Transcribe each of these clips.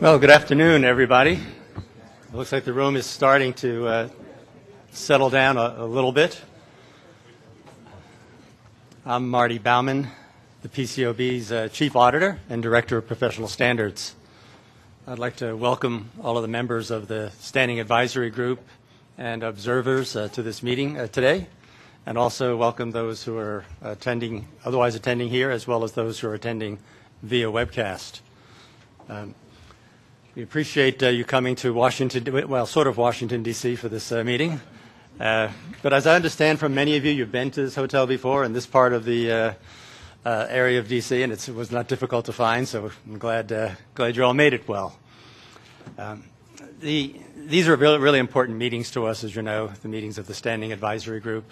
Well, good afternoon, everybody. It looks like the room is starting to settle down a little bit. I'm Marty Bauman, the PCAOB's Chief Auditor and Director of Professional Standards. I'd like to welcome all of the members of the Standing Advisory Group and observers to this meeting today, and also welcome those who are otherwise attending here, as well as those who are attending via webcast. We appreciate you coming to Washington, well, sort of Washington, D.C. for this meeting. But as I understand from many of you, you've been to this hotel before in this part of the area of D.C., and it was not difficult to find, so I'm glad you all made it well. These are really important meetings to us, as you know, the meetings of the Standing Advisory Group.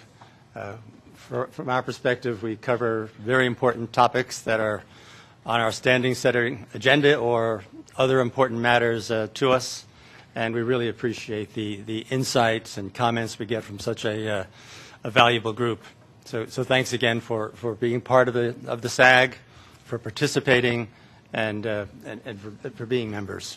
From our perspective, we cover very important topics that are on our standing setting agenda or other important matters to us, and we really appreciate the insights and comments we get from such a valuable group. So thanks again for being part of the SAG, for participating, and for being members.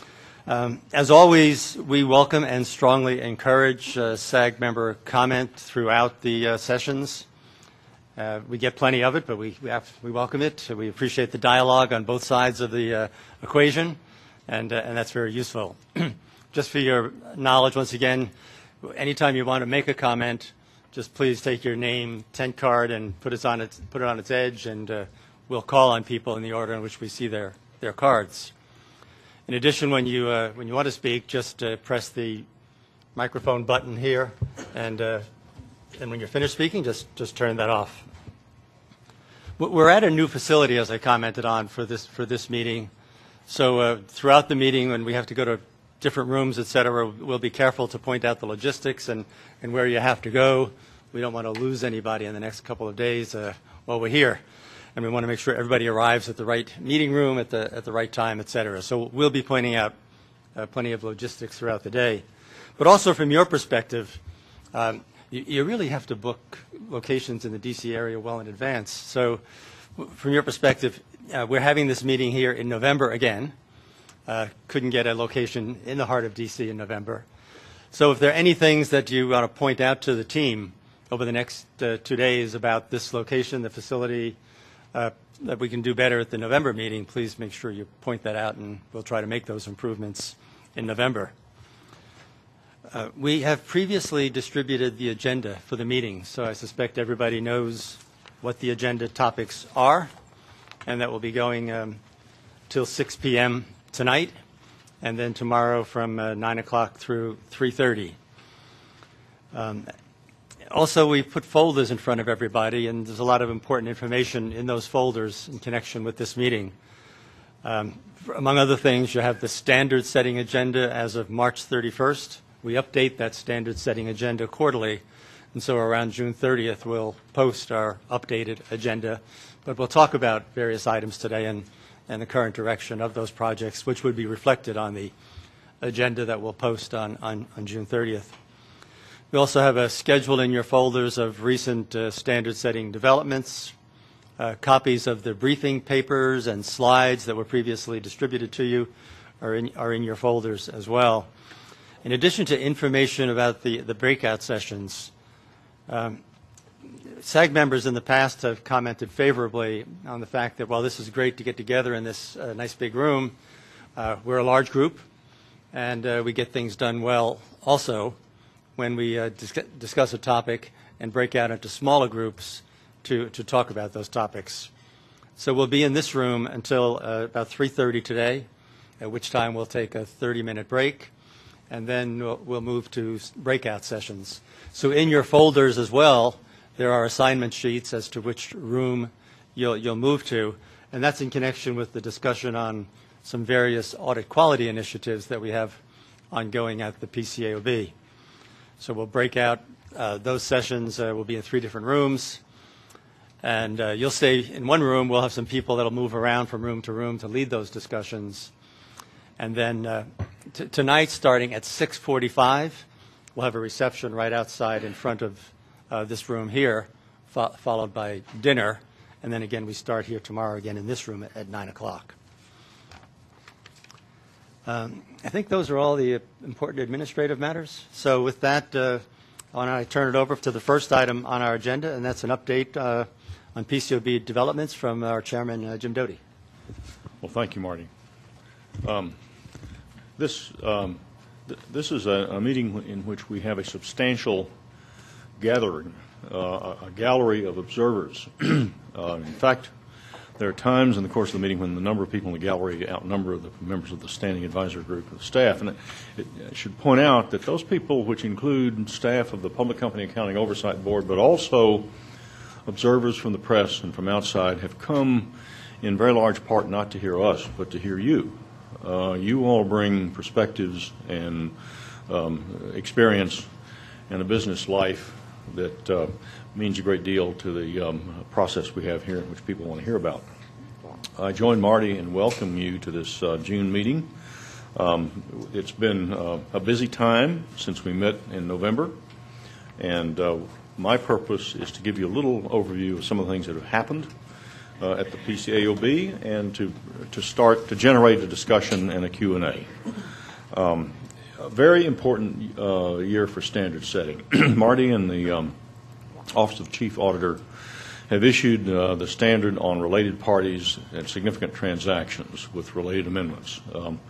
As always, we welcome and strongly encourage SAG member comment throughout the sessions. We get plenty of it, but we welcome it. We appreciate the dialogue on both sides of the equation, and that's very useful. Just for your knowledge, once again, anytime you want to make a comment, just please take your name, tent card, and put it on its edge, and we'll call on people in the order in which we see their cards. In addition, when you want to speak, just press the microphone button here, and when you're finished speaking, just turn that off. We're at a new facility, as I commented on, for this meeting. So throughout the meeting, when we have to go to different rooms, et cetera, we'll be careful to point out the logistics and where you have to go. We don't want to lose anybody in the next couple of days while we're here. And we want to make sure everybody arrives at the right meeting room at the right time, et cetera. So we'll be pointing out plenty of logistics throughout the day. But also from your perspective, you really have to book locations in the D.C. area well in advance. So from your perspective, we're having this meeting here in November again. Couldn't get a location in the heart of D.C. in November. So if there are any things that you want to point out to the team over the next 2 days about this location, the facility, that we can do better at the November meeting, please make sure you point that out, and we'll try to make those improvements in November. We have previously distributed the agenda for the meeting, so I suspect everybody knows what the agenda topics are, and that will be going till 6 p.m. tonight, and then tomorrow from 9 o'clock through 3:30. Also, we put folders in front of everybody, and there's a lot of important information in those folders in connection with this meeting. Among other things, you have the standard setting agenda as of March 31st. We update that standard setting agenda quarterly, and so around June 30th we'll post our updated agenda. But we'll talk about various items today and the current direction of those projects, which would be reflected on the agenda that we'll post on June 30th. We also have a schedule in your folders of recent standard setting developments, copies of the briefing papers and slides that were previously distributed to you are in your folders as well. In addition to information about the breakout sessions, SAG members in the past have commented favorably on the fact that while this is great to get together in this nice big room, we're a large group, and we get things done well also when we discuss a topic and break out into smaller groups to talk about those topics. So we'll be in this room until about 3:30 today, at which time we'll take a 30-minute break, and then we'll move to breakout sessions. So in your folders as well, there are assignment sheets as to which room you'll move to, and that's in connection with the discussion on some various audit quality initiatives that we have ongoing at the PCAOB. So we'll break out those sessions. We'll be in 3 different rooms, and you'll stay in one room. We'll have some people that'll move around from room to room to lead those discussions. And then tonight, starting at 6:45, we'll have a reception right outside in front of this room here, followed by dinner. And then again, we start here tomorrow again in this room at 9 o'clock. I think those are all the important administrative matters. So with that, why don't I turn it over to the first item on our agenda, and that's an update on PCAOB developments from our chairman, Jim Doty. Well, thank you, Marty. This is a meeting in which we have a substantial gathering, a gallery of observers. In fact, there are times in the course of the meeting when the number of people in the gallery outnumber the members of the standing advisory group of the staff. And I should point out that those people, which include staff of the Public Company Accounting Oversight Board, but also observers from the press and from outside, have come in very large part not to hear us, but to hear you. You all bring perspectives and experience and a business life that means a great deal to the process we have here, which people want to hear about. I join Marty and welcome you to this June meeting. It's been a busy time since we met in November, and my purpose is to give you a little overview of some of the things that have happened at the PCAOB and to start to generate a discussion and a Q&A. A very important year for standard setting. Marty and the Office of Chief Auditor have issued the standard on related parties and significant transactions with related amendments.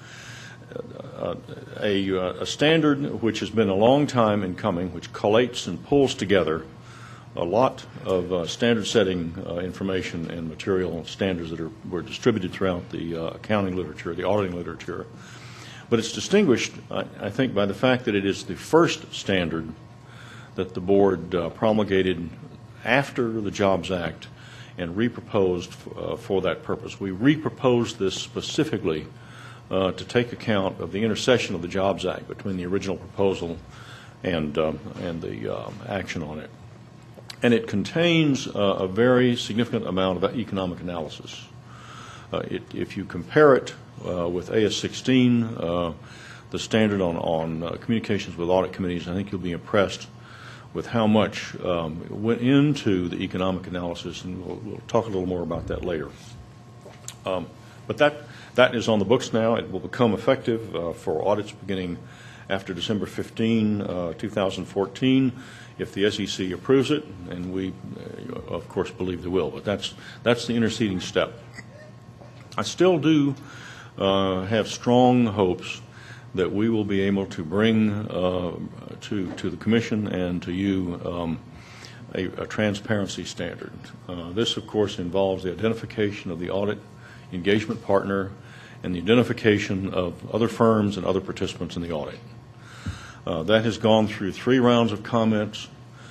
A standard which has been a long time in coming, which collates and pulls together a lot of standard setting information and material standards that were distributed throughout the accounting literature, the auditing literature. But it's distinguished, I think, by the fact that it is the first standard that the board promulgated after the Jobs Act and reproposed for that purpose. We reproposed this specifically to take account of the intersection of the Jobs Act between the original proposal and the action on it. And it contains a very significant amount of economic analysis. If you compare it with AS-16, the standard on communications with audit committees, I think you'll be impressed with how much went into the economic analysis, and we'll talk a little more about that later. But that is on the books now. It will become effective for audits beginning after December 15, 2014, if the SEC approves it, and we, of course, believe they will. But that's the interceding step. I still do have strong hopes that we will be able to bring to the Commission and to you a transparency standard. This, of course, involves the identification of the audit engagement partner and the identification of other firms and other participants in the audit. That has gone through 3 rounds of comments,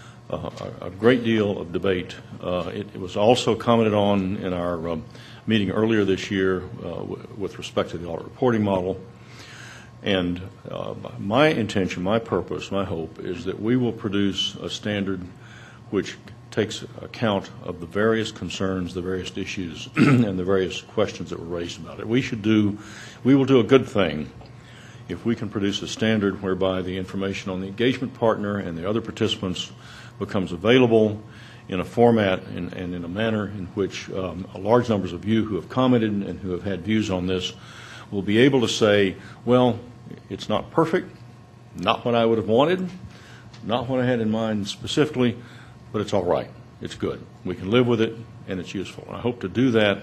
a great deal of debate. It was also commented on in our meeting earlier this year with respect to the audit reporting model. And my intention, my purpose, my hope is that we will produce a standard which takes account of the various concerns, the various issues, and the various questions that were raised about it. We will do a good thing if we can produce a standard whereby the information on the engagement partner and the other participants becomes available in a format and in a manner in which large numbers of you who have commented and who have had views on this will be able to say, well, it's not perfect, not what I would have wanted, not what I had in mind specifically, but it's all right. It's good. We can live with it, and it's useful. And I hope to do that,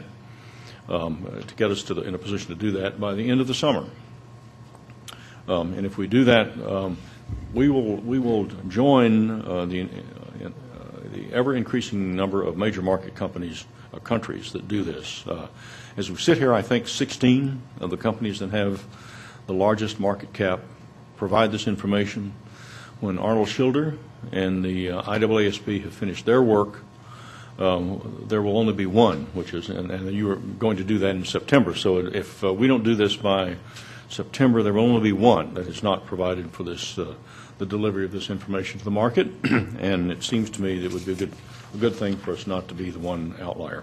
to get us in a position to do that by the end of the summer. And if we do that, we will join the ever-increasing number of major market countries that do this. As we sit here, I think 16 of the companies that have the largest market cap provide this information. When Arnold Schilder and the IAASB have finished their work, there will only be one, which is, and you are going to do that in September. So if we don't do this by September, there will only be one that is not provided for this, the delivery of this information to the market. And it seems to me that it would be a good thing for us not to be the one outlier.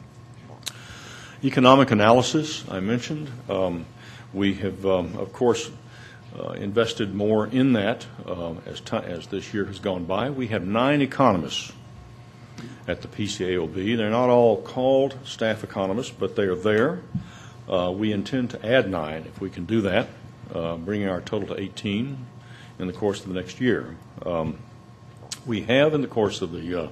Economic analysis, I mentioned. We have, of course, invested more in that as this year has gone by. We have 9 economists at the PCAOB. They're not all called staff economists, but they are there. We intend to add 9 if we can do that, bringing our total to 18 in the course of the next year. We have, in the course of the year,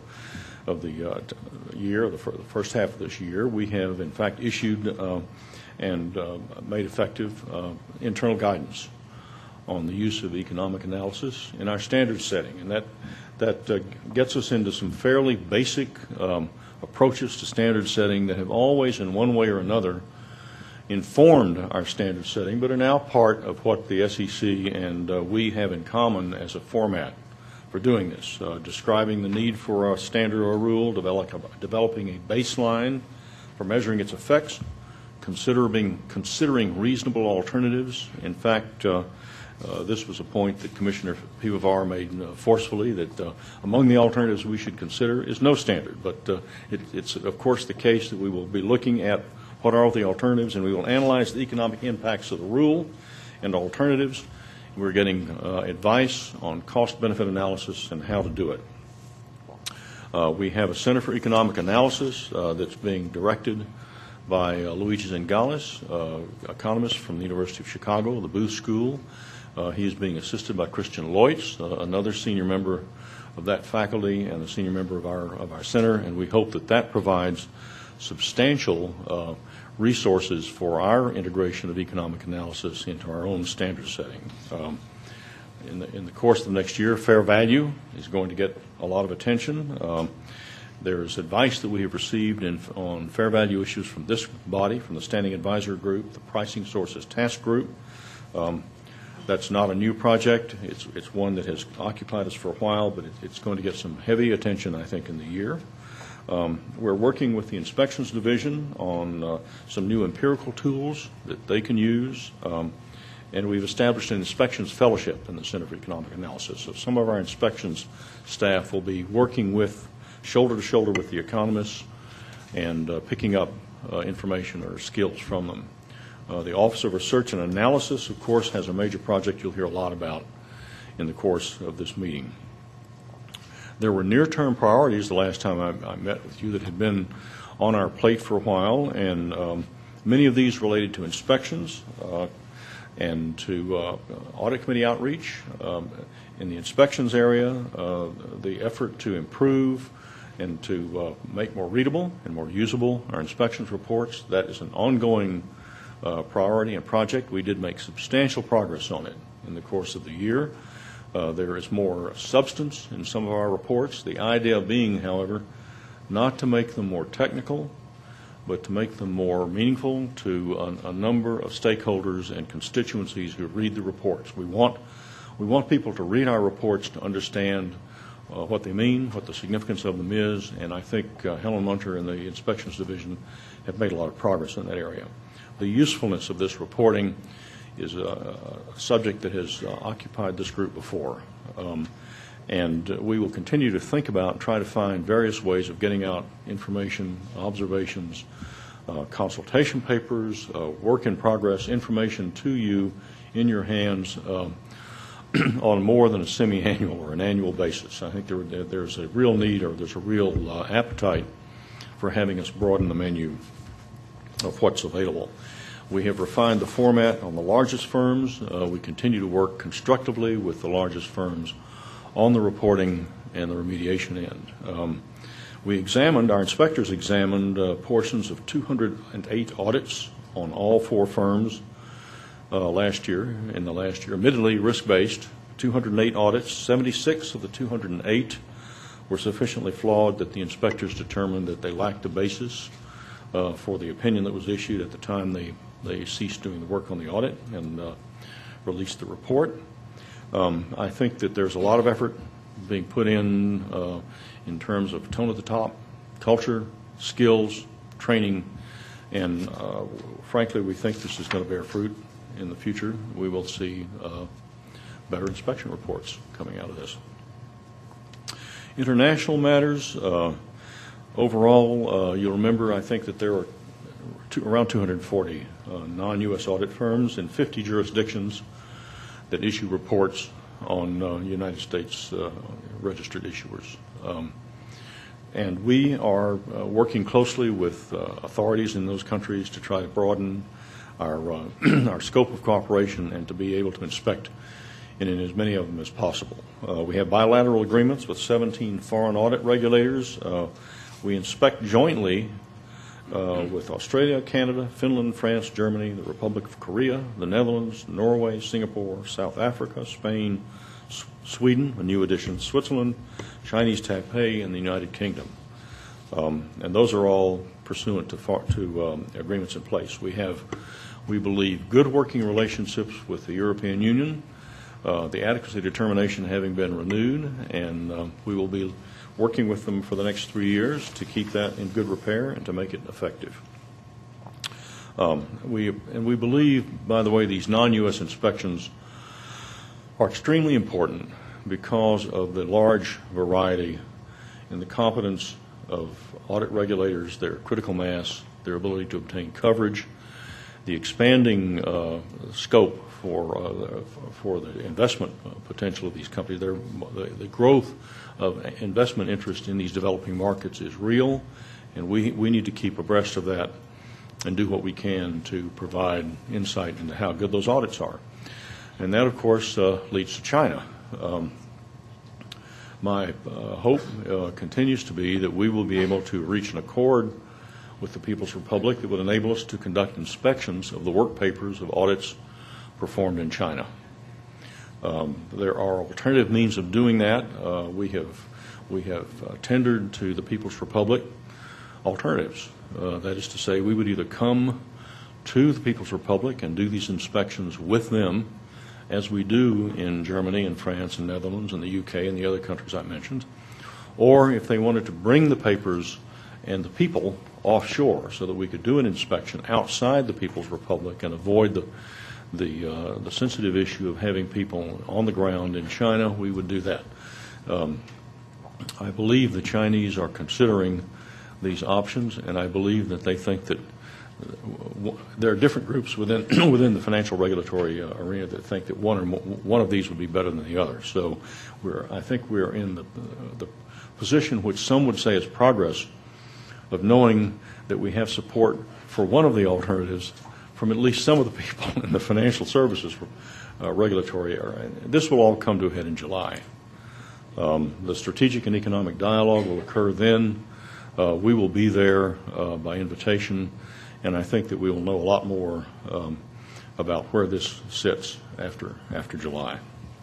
the first half of this year, we have in fact issued and made effective internal guidance on the use of economic analysis in our standard setting, and that gets us into some fairly basic approaches to standard setting that have always, in one way or another, informed our standard setting, but are now part of what the SEC and we have in common as a format for doing this, describing the need for a standard or a rule, developing a baseline for measuring its effects, considering reasonable alternatives. In fact, this was a point that Commissioner Pivovar made forcefully, that among the alternatives we should consider is no standard. But it's, of course, the case that we will be looking at what are the alternatives, and we will analyze the economic impacts of the rule and alternatives. We're getting advice on cost-benefit analysis and how to do it. We have a Center for Economic Analysis that's being directed by Luigi Zingales, economist from the University of Chicago, the Booth School. He is being assisted by Christian Leutz, another senior member of that faculty and a senior member of our center, and we hope that that provides substantial resources for our integration of economic analysis into our own standard setting. In the course of the next year, fair value is going to get a lot of attention. There's advice that we have received on fair value issues from this body, from the Standing Advisory Group, the Pricing Sources Task Group. That's not a new project. It's one that has occupied us for a while, but it's going to get some heavy attention, I think, in the year. We're working with the Inspections Division on some new empirical tools that they can use, and we've established an inspections fellowship in the Center for Economic Analysis. So some of our inspections staff will be working with, shoulder to shoulder with the economists and picking up information or skills from them. The Office of Research and Analysis, of course, has a major project you'll hear a lot about in the course of this meeting. There were near-term priorities the last time I met with you that had been on our plate for a while, and many of these related to inspections and to audit committee outreach. In the inspections area, the effort to improve and to make more readable and more usable our inspections reports, that is an ongoing priority and project. We did make substantial progress on it in the course of the year. There is more substance in some of our reports. The idea being, however, not to make them more technical, but to make them more meaningful to a number of stakeholders and constituencies who read the reports. We want people to read our reports to understand what they mean, what the significance of them is, and I think Helen Munter and the Inspections Division have made a lot of progress in that area. The usefulness of this reporting is a subject that has occupied this group before. And we will continue to think about and try to find various ways of getting out information, observations, consultation papers, work in progress, information to you in your hands on more than a semi-annual or an annual basis. I think there's a real need, or there's a real appetite for having us broaden the menu of what's available. We have refined the format on the largest firms. We continue to work constructively with the largest firms on the reporting and the remediation end. Our inspectors examined portions of 208 audits on all 4 firms last year, admittedly risk-based, 208 audits. 76 of the 208 were sufficiently flawed that the inspectors determined that they lacked a basis for the opinion that was issued at the time they ceased doing the work on the audit and released the report. I think that there's a lot of effort being put in terms of tone at the top, culture, skills, training, and frankly, we think this is going to bear fruit in the future. We will see better inspection reports coming out of this. International matters. Overall, you'll remember, I think, that there are around 240 non-U.S. audit firms in 50 jurisdictions that issue reports on United States registered issuers. And we are working closely with authorities in those countries to try to broaden our, our scope of cooperation and to be able to inspect in as many of them as possible. We have bilateral agreements with 17 foreign audit regulators. We inspect jointly with Australia, Canada, Finland, France, Germany, the Republic of Korea, the Netherlands, Norway, Singapore, South Africa, Spain, Sweden, a new addition, Switzerland, Chinese Taipei, and the United Kingdom. And those are all pursuant to agreements in place. We have, we believe, good working relationships with the European Union, the adequacy determination having been renewed, and we will be working with them for the next 3 years to keep that in good repair and to make it effective. We believe, by the way, these non-U.S. inspections are extremely important because of the large variety and the competence of audit regulators, their critical mass, their ability to obtain coverage, the expanding scope for the investment potential of these companies. The growth of investment interest in these developing markets is real, and we need to keep abreast of that and do what we can to provide insight into how good those audits are. And that, of course, leads to China. My hope continues to be that we will be able to reach an accord with the People's Republic that would enable us to conduct inspections of the work papers of audits performed in China. There are alternative means of doing that. We have tendered to the People's Republic alternatives. That is to say, we would either come to the People's Republic and do these inspections with them, as we do in Germany and France and Netherlands and the UK and the other countries I mentioned, or if they wanted to bring the papers and the people offshore so that we could do an inspection outside the People's Republic and avoid the sensitive issue of having people on the ground in China, we would do that. I believe the Chinese are considering these options, and I believe that they think that there are different groups within the financial regulatory arena that think that one of these would be better than the other. So I think we're in the position which some would say is progress of knowing that we have support for one of the alternatives from at least some of the people in the financial services regulatory area. This will all come to a head in July. The strategic and economic dialogue will occur then. We will be there by invitation, and I think that we will know a lot more about where this sits after July.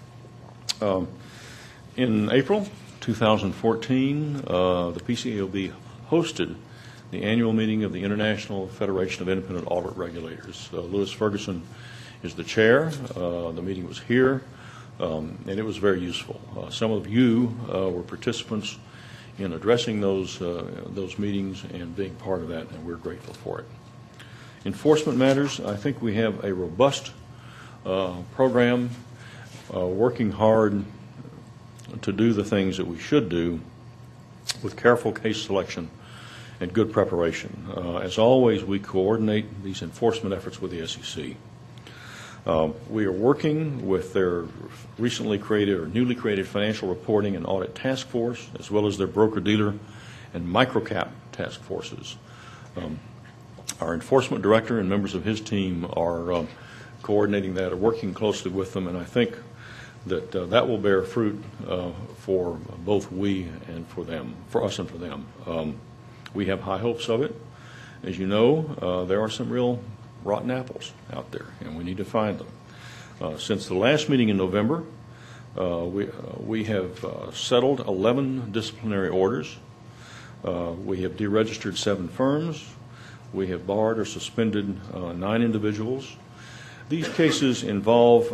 In April 2014, the PCAOB hosted the annual meeting of the International Federation of Independent Audit Regulators. Louis Ferguson is the chair. The meeting was here, and it was very useful. Some of you were participants in addressing those meetings and being part of that, and we're grateful for it. Enforcement matters, I think we have a robust program working hard to do the things that we should do with careful case selection and good preparation. As always, we coordinate these enforcement efforts with the SEC. We are working with their recently created or newly created financial reporting and audit task force, as well as their broker-dealer and microcap task forces. Our enforcement director and members of his team are coordinating that, or working closely with them, and I think that that will bear fruit for both we and for them, for us and for them. We have high hopes of it. As you know, there are some real rotten apples out there, and we need to find them. Since the last meeting in November, we have settled 11 disciplinary orders. We have deregistered 7 firms. We have barred or suspended 9 individuals. These cases involve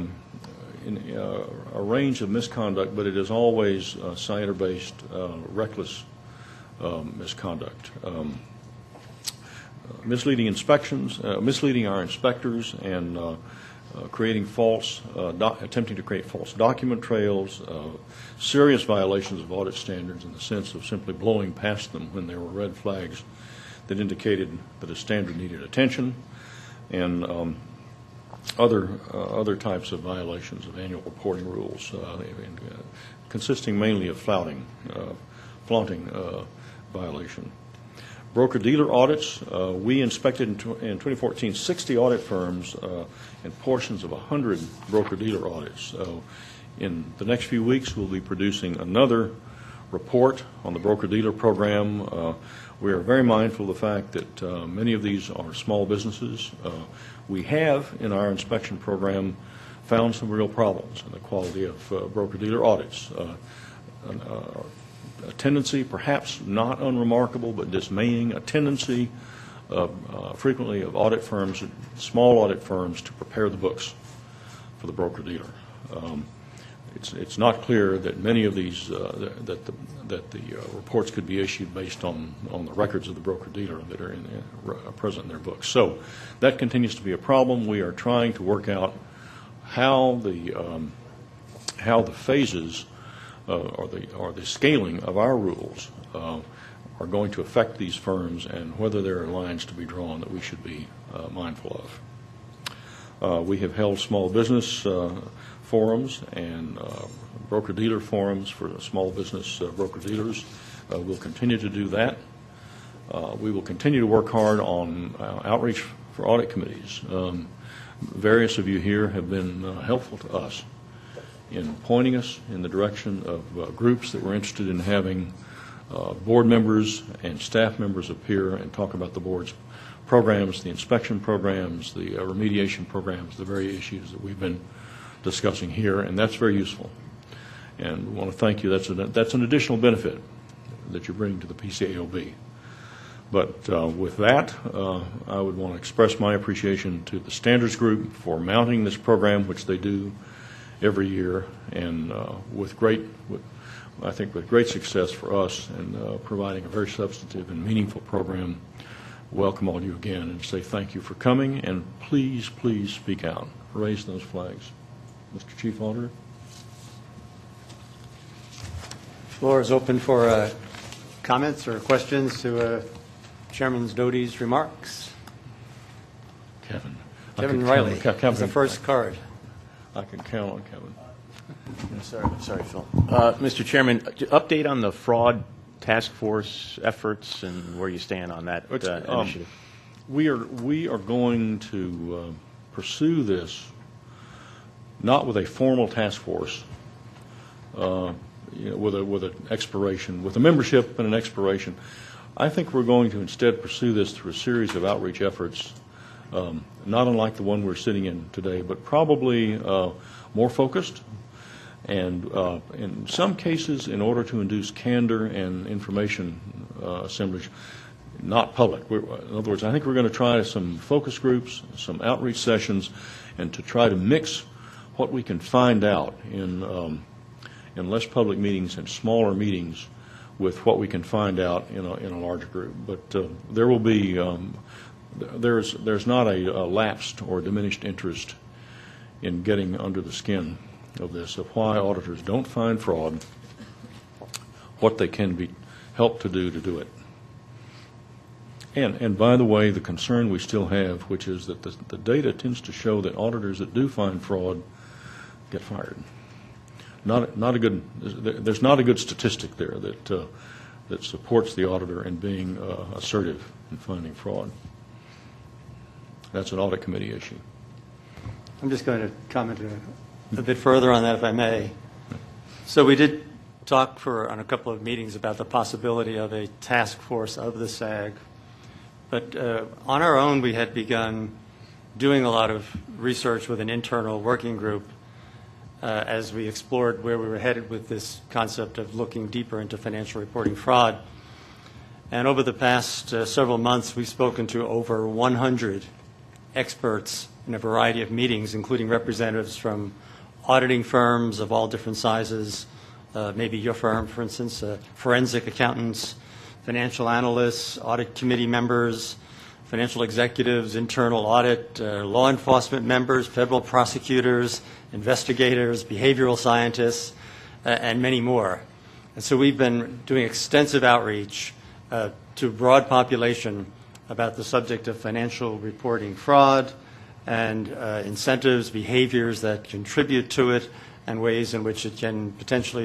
a range of misconduct, but it is always CIANER-based, reckless misconduct. Misleading inspections, misleading our inspectors, and attempting to create false document trails, serious violations of audit standards in the sense of simply blowing past them when there were red flags that indicated that a standard needed attention, and other types of violations of annual reporting rules, consisting mainly of flouting flaunting violation. Broker-dealer audits, we inspected in 2014 60 audit firms and portions of 100 broker-dealer audits. In the next few weeks, we'll be producing another report on the broker-dealer program. We are very mindful of the fact that many of these are small businesses. We have, in our inspection program, found some real problems in the quality of broker-dealer audits. A tendency, perhaps not unremarkable, but dismaying, a tendency frequently of audit firms, small audit firms, to prepare the books for the broker-dealer. It's not clear that many of these, that the reports could be issued based on the records of the broker-dealer that are present in their books. So that continues to be a problem. We are trying to work out how the phases or the scaling of our rules are going to affect these firms, and whether there are lines to be drawn that we should be mindful of. We have held small business forums and broker-dealer forums for small business broker-dealers. We'll continue to do that. We will continue to work hard on outreach for audit committees. Various of you here have been helpful to us in pointing us in the direction of groups that were interested in having board members and staff members appear and talk about the board's programs, the inspection programs, the remediation programs, the very issues that we've been discussing here, and that's very useful. And we want to thank you. That's an additional benefit that you bring to the PCAOB. But with that, I would want to express my appreciation to the Standards Group for mounting this program, which they do every year, and I think with great success for us and providing a very substantive and meaningful program. Welcome all you again and say thank you for coming, and please, please speak out. Raise those flags. Mr. Chief Auditor. Floor is open for comments or questions to Chairman Doty's remarks. Kevin Riley has the first Kevin. card. I can count on Kevin. Sorry, Phil. Mr. Chairman, update on the fraud task force efforts and where you stand on that initiative. We are going to pursue this not with a formal task force, with an expiration, with a membership and an expiration. I think we're going to instead pursue this through a series of outreach efforts, not unlike the one we're sitting in today, but probably more focused, and in some cases, in order to induce candor and information assemblage, not public. In other words, I think we're going to try some focus groups, some outreach sessions, and to try to mix what we can find out in less public meetings and smaller meetings with what we can find out in a larger group. But there will be there's not a lapsed or diminished interest in getting under the skin of this, of why auditors don't find fraud, what they can be helped to do it. And by the way, the concern we still have, which is that the data tends to show that auditors that do find fraud get fired. There's not a good statistic there that supports the auditor in being assertive in finding fraud. That's an audit committee issue. I'm just going to comment a bit further on that, if I may. So we did talk on a couple of meetings about the possibility of a task force of the SAG. But on our own, we had begun doing a lot of research with an internal working group as we explored where we were headed with this concept of looking deeper into financial reporting fraud. And over the past several months, we've spoken to over 100 experts in a variety of meetings, including representatives from auditing firms of all different sizes, maybe your firm, for instance, forensic accountants, financial analysts, audit committee members, financial executives, internal audit, law enforcement members, federal prosecutors, investigators, behavioral scientists, and many more. And so we've been doing extensive outreach to a broad population about the subject of financial reporting fraud and incentives, behaviors that contribute to it, and ways in which it can potentially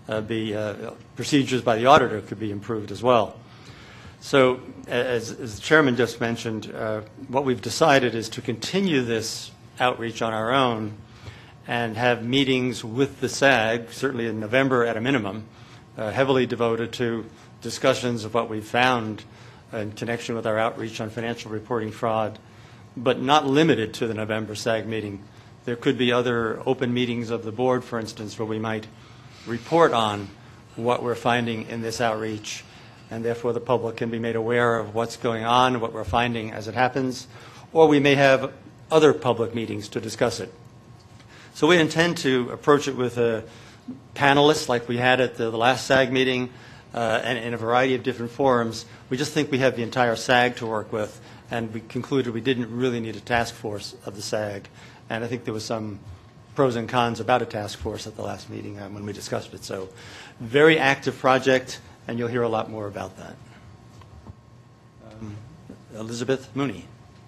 procedures by the auditor could be improved as well. So, as the chairman just mentioned, what we've decided is to continue this outreach on our own and have meetings with the SAG, certainly in November at a minimum, heavily devoted to discussions of what we've found in connection with our outreach on financial reporting fraud, but not limited to the November SAG meeting. There could be other open meetings of the board, for instance, where we might report on what we're finding in this outreach, and therefore the public can be made aware of what's going on, what we're finding as it happens, or we may have other public meetings to discuss it. So we intend to approach it with panelists like we had at the last SAG meeting and in a variety of different forums. We just think we have the entire SAG to work with, and we concluded we didn't really need a task force of the SAG. And I think there was some pros and cons about a task force at the last meeting when we discussed it. So very active project, and you'll hear a lot more about that. Elizabeth Mooney.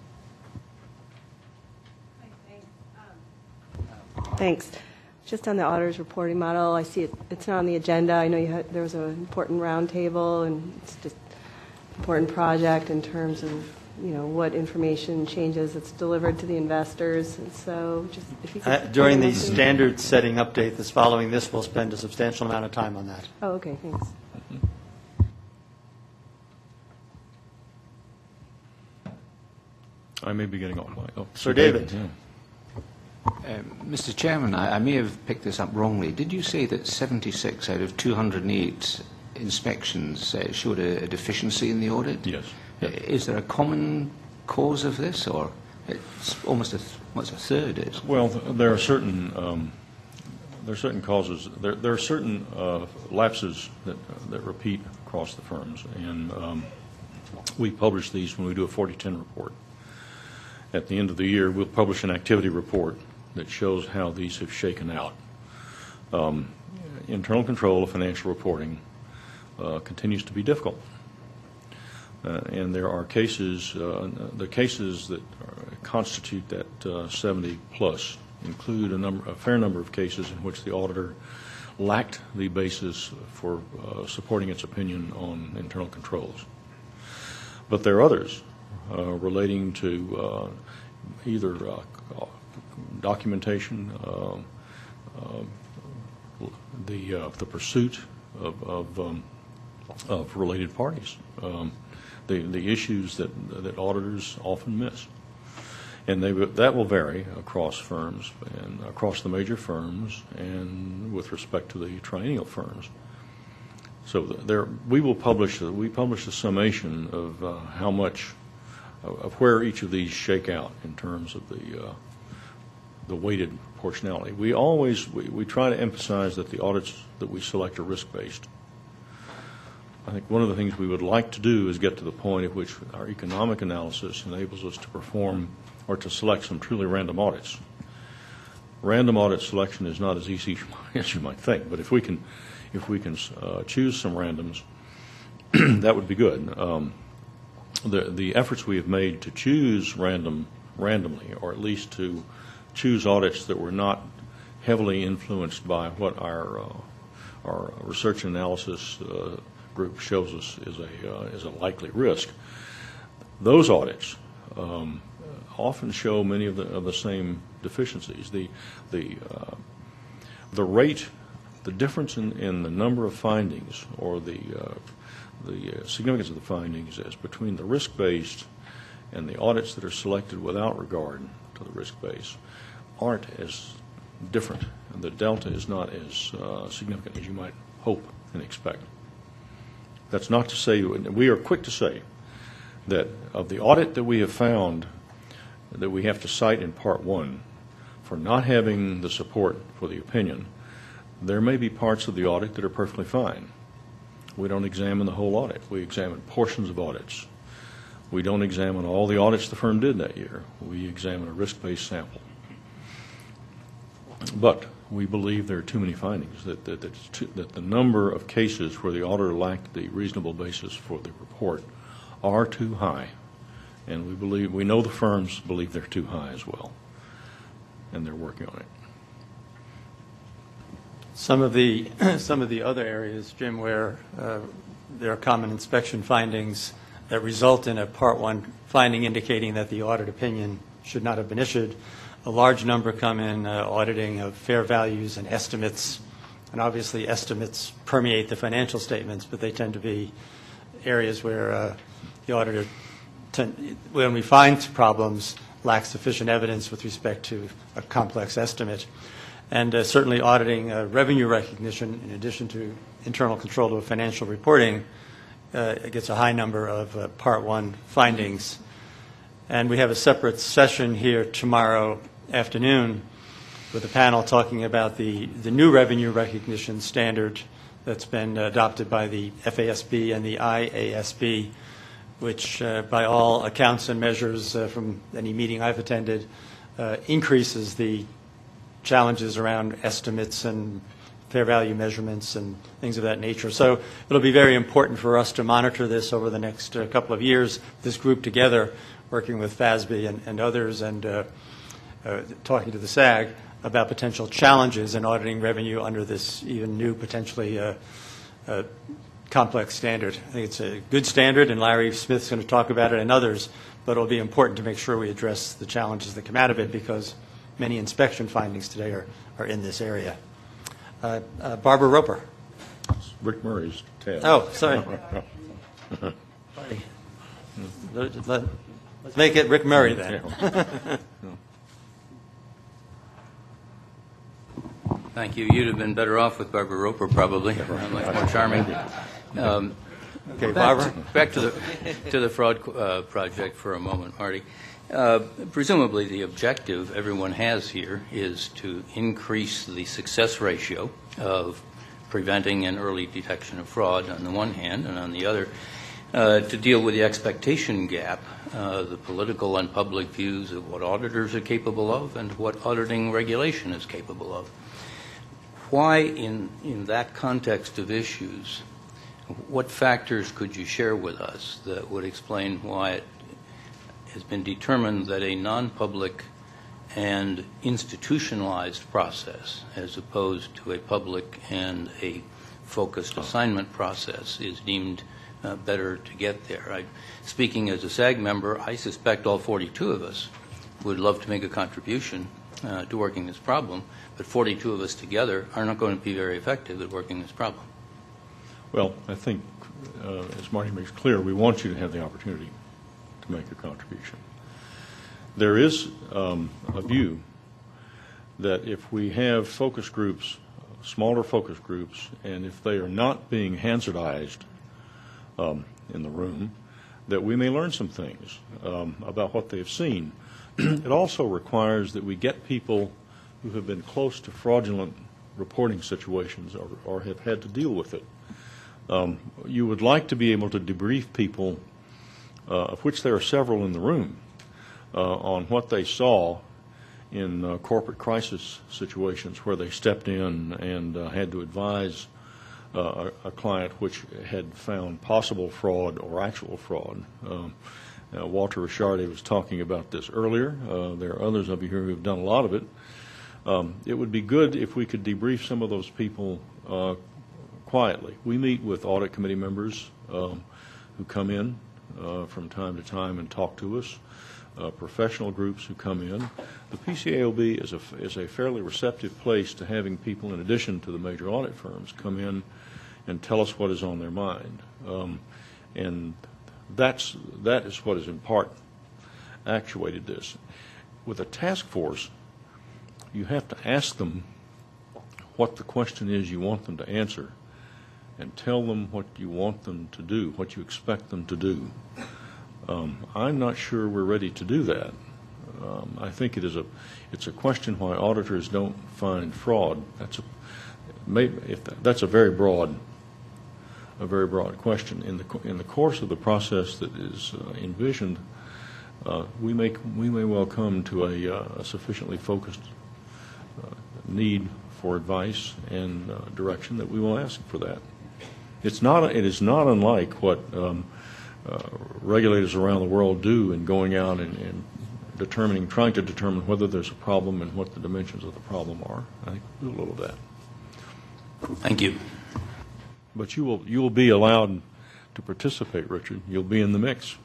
Thanks. Just on the auditor's reporting model, I see it's not on the agenda. I know there was an important roundtable, and it's just an important project in terms of what information changes it's delivered to the investors. And so, just if you could during the standard setting update that's following this, we'll spend a substantial amount of time on that. Oh, okay. Thanks. I may be getting off. Sir David. Yeah. Mr. Chairman, I may have picked this up wrongly. Did you say that 76 out of 208 inspections showed a deficiency in the audit? Yes. Is there a common cause of this, or it's almost a third? Is? Well, there are certain causes. There are certain lapses that repeat across the firms, and we publish these when we do a 4010 report. At the end of the year, we'll publish an activity report that shows how these have shaken out. Internal control of financial reporting continues to be difficult. And there are cases, the cases that constitute that 70 plus include a fair number of cases in which the auditor lacked the basis for supporting its opinion on internal controls. But there are others relating to either documentation, the pursuit of related parties, the issues that auditors often miss, and that will vary across firms and across the major firms and with respect to the triennial firms. So we publish a summation of how much of where each of these shake out in terms of the weighted proportionality. We try to emphasize that the audits that we select are risk-based. I think one of the things we would like to do is get to the point at which our economic analysis enables us to perform or to select some truly random audits. Random audit selection is not as easy as you might think, but if we can choose some randoms, that would be good. The efforts we have made to choose randomly, or at least to choose audits that were not heavily influenced by what our research and analysis group shows us is a likely risk. Those audits often show many of the same deficiencies. The rate, the difference in the number of findings, or the significance of the findings as between the risk-based and the audits that are selected without regard to the risk-based aren't as different. The delta is not as significant as you might hope and expect. That's not to say, we are quick to say that of the audit that we have found that we have to cite in Part 1 for not having the support for the opinion, there may be parts of the audit that are perfectly fine. We don't examine the whole audit. We examine portions of audits. We don't examine all the audits the firm did that year. We examine a risk-based sample. But we believe there are too many findings, that the number of cases where the auditor lacked the reasonable basis for the report are too high. And we know the firms believe they're too high as well. And they're working on it. Some of the other areas, Jim, where there are common inspection findings that result in a Part 1 finding indicating that the audit opinion should not have been issued. A large number come in auditing of fair values and estimates. And obviously estimates permeate the financial statements, but they tend to be areas where the auditor, when we find problems, lacks sufficient evidence with respect to a complex estimate. And certainly auditing revenue recognition, in addition to internal control of financial reporting, gets a high number of Part 1 findings. And we have a separate session here tomorrow afternoon with a panel talking about the new revenue recognition standard that's been adopted by the FASB and the IASB, which by all accounts and measures from any meeting I've attended increases the challenges around estimates and fair value measurements and things of that nature. So it'll be very important for us to monitor this over the next couple of years, this group together, working with FASB and others, and talking to the SAG about potential challenges in auditing revenue under this even new, potentially complex standard. I think it's a good standard, and Larry Smith's going to talk about it and others, but it'll be important to make sure we address the challenges that come out of it, because many inspection findings today are in this area. Barbara Roper. Rick Murray's tab. Oh, sorry. Let's make it Rick Murray then. Thank you. You'd have been better off with Barbara Roper, probably. Much more charming. Okay, Barbara. Back to the fraud project for a moment, Marty. Presumably the objective everyone has here is to increase the success ratio of preventing and early detection of fraud on the one hand, and on the other, to deal with the expectation gap, the political and public views of what auditors are capable of and what auditing regulation is capable of. Why, in that context of issues, what factors could you share with us that would explain why it has been determined that a non-public and institutionalized process, as opposed to a public and a focused assignment process, is deemed better to get there? Speaking as a SAG member, I suspect all 42 of us would love to make a contribution to working this problem, but 42 of us together are not going to be very effective at working this problem. Well, I think, as Marty makes clear, we want you to have the opportunity to make a contribution. There is a view that if we have focus groups, smaller focus groups, and if they are not being Hansardized in the room, that we may learn some things about what they've seen. It also requires that we get people who have been close to fraudulent reporting situations or have had to deal with it. You would like to be able to debrief people, of which there are several in the room, on what they saw in corporate crisis situations where they stepped in and had to advise a client which had found possible fraud or actual fraud. Walter Richardi was talking about this earlier. There are others of you here who have done a lot of it. It would be good if we could debrief some of those people quietly. We meet with audit committee members who come in from time to time and talk to us, professional groups who come in. The PCAOB is a fairly receptive place to having people, in addition to the major audit firms, come in and tell us what is on their mind. And that is what has in part actuated this. With a task force, you have to ask them what the question is you want them to answer and tell them what you want them to do, what you expect them to do. I'm not sure we're ready to do that. I think it's a question why auditors don't find fraud. That's a very broad question. In the course of the process that is envisioned, we may well come to a sufficiently focused need for advice and direction that we will ask for that. It is not unlike what regulators around the world do in going out and trying to determine whether there's a problem and what the dimensions of the problem are. I think we'll do a little of that. Thank you. But you will be allowed to participate, Richard. You'll be in the mix.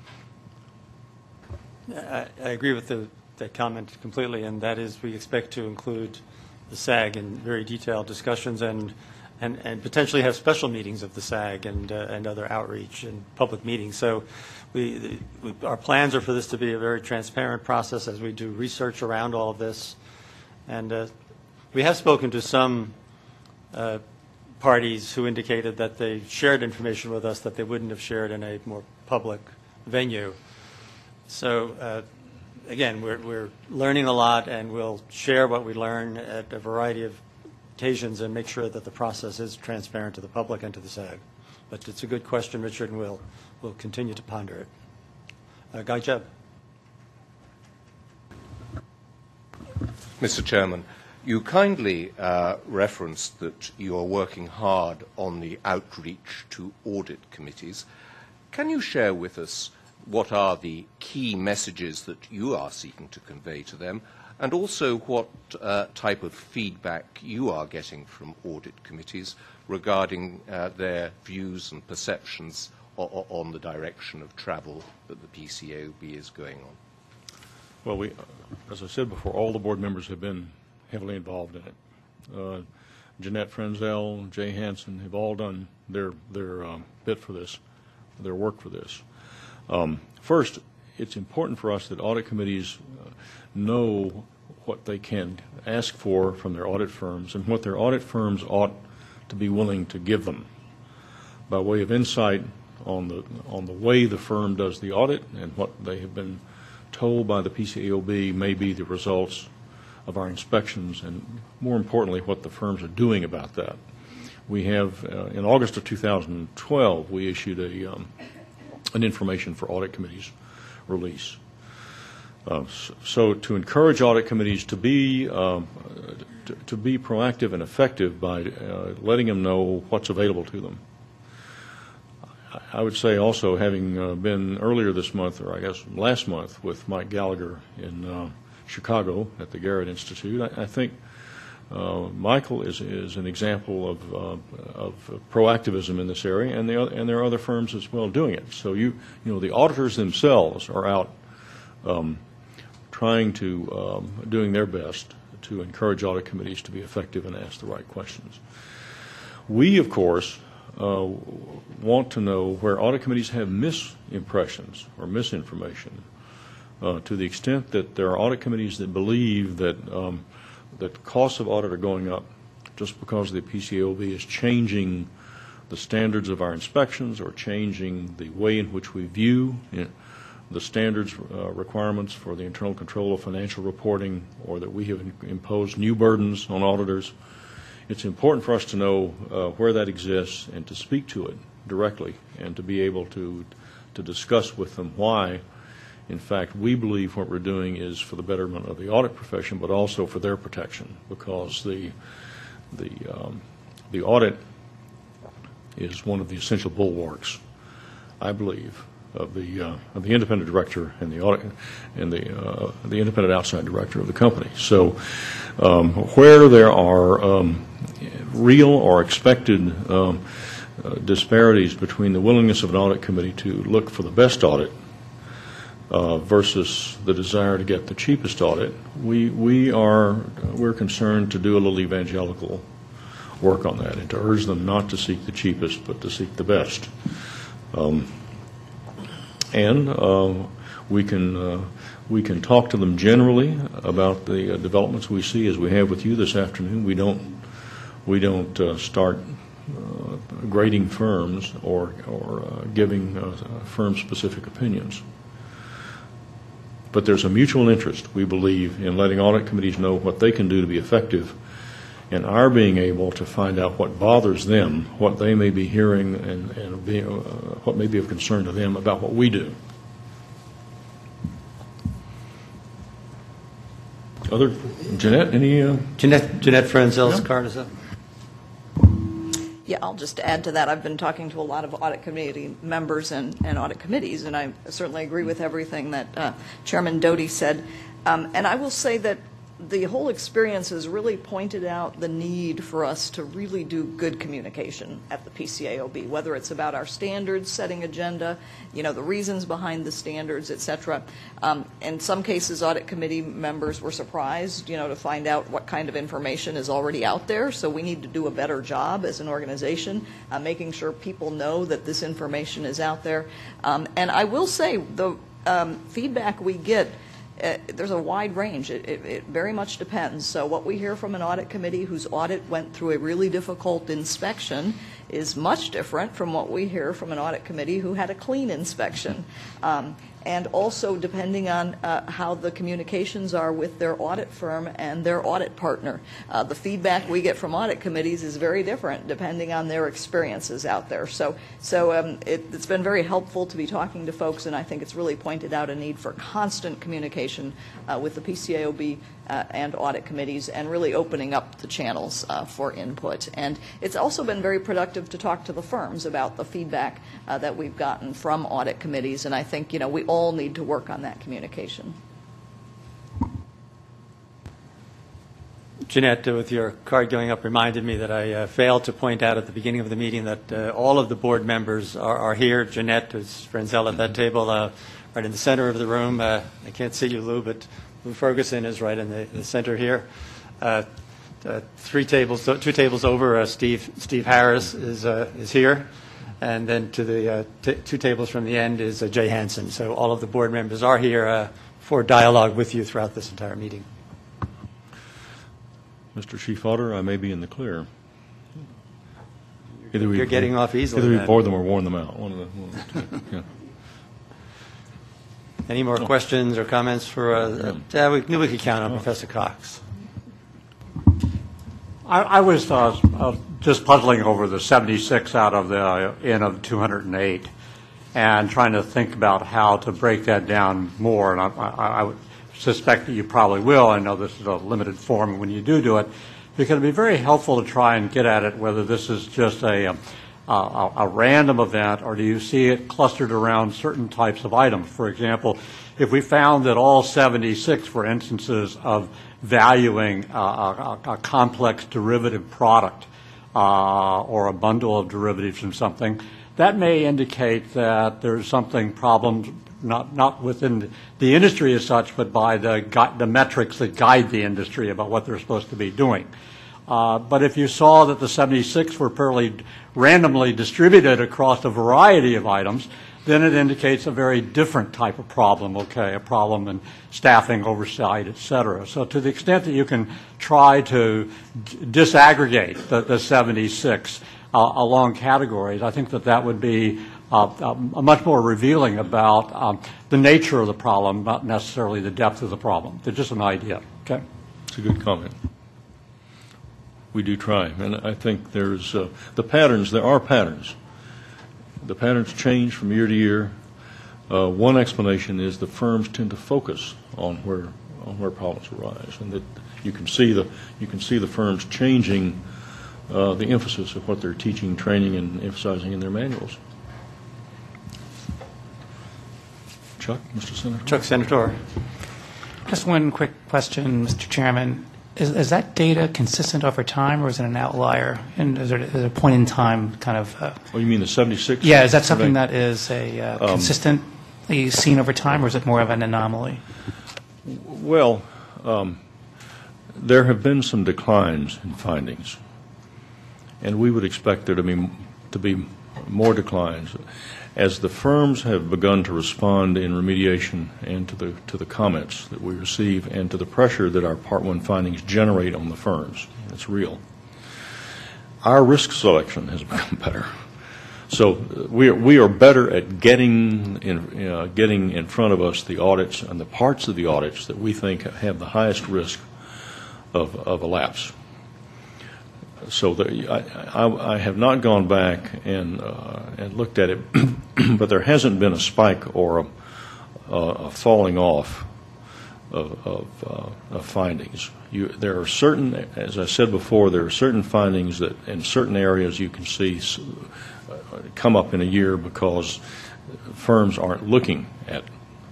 I agree with that comment completely, and that is we expect to include the SAG in very detailed discussions and potentially have special meetings of the SAG and other outreach and public meetings. So our plans are for this to be a very transparent process as we do research around all of this. And we have spoken to some parties who indicated that they shared information with us that they wouldn't have shared in a more public venue. So again, we're learning a lot, and we'll share what we learn at a variety of occasions and make sure that the process is transparent to the public and to the SAG. But it's a good question, Richard, and we'll continue to ponder it. Guy Jebb. Mr. Chairman, you kindly referenced that you are working hard on the outreach to audit committees. Can you share with us what are the key messages that you are seeking to convey to them, and also what type of feedback you are getting from audit committees regarding their views and perceptions on the direction of travel that the PCAOB is going on? Well, as I said before, all the board members have been heavily involved in it. Jeanette Frenzel, Jay Hansen have all done their bit for this, their work for this. First, it's important for us that audit committees know what they can ask for from their audit firms and what their audit firms ought to be willing to give them by way of insight on the way the firm does the audit and what they have been told by the PCAOB may be the results of our inspections, and more importantly, what the firms are doing about that. We have, in August of 2012, we issued an information for audit committees release. So to encourage audit committees to be proactive and effective by letting them know what's available to them. I would say also, having been earlier this month, or I guess last month, with Mike Gallagher in Chicago at the Garrett Institute, I think Michael is an example of proactivism in this area, and there are other firms as well doing it. So the auditors themselves are out trying to doing their best to encourage audit committees to be effective and ask the right questions. We, of course, want to know where audit committees have misimpressions or misinformation, to the extent that there are audit committees that believe that that costs of audit are going up just because the PCAOB is changing the standards of our inspections or changing the way in which we view the standards requirements for the internal control of financial reporting, or that we have imposed new burdens on auditors. It's important for us to know where that exists and to speak to it directly and to be able to discuss with them why, in fact, we believe what we're doing is for the betterment of the audit profession, but also for their protection, because the audit is one of the essential bulwarks, I believe, of the independent director and the audit and the independent outside director of the company. So, where there are real or expected disparities between the willingness of an audit committee to look for the best audit versus the desire to get the cheapest audit, we're concerned to do a little evangelical work on that and to urge them not to seek the cheapest but to seek the best. We can talk to them generally about the developments we see, as we have with you this afternoon. We don't start grading firms or giving firm-specific opinions. But there's a mutual interest, we believe, in letting audit committees know what they can do to be effective, and our being able to find out what bothers them, what they may be hearing, and what may be of concern to them about what we do. Jeanette, any? Jeanette Frenzel's card is up. Yeah, I'll just add to that. I've been talking to a lot of audit committee members and audit committees, and I certainly agree with everything that Chairman Doty said. And I will say that the whole experience has really pointed out the need for us to really do good communication at the PCAOB, whether it's about our standards setting agenda, the reasons behind the standards, et cetera. In some cases, audit committee members were surprised, to find out what kind of information is already out there. So we need to do a better job as an organization, making sure people know that this information is out there. And I will say the feedback we get, there's a wide range. It very much depends. So what we hear from an audit committee whose audit went through a really difficult inspection is much different from what we hear from an audit committee who had a clean inspection. And also depending on how the communications are with their audit firm and their audit partner. The feedback we get from audit committees is very different depending on their experiences out there. So it's been very helpful to be talking to folks, and I think it's really pointed out a need for constant communication with the PCAOB and audit committees, and really opening up the channels for input. And it's also been very productive to talk to the firms about the feedback that we've gotten from audit committees, and I think we all need to work on that communication. Jeanette, with your card going up, reminded me that I failed to point out at the beginning of the meeting that all of the board members are here. Jeanette is Frenzel at that table, right in the center of the room. I can't see you, Lou, but Lou Ferguson is right in the center here. Two tables over, Steve Harris is here. And then to the two tables from the end is Jay Hansen. So all of the board members are here for dialogue with you throughout this entire meeting. Mr. Chief Auditor, I may be in the clear. You're getting off easily. Either we board them or warn them out. One of the two. Yeah. Any more questions or comments for? We knew we could count on Professor Cox. I was just puzzling over the 76 out of the N of 208 and trying to think about how to break that down more. And I would suspect that you probably will. I know this is a limited form when you do it. Because it'd be very helpful to try and get at it whether this is just a random event, or do you see it clustered around certain types of items? For example, if we found that all 76 were instances of valuing a complex derivative product or a bundle of derivatives from something, that may indicate that there's something problem not within the industry as such, but by the metrics that guide the industry about what they're supposed to be doing. But if you saw that the 76 were fairly randomly distributed across a variety of items, then it indicates a very different type of problem, a problem in staffing, oversight, et cetera. So to the extent that you can try to disaggregate the 76 along categories, I think that would be much more revealing about the nature of the problem, not necessarily the depth of the problem. It's just an idea, okay? It's a good comment. We do try, and I think there's the patterns. There are patterns. The patterns change from year to year. One explanation is the firms tend to focus on where problems arise, and that you can see the firms changing the emphasis of what they're teaching, training, and emphasizing in their manuals. Chuck, Mr. Senator. Chuck Senator. Just one quick question, Mr. Chairman. Is that data consistent over time, or is it an outlier? And is there a point in time kind of... Oh, you mean the 76? Yeah, is that something that is consistently seen over time, or is it more of an anomaly? Well, there have been some declines in findings, and we would expect there to be more declines. As the firms have begun to respond in remediation and to the comments that we receive and to the pressure that our Part 1 findings generate on the firms, it's real. Our risk selection has become better. So we are better at getting in front of us the audits and the parts of the audits that we think have the highest risk of a lapse. So I have not gone back and looked at it, but there hasn't been a spike or a falling off of findings. There are certain, as I said before, there are certain findings that in certain areas you can see come up in a year because firms aren't looking at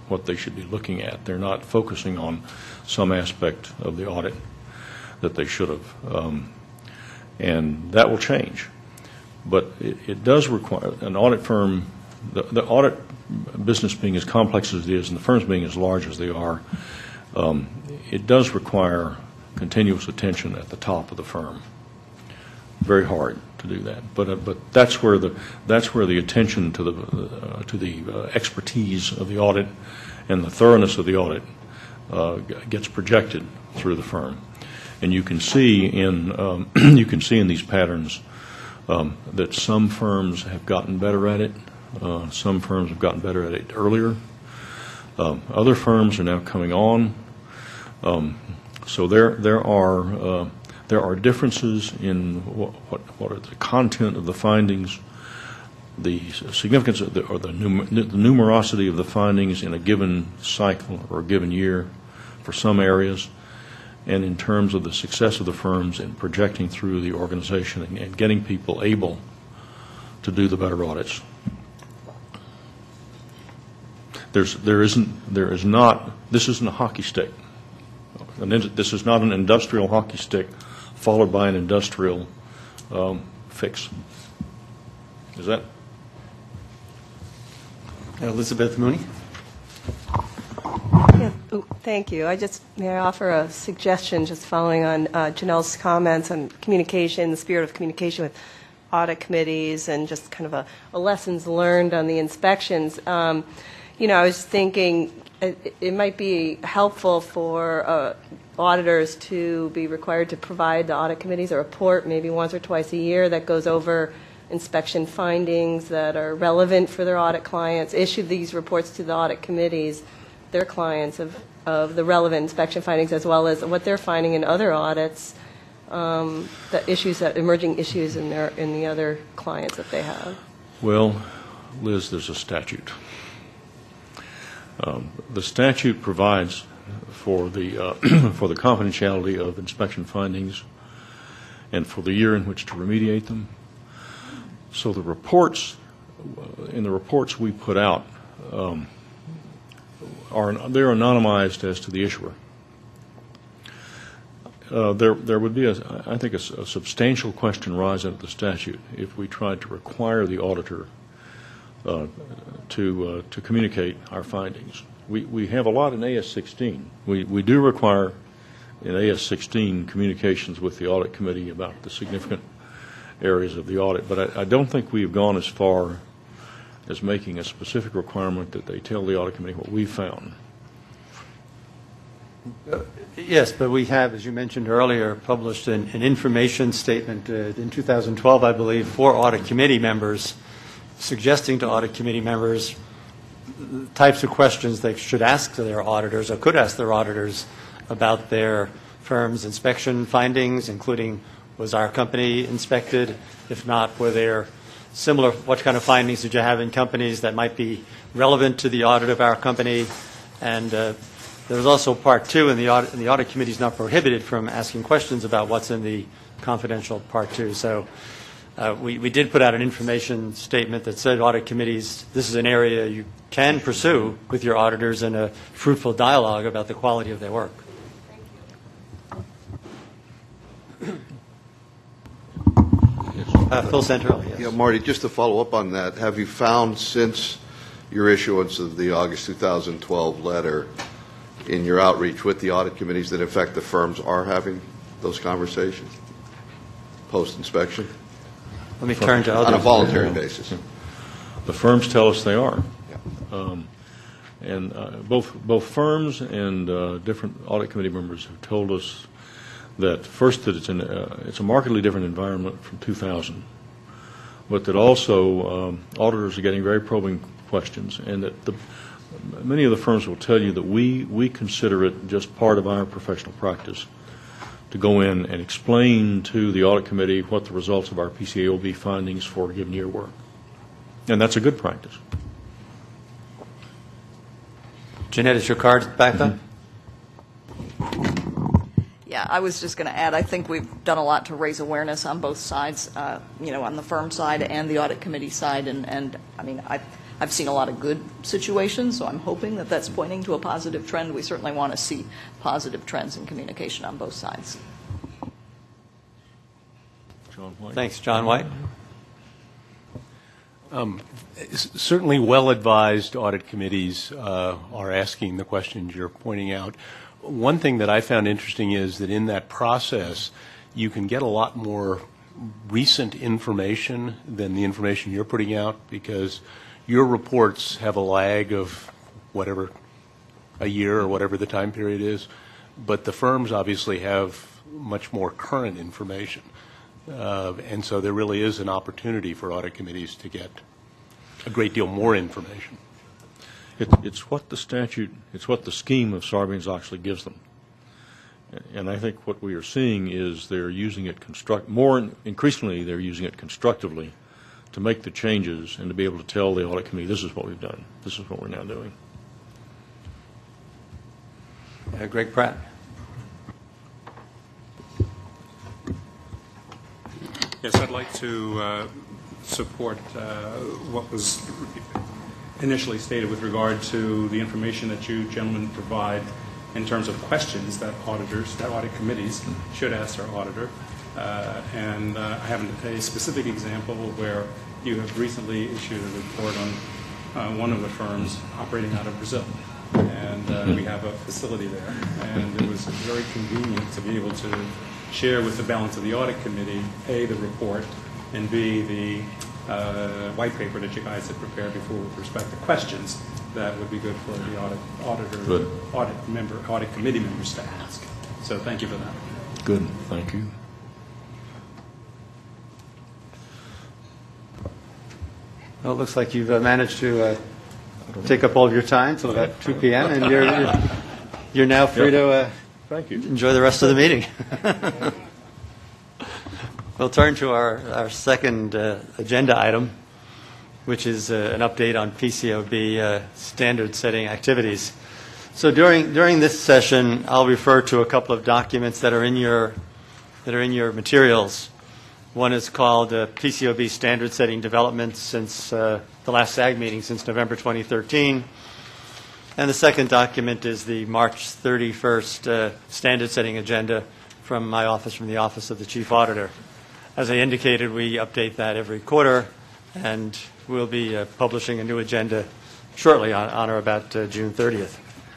what they should be looking at. They're not focusing on some aspect of the audit that they should have. And that will change. But it does require an audit firm, the audit business being as complex as it is and the firms being as large as they are, it does require continuous attention at the top of the firm. Very hard to do that, but that's where the attention to the expertise of the audit and the thoroughness of the audit gets projected through the firm, and you can see in these patterns that some firms have gotten better at it, some firms have gotten better at it earlier, other firms are now coming on, so there are differences in what are the content of the findings, the significance of the numerosity of the findings in a given cycle or a given year for some areas, and in terms of the success of the firms in projecting through the organization and getting people able to do the better audits. This isn't a hockey stick. This is not an industrial hockey stick followed by an industrial fix. Is that? Elizabeth Mooney. Yeah, thank you. May I offer a suggestion, just following on Janelle's comments on communication, the spirit of communication with audit committees, and just kind of a lessons learned on the inspections. I was thinking it might be helpful for auditors to be required to provide the audit committees a report maybe once or twice a year that goes over inspection findings that are relevant for their audit clients, issue these reports to the audit committees, their clients of the relevant inspection findings, as well as what they're finding in other audits, emerging issues in the other clients that they have. Well, Liz, there's a statute. The statute provides for the confidentiality of inspection findings and for the year in which to remediate them. So the reports we put out they're anonymized as to the issuer. There would be, I think, a substantial question rise out of the statute if we tried to require the auditor to communicate our findings. We have a lot in AS-16. We do require in AS-16 communications with the audit committee about the significant areas of the audit, but I don't think we've gone as far as making a specific requirement that they tell the audit committee what we found. Yes, but we have, as you mentioned earlier, published an information statement in 2012, I believe, for audit committee members, suggesting to audit committee members the types of questions they should ask to their auditors or could ask their auditors about their firm's inspection findings, including was our company inspected? If not, were there similar, what kind of findings did you have in companies that might be relevant to the audit of our company? And there's also part two, and the audit committee is not prohibited from asking questions about what's in the confidential part two. So we did put out an information statement that said audit committees, this is an area you can pursue with your auditors in a fruitful dialogue about the quality of their work. Phil Santorelli, yes. Yeah, Marty, just to follow up on that, have you found since your issuance of the August 2012 letter in your outreach with the audit committees that, in fact, the firms are having those conversations post-inspection? Let me turn to others. On a voluntary basis. The firms tell us they are. Yeah. And both firms and different audit committee members have told us that first that it's a markedly different environment from 2000, but that also auditors are getting very probing questions, and that many of the firms will tell you that we consider it just part of our professional practice to go in and explain to the audit committee what the results of our PCAOB findings for a given year were. And that's a good practice. Jeanette, is your card back up? Yeah, I was just going to add, I think we've done a lot to raise awareness on both sides, on the firm side and the audit committee side. And I mean, I've seen a lot of good situations, so I'm hoping that that's pointing to a positive trend. We certainly want to see positive trends in communication on both sides. John White. Thanks, John White. Certainly well-advised audit committees are asking the questions you're pointing out. One thing that I found interesting is that in that process, you can get a lot more recent information than the information you're putting out, because your reports have a lag of whatever, a year or whatever the time period is, but the firms obviously have much more current information. And so there really is an opportunity for audit committees to get a great deal more information. It's what the statute, it's what the scheme of Sarbanes-Oxley gives them. And I think what we are seeing is they're using it increasingly they're using it constructively to make the changes and to be able to tell the audit committee, this is what we've done, this is what we're now doing. Greg Pratt. Yes, I'd like to support what was initially stated with regard to the information that you gentlemen provide in terms of questions that audit committees should ask their auditor. And I have a specific example where you have recently issued a report on one of the firms operating out of Brazil. And we have a facility there. And it was very convenient to be able to share with the balance of the audit committee, A, the report, and B, the white paper that you guys had prepared before with respect to questions that would be good for the audit committee members to ask. So thank you for that. Good, thank you. Well, it looks like you've managed to take up all of your time until about 2 p.m. and you're now free to thank you. Enjoy the rest of the meeting. We'll turn to our second agenda item, which is an update on PCAOB standard-setting activities. So during this session, I'll refer to a couple of documents that are in your materials. One is called PCAOB Standard-Setting Developments since the last SAG meeting since November 2013. And the second document is the March 31st standard-setting agenda from my office, from the Office of the Chief Auditor. As I indicated, we update that every quarter, and we'll be publishing a new agenda shortly on or about June 30th.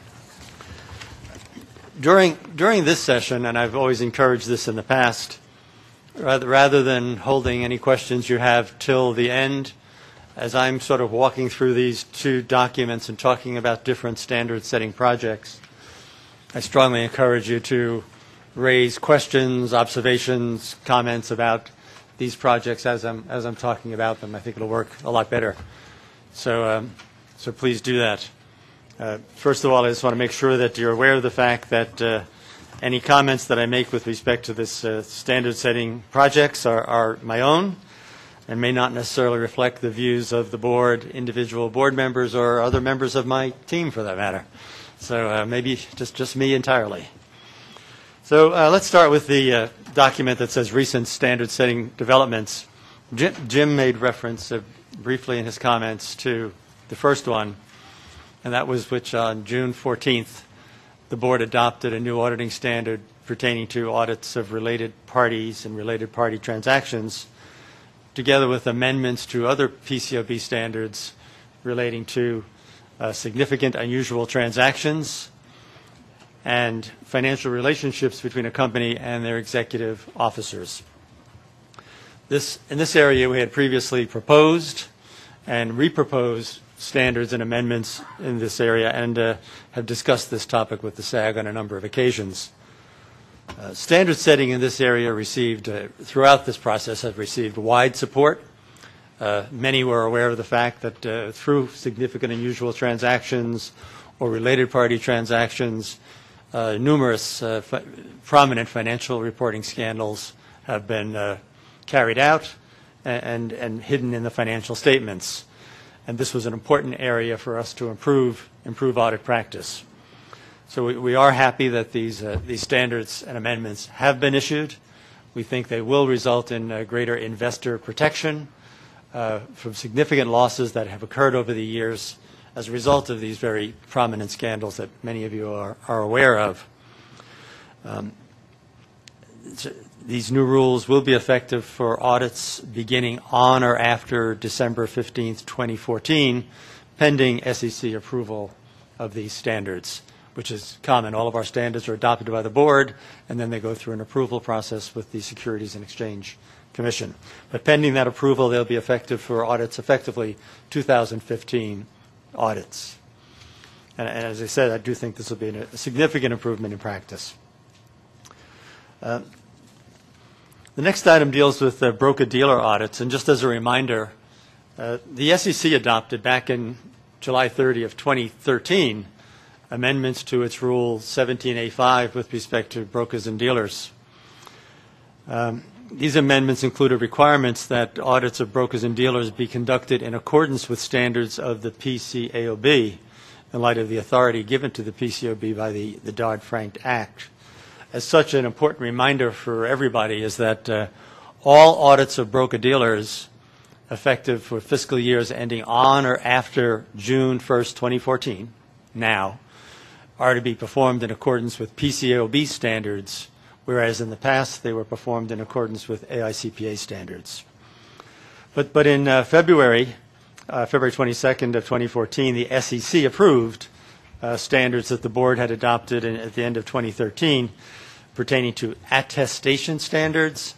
During this session, and I've always encouraged this in the past, rather than holding any questions you have till the end, as I'm sort of walking through these two documents and talking about different standard-setting projects, I strongly encourage you to raise questions, observations, comments about these projects as I'm talking about them. I think it'll work a lot better. So please do that. First of all, I just want to make sure that you're aware of the fact that any comments that I make with respect to this standard-setting projects are my own and may not necessarily reflect the views of the board, individual board members, or other members of my team, for that matter. So maybe just me entirely. So let's start with the document that says recent standard-setting developments. Jim made reference briefly in his comments to the first one, and that was which on June 14th, the board adopted a new auditing standard pertaining to audits of related parties and related party transactions, together with amendments to other PCAOB standards relating to significant unusual transactions and financial relationships between a company and their executive officers. In this area, we had previously proposed and reproposed standards and amendments in this area and have discussed this topic with the SAG on a number of occasions. Standard setting in this area received, throughout this process, has received wide support. Many were aware of the fact that through significant unusual transactions or related party transactions, numerous prominent financial reporting scandals have been carried out and hidden in the financial statements. And this was an important area for us to improve audit practice. So we are happy that these standards and amendments have been issued. We think they will result in greater investor protection, from significant losses that have occurred over the years as a result of these very prominent scandals that many of you are aware of. These new rules will be effective for audits beginning on or after December 15th, 2014, pending SEC approval of these standards, which is common. All of our standards are adopted by the board, and then they go through an approval process with the Securities and Exchange Commission. But pending that approval, they'll be effective for audits, effectively 2015 audits. And as I said, I do think this will be a significant improvement in practice. The next item deals with broker-dealer audits. And just as a reminder, the SEC adopted back in July 30 of 2013 amendments to its Rule 17a-5 with respect to brokers and dealers. These amendments included requirements that audits of brokers and dealers be conducted in accordance with standards of the PCAOB in light of the authority given to the PCAOB by the Dodd-Frank Act. As such, an important reminder for everybody is that all audits of broker-dealers effective for fiscal years ending on or after June 1st, 2014, now, are to be performed in accordance with PCAOB standards, whereas in the past they were performed in accordance with AICPA standards. But in February 22nd of 2014, the SEC approved standards that the board had adopted at the end of 2013 pertaining to attestation standards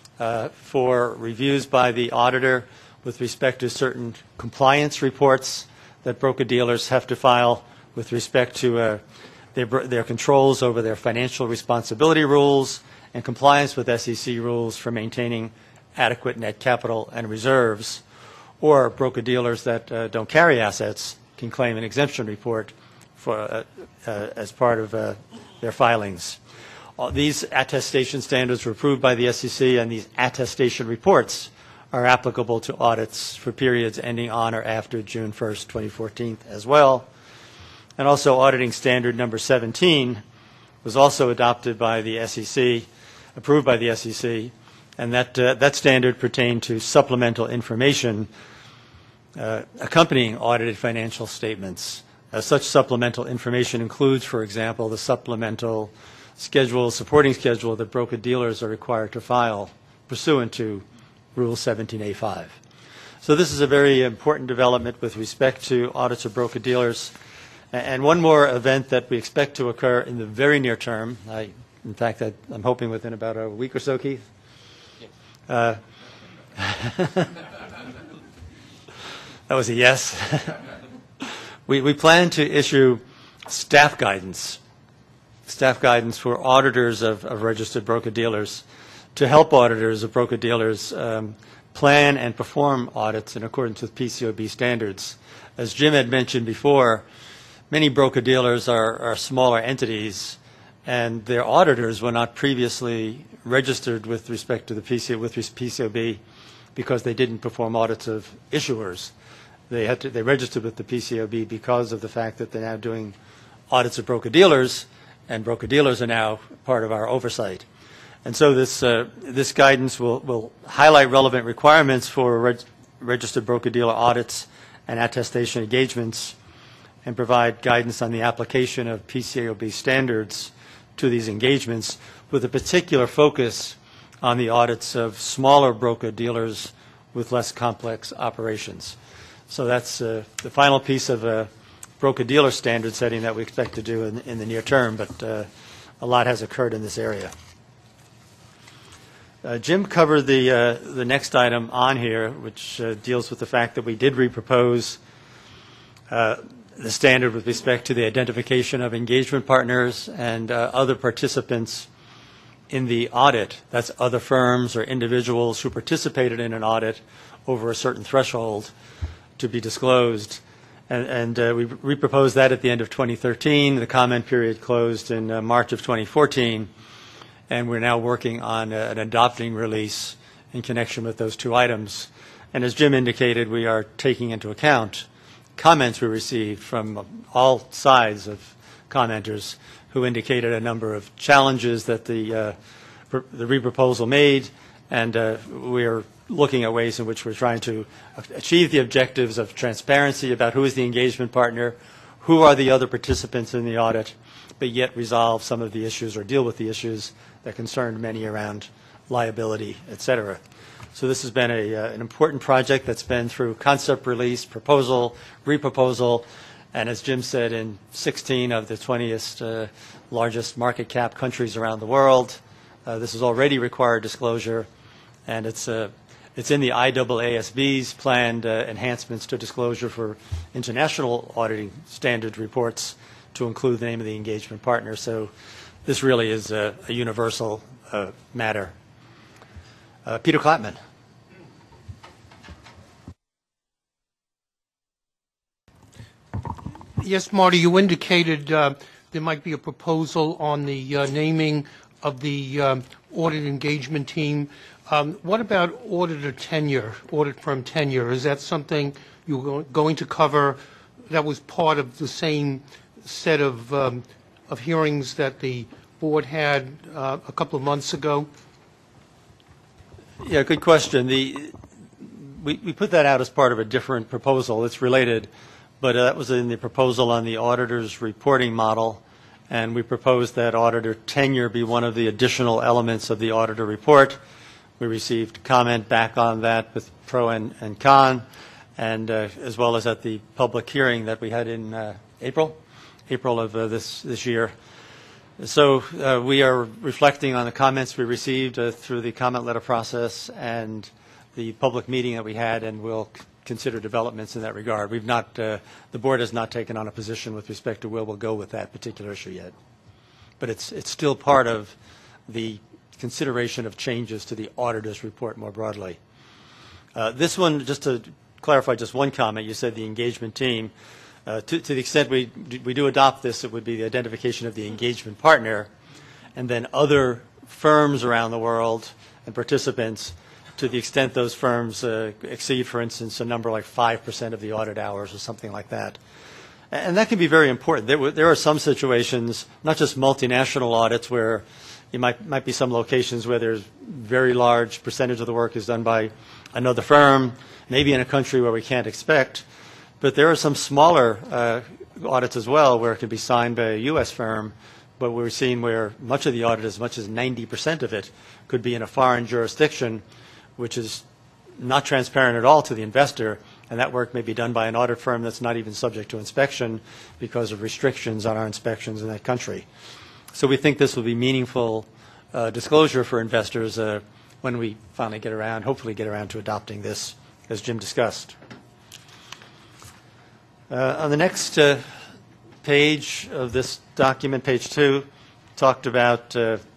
for reviews by the auditor with respect to certain compliance reports that broker-dealers have to file with respect to their controls over their financial responsibility rules and compliance with SEC rules for maintaining adequate net capital and reserves, or broker-dealers that don't carry assets can claim an exemption report for, as part of their filings. These attestation standards were approved by the SEC, and these attestation reports are applicable to audits for periods ending on or after June 1st, 2014 as well. And also auditing standard number 17 was also adopted by the SEC, approved by the SEC, and that standard pertained to supplemental information accompanying audited financial statements. Such supplemental information includes, for example, the supplemental supporting schedule that broker-dealers are required to file pursuant to Rule 17a-5. So this is a very important development with respect to audits of broker-dealers. And one more event that we expect to occur in the very near term, in fact, I'm hoping within about a week or so, Keith. That was a yes. We plan to issue staff guidance for auditors of registered broker-dealers to help auditors of broker-dealers plan and perform audits in accordance with PCAOB standards. As Jim had mentioned before, many broker-dealers are smaller entities, and their auditors were not previously registered with respect to the PCAOB because they didn't perform audits of issuers. They registered with the PCAOB because of the fact that they're now doing audits of broker-dealers, and broker-dealers are now part of our oversight. And so this guidance will highlight relevant requirements for registered broker-dealer audits and attestation engagements, and provide guidance on the application of PCAOB standards to these engagements, with a particular focus on the audits of smaller broker-dealers with less complex operations. So that's the final piece of broker-dealer standard setting that we expect to do in the near term, but a lot has occurred in this area. Jim covered the next item on here, which deals with the fact that we did repropose the standard with respect to the identification of engagement partners and other participants in the audit. That's other firms or individuals who participated in an audit over a certain threshold to be disclosed. And we reproposed that at the end of 2013. The comment period closed in March of 2014. And we're now working on an adopting release in connection with those two items. And as Jim indicated, we are taking into account comments we received from all sides of commenters who indicated a number of challenges that the reproposal made, And we're looking at ways in which we're trying to achieve the objectives of transparency about who is the engagement partner, who are the other participants in the audit, but yet resolve some of the issues or deal with the issues that concerned many around liability, et cetera. So this has been an important project that's been through concept release, proposal, reproposal, and as Jim said, in 16 of the 20th largest market cap countries around the world. This has already required disclosure, and it's in the IAASB's planned enhancements to disclosure for international auditing standard reports to include the name of the engagement partner. So this really is a universal matter. Peter Clapman. Yes, Marty, you indicated there might be a proposal on the naming of the audit engagement team. What about auditor tenure, audit firm tenure? Is that something you're going to cover? That was part of the same set of hearings that the board had a couple of months ago? Yeah, good question. We put that out as part of a different proposal. It's related, but that was in the proposal on the auditor's reporting model, and we proposed that auditor tenure be one of the additional elements of the auditor report. We received comment back on that with pro and con, and as well as at the public hearing that we had in April of this year. So we are reflecting on the comments we received through the comment letter process and the public meeting that we had, and we'll consider developments in that regard. We've not, the board has not taken on a position with respect to where we'll go with that particular issue yet. But it's still part of the consideration of changes to the auditor's report more broadly. This one, just to clarify just one comment, you said the engagement team. To the extent we do adopt this, it would be the identification of the engagement partner, and then other firms around the world and participants, to the extent those firms exceed, for instance, a number like 5% of the audit hours or something like that. And that can be very important. There are some situations, not just multinational audits, where you might be some locations where there's very large percentage of the work is done by another firm, maybe in a country where we can't expect. But there are some smaller audits as well where it can be signed by a U.S. firm, but we're seeing where much of the audit, as much as 90% of it, could be in a foreign jurisdiction, which is not transparent at all to the investor, and that work may be done by an audit firm that's not even subject to inspection because of restrictions on our inspections in that country. So we think this will be meaningful disclosure for investors when we finally hopefully get around to adopting this, as Jim discussed. On the next page of this document, page 2, talked about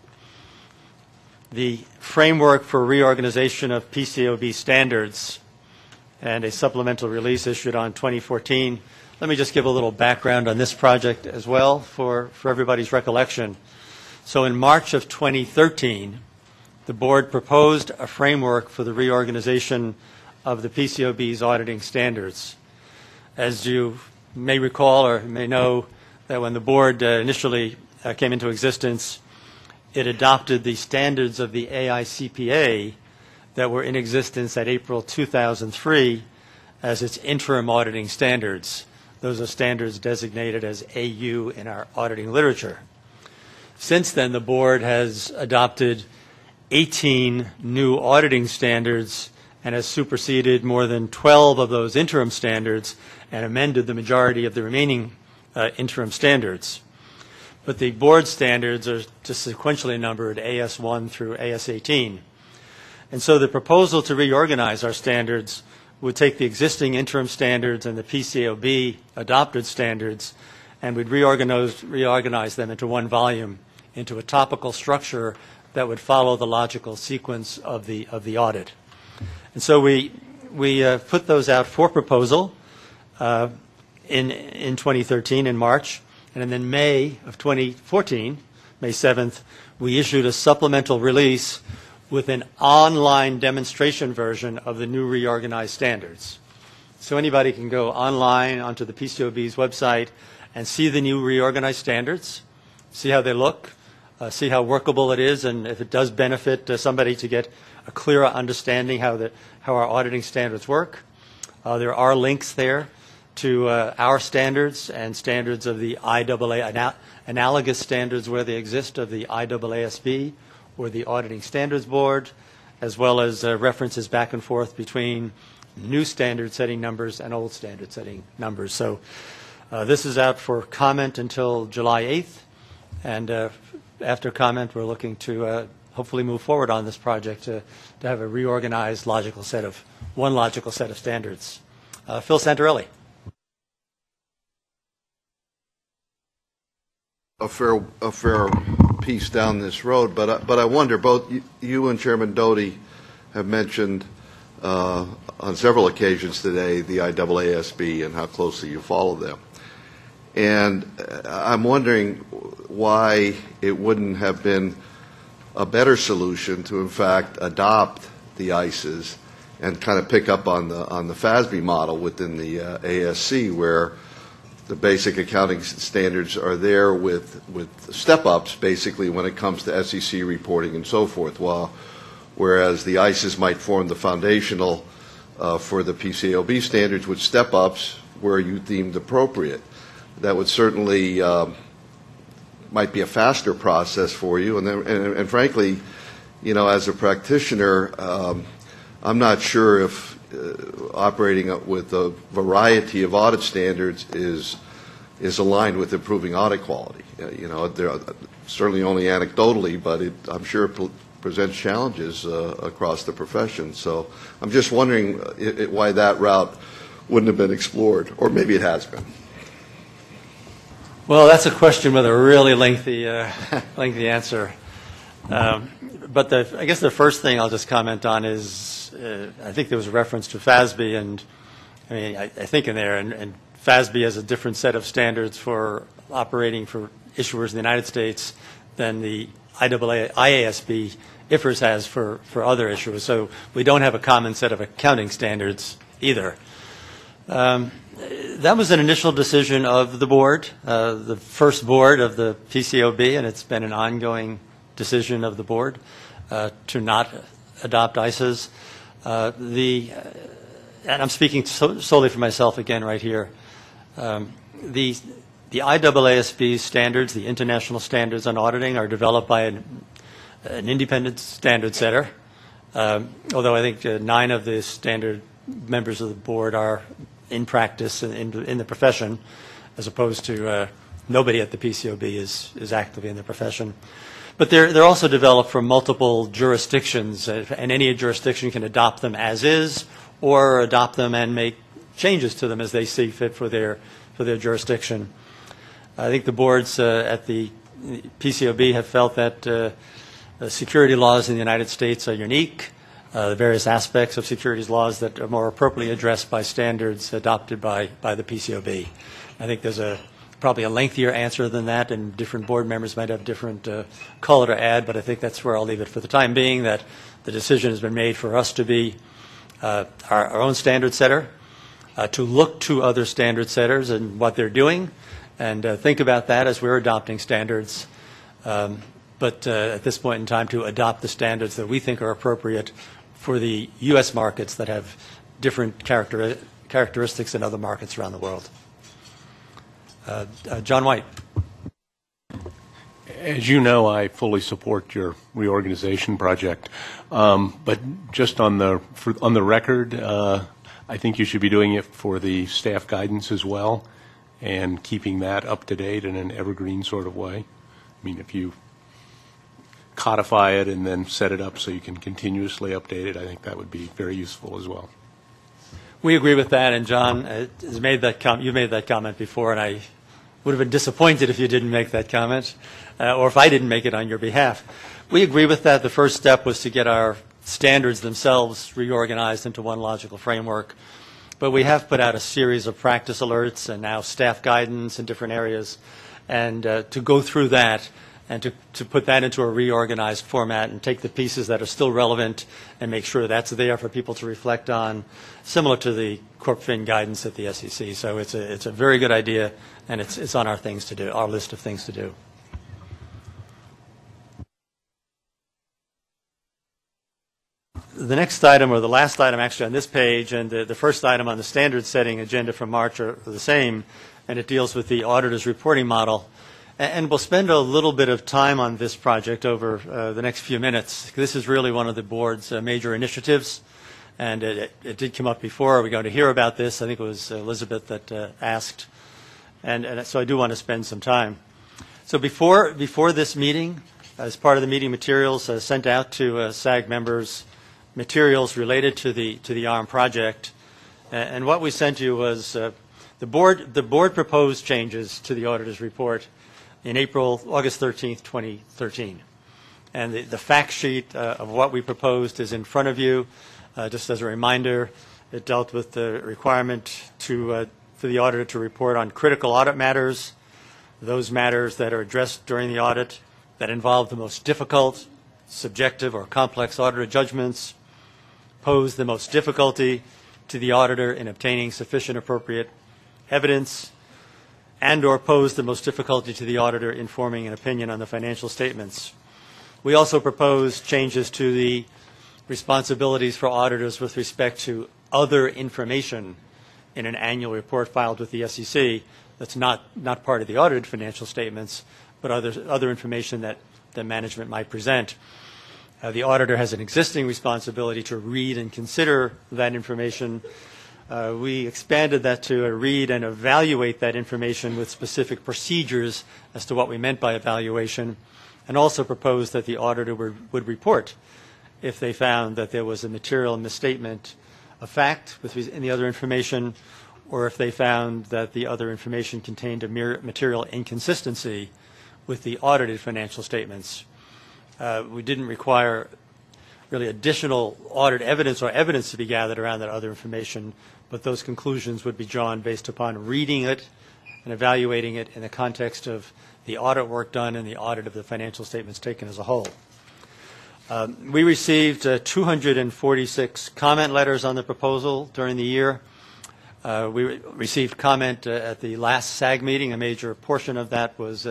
the framework for reorganization of PCAOB standards and a supplemental release issued on 2014. Let me just give a little background on this project as well for everybody's recollection. So in March of 2013, the board proposed a framework for the reorganization of the PCAOB's auditing standards. As you may recall or may know, that when the board initially came into existence, it adopted the standards of the AICPA that were in existence at April 2003 as its interim auditing standards. Those are standards designated as AU in our auditing literature. Since then, the board has adopted 18 new auditing standards and has superseded more than 12 of those interim standards and amended the majority of the remaining interim standards. But the board standards are just sequentially numbered AS1 through AS18. And so the proposal to reorganize our standards would take the existing interim standards and the PCAOB adopted standards, and we'd reorganize them into one volume, into a topical structure that would follow the logical sequence of the audit. And so we put those out for proposal in 2013 in March, and then in May of 2014, May 7th, we issued a supplemental release with an online demonstration version of the new reorganized standards. So anybody can go online onto the PCAOB's website and see the new reorganized standards, see how they look. see how workable it is, and if it does benefit somebody to get a clearer understanding how our auditing standards work. There are links there to our standards and standards of the IAA, analogous standards where they exist of the IAASB or the Auditing Standards Board, as well as references back and forth between new standard setting numbers and old standard setting numbers. So this is out for comment until July 8th, and after comment we're looking to hopefully move forward on this project to have a reorganized one logical set of standards. Phil Santarelli. A fair piece down this road, but I wonder, both you and Chairman Doty have mentioned on several occasions today the IAASB and how closely you follow them. And I'm wondering why it wouldn't have been a better solution to, in fact, adopt the ICES and kind of pick up on the FASB model within the ASC, where the basic accounting standards are there with step-ups, basically, when it comes to SEC reporting and so forth, whereas the ICES might form the foundational for the PCAOB standards with step-ups where you deemed appropriate. That would certainly might be a faster process for you, and frankly, you know, as a practitioner, I'm not sure if operating with a variety of audit standards is aligned with improving audit quality. You know, certainly only anecdotally, but I'm sure it presents challenges across the profession. So I'm just wondering why that route wouldn't have been explored, or maybe it has been. Well, that's a question with a really lengthy answer. But I guess the first thing I'll just comment on is I think there was a reference to FASB, and I mean I think in there, and FASB has a different set of standards for operating for issuers in the United States than the IASB IFRS has for other issuers. So we don't have a common set of accounting standards either. That was an initial decision of the board, the first board of the PCAOB, and it's been an ongoing decision of the board to not adopt ICES. And I'm speaking solely for myself again right here. The IAASB standards, the international standards on auditing, are developed by an independent standard setter, although I think 9 of the standard members of the board are in practice in the profession, as opposed to nobody at the PCAOB is actively in the profession. But they're also developed for multiple jurisdictions, and any jurisdiction can adopt them as is, or adopt them and make changes to them as they see fit for their jurisdiction. I think the boards at the PCAOB have felt that the security laws in the United States are unique. The various aspects of securities laws that are more appropriately addressed by standards adopted by the PCAOB. I think there's probably a lengthier answer than that, and different board members might have different color to add, but I think that's where I'll leave it for the time being, that the decision has been made for us to be our own standard setter, to look to other standard setters and what they're doing, and think about that as we're adopting standards. But at this point in time, to adopt the standards that we think are appropriate for the U.S. markets that have different characteristics than other markets around the world. John White. As you know, I fully support your reorganization project, but just on the record, I think you should be doing it for the staff guidance as well, and keeping that up to date in an evergreen sort of way. I mean, if you codify it and then set it up so you can continuously update it, I think that would be very useful as well. We agree with that, and John has made that you made that comment before, and I would have been disappointed if you didn't make that comment, or if I didn't make it on your behalf. We agree with that. The first step was to get our standards themselves reorganized into one logical framework, but we have put out a series of practice alerts and now staff guidance in different areas, and to go through that and to put that into a reorganized format and take the pieces that are still relevant and make sure that's there for people to reflect on, similar to the CorpFin guidance at the SEC. So it's a very good idea, and it's on our list of things to do. As you know, I fully support your reorganization project, but just on the record, I think you should be doing it for the staff guidance as well, and keeping that up to date in an evergreen sort of way. I mean, if you codify it and then set it up so you can continuously update it, I think that would be very useful as well. We agree with that, and John has made that comment before, and I would have been disappointed if you didn't make that comment. The next item, or the last item actually on this page, and the first item on the standard setting agenda from March are the same, and it deals with the auditor's reporting model. And we'll spend a little bit of time on this project over the next few minutes. This is really one of the board's major initiatives, and it did come up before. Are we going to hear about this? I think it was Elizabeth that asked, and so I do want to spend some time. So before this meeting, as part of the meeting materials sent out to SAG members, materials related to the ARM project, and what we sent you was the board proposed changes to the auditor's report in August 13th, 2013. And the fact sheet of what we proposed is in front of you. Just as a reminder, it dealt with the requirement for the auditor to report on critical audit matters, those matters that are addressed during the audit that involve the most difficult, subjective, or complex auditor judgments, pose the most difficulty to the auditor in obtaining sufficient appropriate evidence, and or pose the most difficulty to the auditor in forming an opinion on the financial statements. We also proposed changes to the responsibilities for auditors with respect to other information in an annual report filed with the SEC that's not part of the audited financial statements, but other information that management might present. The auditor has an existing responsibility to read and consider that information. We expanded that to read and evaluate that information with specific procedures as to what we meant by evaluation, and also proposed that the auditor would report if they found that there was a material misstatement of fact in the other information, or if they found that the other information contained a material inconsistency with the audited financial statements. We didn't require really additional audit evidence or evidence to be gathered around that other information, but those conclusions would be drawn based upon reading it and evaluating it in the context of the audit work done and the audit of the financial statements taken as a whole. We received 246 comment letters on the proposal during the year. We received comment at the last SAG meeting. A major portion of that was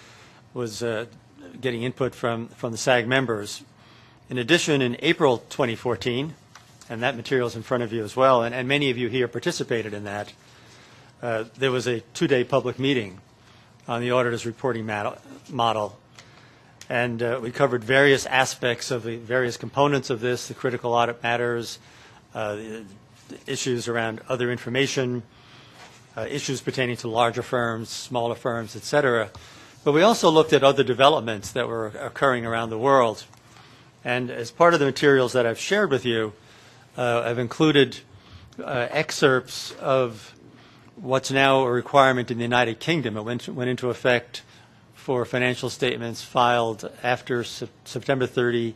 getting input from the SAG members. In addition, in April 2014, and that material is in front of you as well, and many of you here participated in that, there was a 2-day public meeting on the auditor's reporting model. And we covered various aspects of the various components of this, the critical audit matters, the issues around other information, issues pertaining to larger firms, smaller firms, et cetera. But we also looked at other developments that were occurring around the world. And as part of the materials that I've shared with you, I've included excerpts of what's now a requirement in the United Kingdom. It went into effect for financial statements filed after September 30,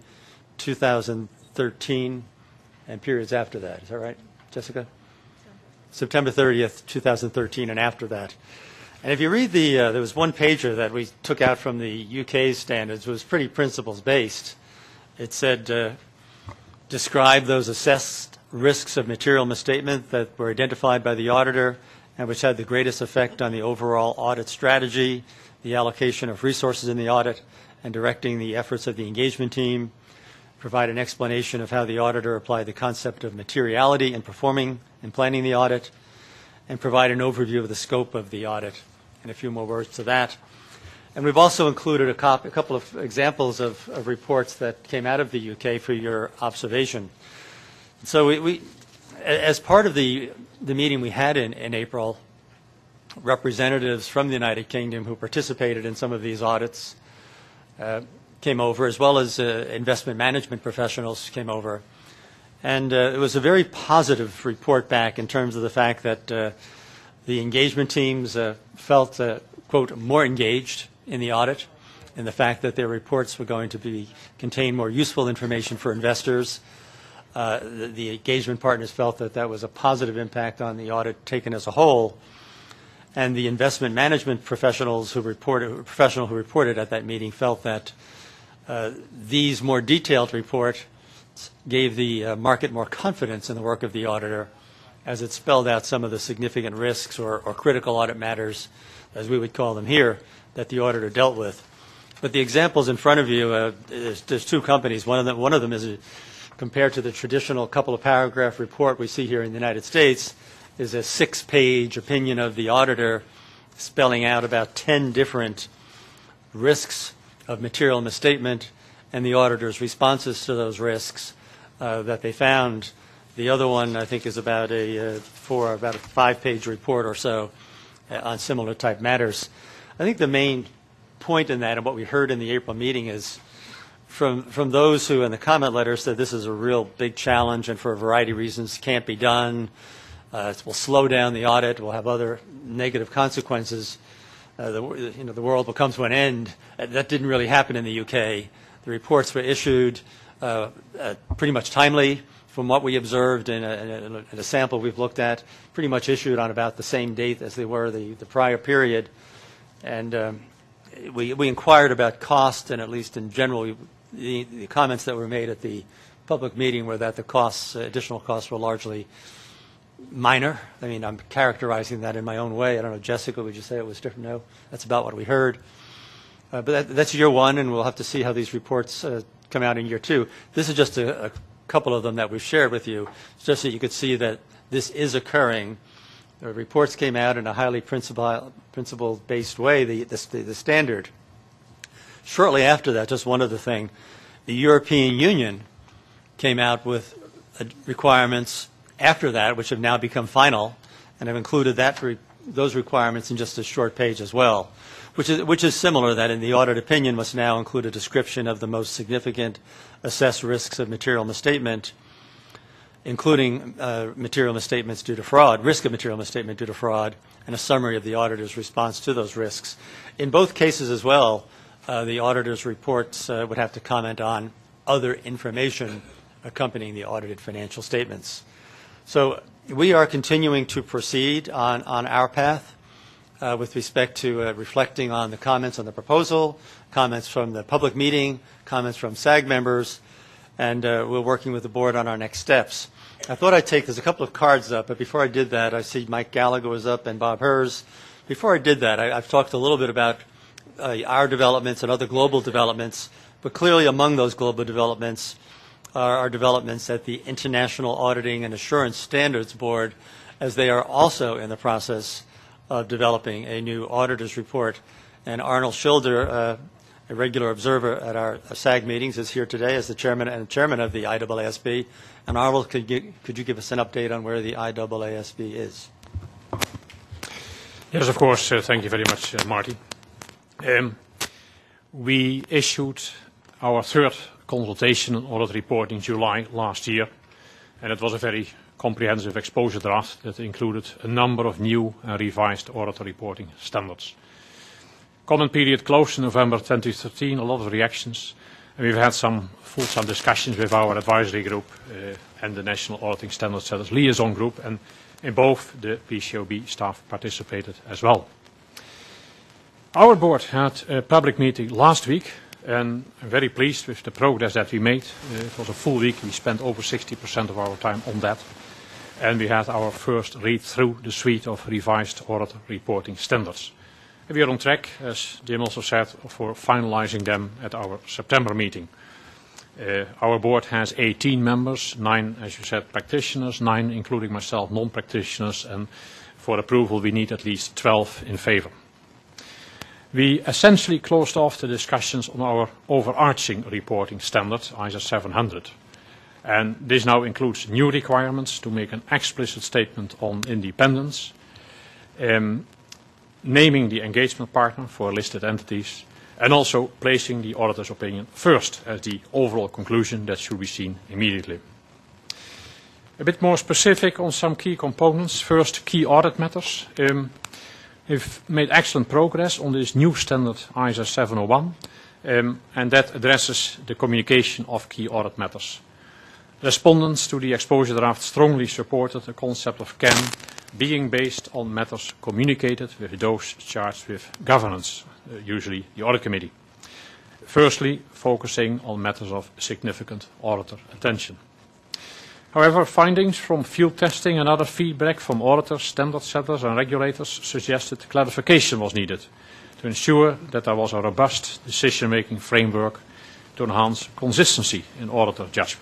2013, and periods after that. Is that right, Jessica? September 30th, 2013, and after that. And if you read there was one pager that we took out from the UK standards. It was pretty principles-based. It said, describe those assessed risks of material misstatement that were identified by the auditor and which had the greatest effect on the overall audit strategy, the allocation of resources in the audit, and directing the efforts of the engagement team. Provide an explanation of how the auditor applied the concept of materiality in performing and planning the audit, and provide an overview of the scope of the audit. And a few more words to that. And we've also included a couple of examples of reports that came out of the UK for your observation. So we as part of the meeting we had in April, representatives from the United Kingdom who participated in some of these audits came over, as well as investment management professionals came over. And it was a very positive report back in terms of the fact that the engagement teams felt, quote, more engaged in the audit, and the fact that their reports were going to contain more useful information for investors. The engagement partners felt that that was a positive impact on the audit taken as a whole. And the investment management professionals who reported at that meeting felt that these more detailed reports gave the market more confidence in the work of the auditor, as it spelled out some of the significant risks or critical audit matters, as we would call them here, that the auditor dealt with. But the examples in front of you, there's two companies. One of them is compared to the traditional couple of paragraph report we see here in the United States, is a 6-page opinion of the auditor spelling out about 10 different risks of material misstatement and the auditor's responses to those risks that they found. The other one, I think, is about a 5-page report or so on similar type matters. I think the main point in that and what we heard in the April meeting is from those who in the comment letter said this is a real big challenge and for a variety of reasons can't be done. It will slow down the audit. Will have other negative consequences. The world will come to an end. That didn't really happen in the UK. The reports were issued pretty much timely from what we observed in a sample we've looked at, pretty much issued on about the same date as they were the prior period. And we inquired about cost, and at least in general, the comments that were made at the public meeting were that the costs, additional costs, were largely minor. I mean, I'm characterizing that in my own way. I don't know, Jessica, would you say it was different? No, that's about what we heard. But that's year one, and we'll have to see how these reports come out in year two. This is just a couple of them that we've shared with you, just so you could see that this is occurring. The reports came out in a highly principle-based way, the standard. Shortly after that, just one other thing, the European Union came out with requirements after that, which have now become final, and have included those requirements in just a short page as well, which is similar, that in the audit opinion must now include a description of the most significant assessed risks of material misstatement, including material misstatements due to fraud, risk of material misstatement due to fraud, and a summary of the auditor's response to those risks. In both cases as well, the auditor's reports would have to comment on other information accompanying the audited financial statements. So we are continuing to proceed on our path with respect to reflecting on the comments on the proposal, comments from the public meeting, comments from SAG members, and we're working with the board on our next steps. I thought I'd there's a couple of cards up, but before I did that, I see Mike Gallagher was up and Bob Hers. Before I did that, I've talked a little bit about our developments and other global developments, but clearly among those global developments are developments at the International Auditing and Assurance Standards Board, as they are also in the process of developing a new auditor's report. And Arnold Schilder, a regular observer at our SAG meetings, is here today as the chairman of the IAASB. And Arnold, could you give us an update on where the IAASB is? Yes, of course. Thank you very much, Marty. We issued our third consultation on audit report in July last year, and it was a very comprehensive exposure draft that included a number of new and revised auditor reporting standards. Comment period closed in November 2013, a lot of reactions, and we've had some fulsome discussions with our advisory group and the National Auditing Standards Setters Liaison Group, and in both the PCAOB staff participated as well. Our board had a public meeting last week, and I'm very pleased with the progress that we made. It was a full week. We spent over 60% of our time on that. And we had our first read through the suite of revised audit reporting standards. And we are on track, as Jim also said, for finalizing them at our September meeting. Our board has 18 members, 9, as you said, practitioners, 9, including myself, non-practitioners, and for approval we need at least 12 in favor. We essentially closed off the discussions on our overarching reporting standard, ISO 700. And this now includes new requirements to make an explicit statement on independence, naming the engagement partner for listed entities, and also placing the auditor's opinion first as the overall conclusion that should be seen immediately. A bit more specific on some key components. First, key audit matters. We've made excellent progress on this new standard ISO 701, and that addresses the communication of key audit matters. Respondents to the exposure draft strongly supported the concept of CAN being based on matters communicated with those charged with governance, usually the audit committee. Firstly, focusing on matters of significant auditor attention. However, findings from field testing and other feedback from auditors, standard setters and regulators suggested clarification was needed to ensure that there was a robust decision-making framework to enhance consistency in auditor judgment.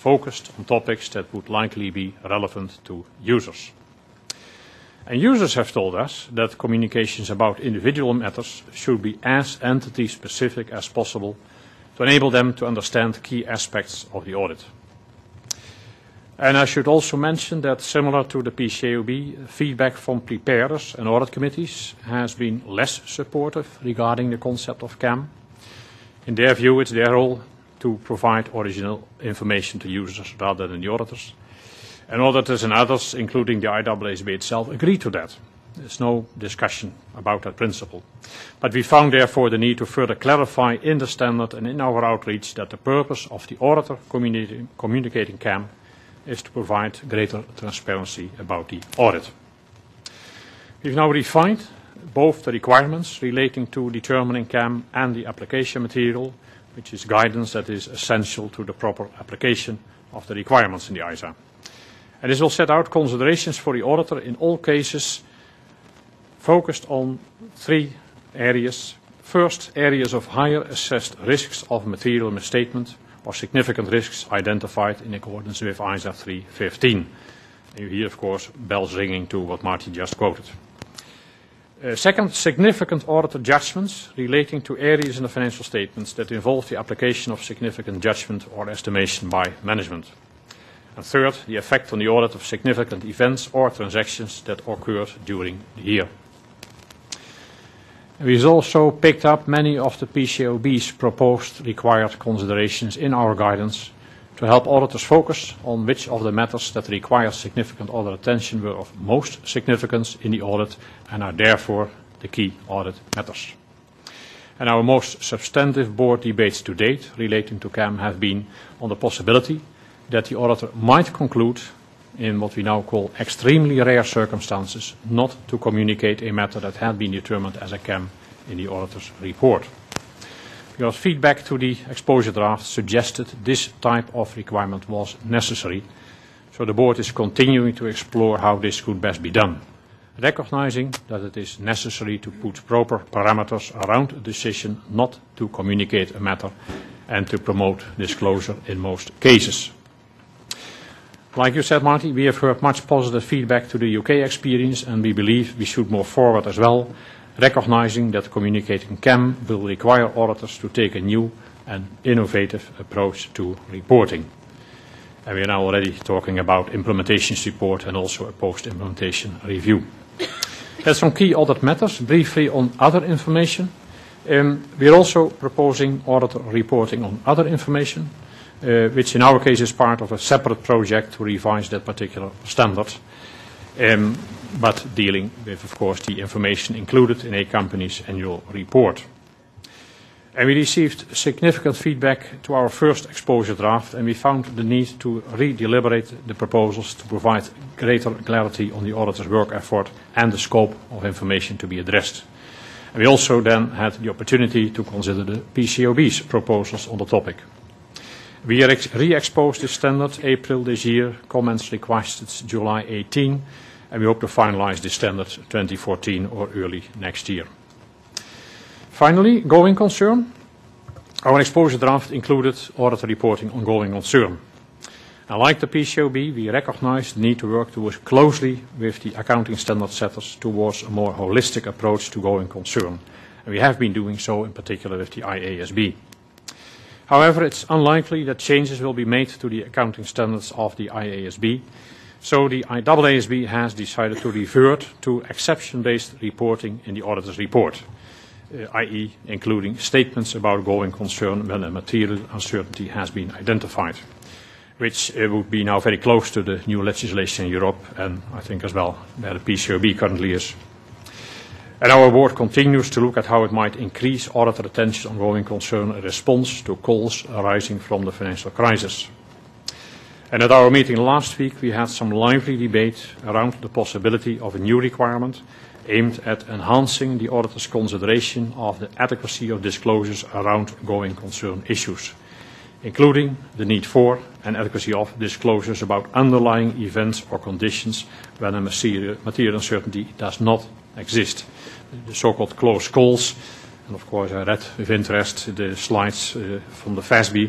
focused on topics that would likely be relevant to users. And users have told us that communications about individual matters should be as entity-specific as possible to enable them to understand key aspects of the audit. And I should also mention that, similar to the PCAOB, feedback from preparers and audit committees has been less supportive regarding the concept of CAM. In their view, it's their role to provide original information to users rather than the auditors. And auditors and others, including the IAASB itself, agree to that. There's no discussion about that principle. But we found, therefore, the need to further clarify in the standard and in our outreach that the purpose of the auditor communicating CAM is to provide greater transparency about the audit. We've now refined both the requirements relating to determining CAM and the application material, which is guidance that is essential to the proper application of the requirements in the ISA. And this will set out considerations for the auditor in all cases focused on 3 areas. First, areas of higher assessed risks of material misstatement or significant risks identified in accordance with ISA 315. And you hear, of course, bells ringing to what Marty just quoted. Second, significant auditor judgments relating to areas in the financial statements that involve the application of significant judgment or estimation by management. And third, the effect on the audit of significant events or transactions that occurred during the year. We've also picked up many of the PCAOB's proposed required considerations in our guidance to help auditors focus on which of the matters that require significant audit attention were of most significance in the audit and are therefore the key audit matters. And our most substantive board debates to date relating to CAM have been on the possibility that the auditor might conclude, in what we now call extremely rare circumstances, not to communicate a matter that had been determined as a CAM in the auditor's report. Your feedback to the exposure draft suggested this type of requirement was necessary, so the board is continuing to explore how this could best be done, recognizing that it is necessary to put proper parameters around a decision not to communicate a matter and to promote disclosure in most cases. Like you said, Marty, we have heard much positive feedback to the UK experience, and we believe we should move forward as well, recognizing that communicating CAM will require auditors to take a new and innovative approach to reporting. And we are now already talking about implementation support and also a post-implementation review. There's some key audit matters. Briefly on other information. We are also proposing auditor reporting on other information, which in our case is part of a separate project to revise that particular standard, but dealing with, of course, the information included in a company's annual report. And we received significant feedback to our first exposure draft, and we found the need to re-deliberate the proposals to provide greater clarity on the auditor's work effort and the scope of information to be addressed. And we also then had the opportunity to consider the PCAOB's proposals on the topic. We re-exposed this standard April this year, comments requested July 18, and we hope to finalize this standard 2014 or early next year. Finally, going concern. Our exposure draft included auditor reporting on going concern. And like the PCAOB, we recognize the need to work closely with the accounting standard setters towards a more holistic approach to going concern. And we have been doing so in particular with the IASB. However, it's unlikely that changes will be made to the accounting standards of the IASB, so the IAASB has decided to revert to exception-based reporting in the auditor's report, i.e. including statements about going concern when a material uncertainty has been identified, which would be now very close to the new legislation in Europe and I think as well where the PCAOB currently is. And our board continues to look at how it might increase auditor attention on going concern in response to calls arising from the financial crisis. And at our meeting last week, we had some lively debate around the possibility of a new requirement aimed at enhancing the auditor's consideration of the adequacy of disclosures around going concern issues, including the need for and adequacy of disclosures about underlying events or conditions when a material uncertainty does not exist, the so-called close calls. And of course, I read with interest the slides from the FASB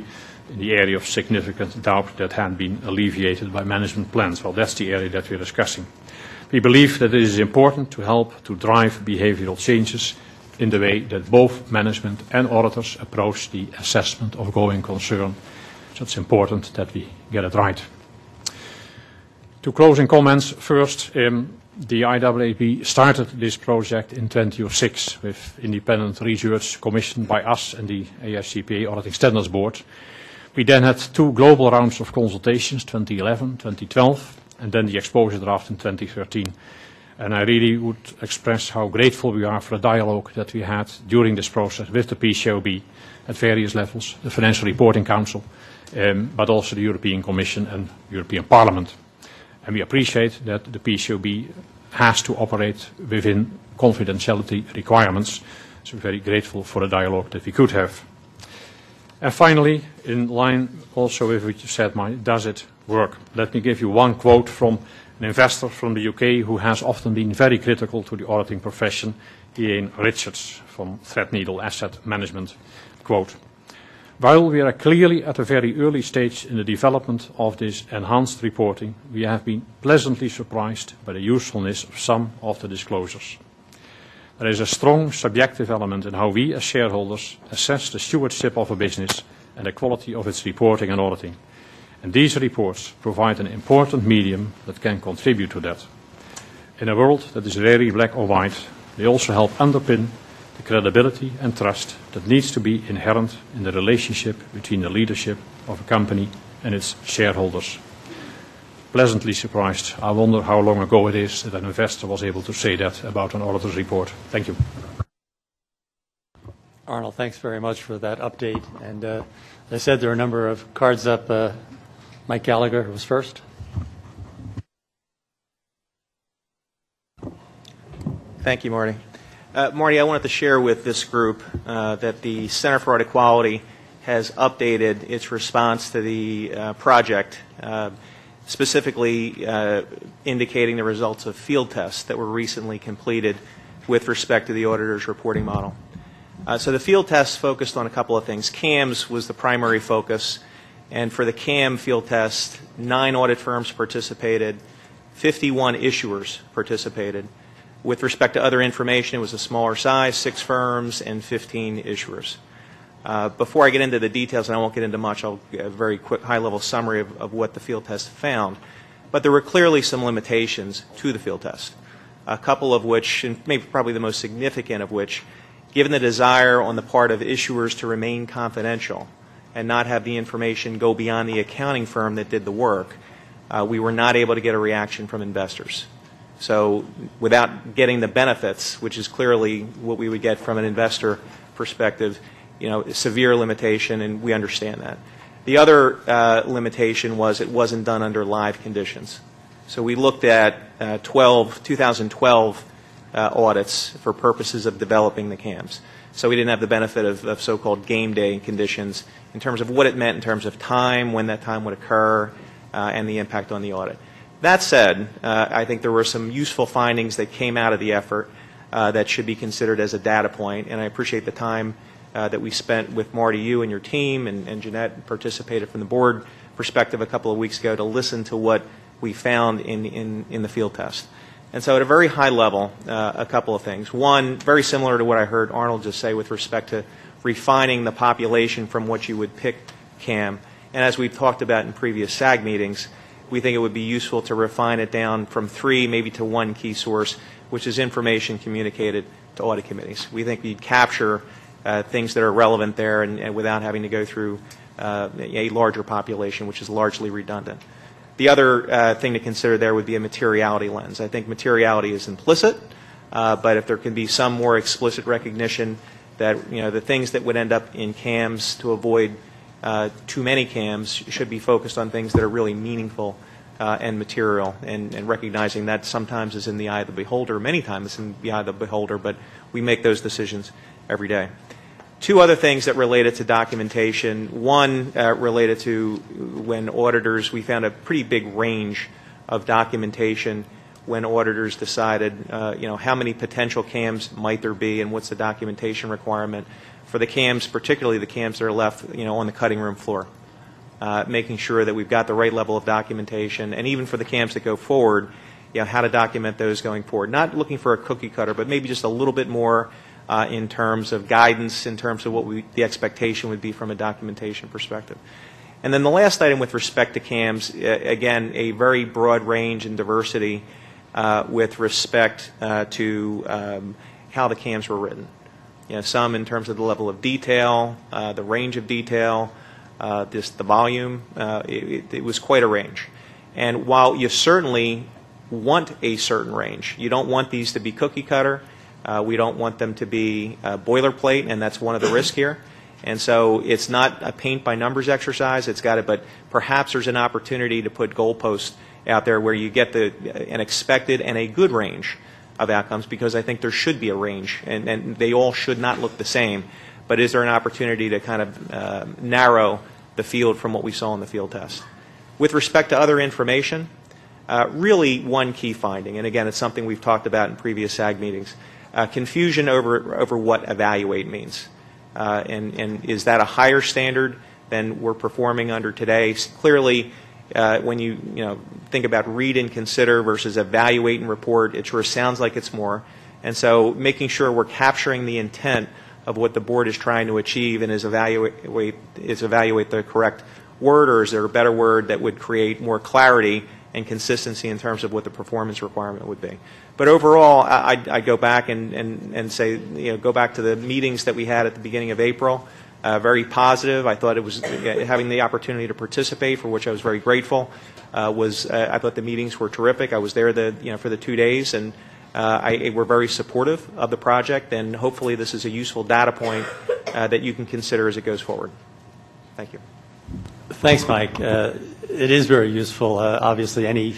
in the area of significant doubt that had been alleviated by management plans. Well, that's the area that we're discussing. We believe that it is important to help to drive behavioral changes in the way that both management and auditors approach the assessment of going concern. So it's important that we get it right. To closing comments, first, the IAAB started this project in 2006 with independent research commissioned by us and the AICPA Auditing Standards Board. We then had 2 global rounds of consultations, 2011, 2012, and then the exposure draft in 2013. And I really would express how grateful we are for the dialogue that we had during this process with the PCAOB at various levels, the Financial Reporting Council, but also the European Commission and European Parliament. And we appreciate that the PCAOB has to operate within confidentiality requirements. So we're very grateful for the dialogue that we could have. And finally, in line also with what you said, does it work? Let me give you one quote from an investor from the UK who has often been very critical to the auditing profession, Ian Richards from Threadneedle Asset Management. Quote, "While we are clearly at a very early stage in the development of this enhanced reporting, we have been pleasantly surprised by the usefulness of some of the disclosures. There is a strong subjective element in how we as shareholders assess the stewardship of a business and the quality of its reporting and auditing. And these reports provide an important medium that can contribute to that. In a world that is very black or white, they also help underpin the credibility and trust that needs to be inherent in the relationship between the leadership of a company and its shareholders." Pleasantly surprised. I wonder how long ago it is that an investor was able to say that about an auditor's report. Thank you. Arnold, thanks very much for that update. And as I said, there are a number of cards up. Mike Gallagher was first. Thank you, Marty. Marty, I wanted to share with this group that the Center for Audit Quality has updated its response to the project, specifically indicating the results of field tests that were recently completed with respect to the auditor's reporting model. So the field tests focused on a couple of things. CAMS was the primary focus, and for the CAM field test, 9 audit firms participated, 51 issuers participated. With respect to other information, it was a smaller size, 6 firms and 15 issuers. Before I get into the details, and I won't get into much, I'll give a very quick high-level summary of what the field test found. But there were clearly some limitations to the field test, a couple of which, and maybe probably the most significant of which, given the desire on the part of issuers to remain confidential and not have the information go beyond the accounting firm that did the work, we were not able to get a reaction from investors. So without getting the benefits, which is clearly what we would get from an investor perspective, severe limitation, and we understand that. The other limitation was it wasn't done under live conditions. So we looked at 2012 audits for purposes of developing the CAMs. So we didn't have the benefit of so-called game day conditions in terms of what it meant in terms of time, when that time would occur, and the impact on the audit. That said, I think there were some useful findings that came out of the effort that should be considered as a data point, and I appreciate the time that we spent with Marty, you and your team, and Jeanette participated from the board perspective a couple of weeks ago to listen to what we found in the field test. And so at a very high level, a couple of things. One, very similar to what I heard Arnold just say with respect to refining the population from what you would pick CAM. And as we've talked about in previous SAG meetings, we think it would be useful to refine it down from 3 maybe to 1 key source, which is information communicated to audit committees. We think we'd capture things that are relevant there and without having to go through a larger population, which is largely redundant. The other thing to consider there would be a materiality lens. I think materiality is implicit, but if there can be some more explicit recognition that the things that would end up in CAMs to avoid too many CAMs should be focused on things that are really meaningful and material, and recognizing that sometimes is in the eye of the beholder, many times it's in the eye of the beholder, but we make those decisions every day. 2 other things that related to documentation. One related to when auditors, we found a pretty big range of documentation when auditors decided, how many potential CAMs might there be and what's the documentation requirement for the CAMs, particularly the CAMs that are left, on the cutting room floor. making sure that we've got the right level of documentation, and even for the CAMs that go forward, how to document those going forward. Not looking for a cookie cutter, but maybe just a little bit more in terms of guidance, in terms of what the expectation would be from a documentation perspective. And then the last item with respect to CAMs, again, a very broad range and diversity with respect to how the CAMs were written. Some in terms of the level of detail, the range of detail, the volume. It was quite a range. And while you certainly want a certain range, you don't want these to be cookie cutter. We don't want them to be boilerplate, and that's one of the risks here. And so it's not a paint by numbers exercise. It's got it, but perhaps there's an opportunity to put goalposts out there where you get an expected and a good range of outcomes, because I think there should be a range, and they all should not look the same. But is there an opportunity to kind of narrow the field from what we saw in the field test? With respect to other information, really one key finding, and again, it's something we've talked about in previous SAG meetings, confusion over what evaluate means. And is that a higher standard than we're performing under today? Clearly, when you think about read and consider versus evaluate and report, it sure sounds like it's more. And so making sure we're capturing the intent of what the board is trying to achieve and is evaluate the correct word, or is there a better word that would create more clarity and consistency in terms of what the performance requirement would be. But overall, I go back and say, go back to the meetings that we had at the beginning of April. Very positive. I thought it was having the opportunity to participate, for which I was very grateful. I thought the meetings were terrific. I was there for the 2 days, and we're very supportive of the project. And hopefully, this is a useful data point that you can consider as it goes forward. Thank you. Thanks, Mike. It is very useful. Obviously, any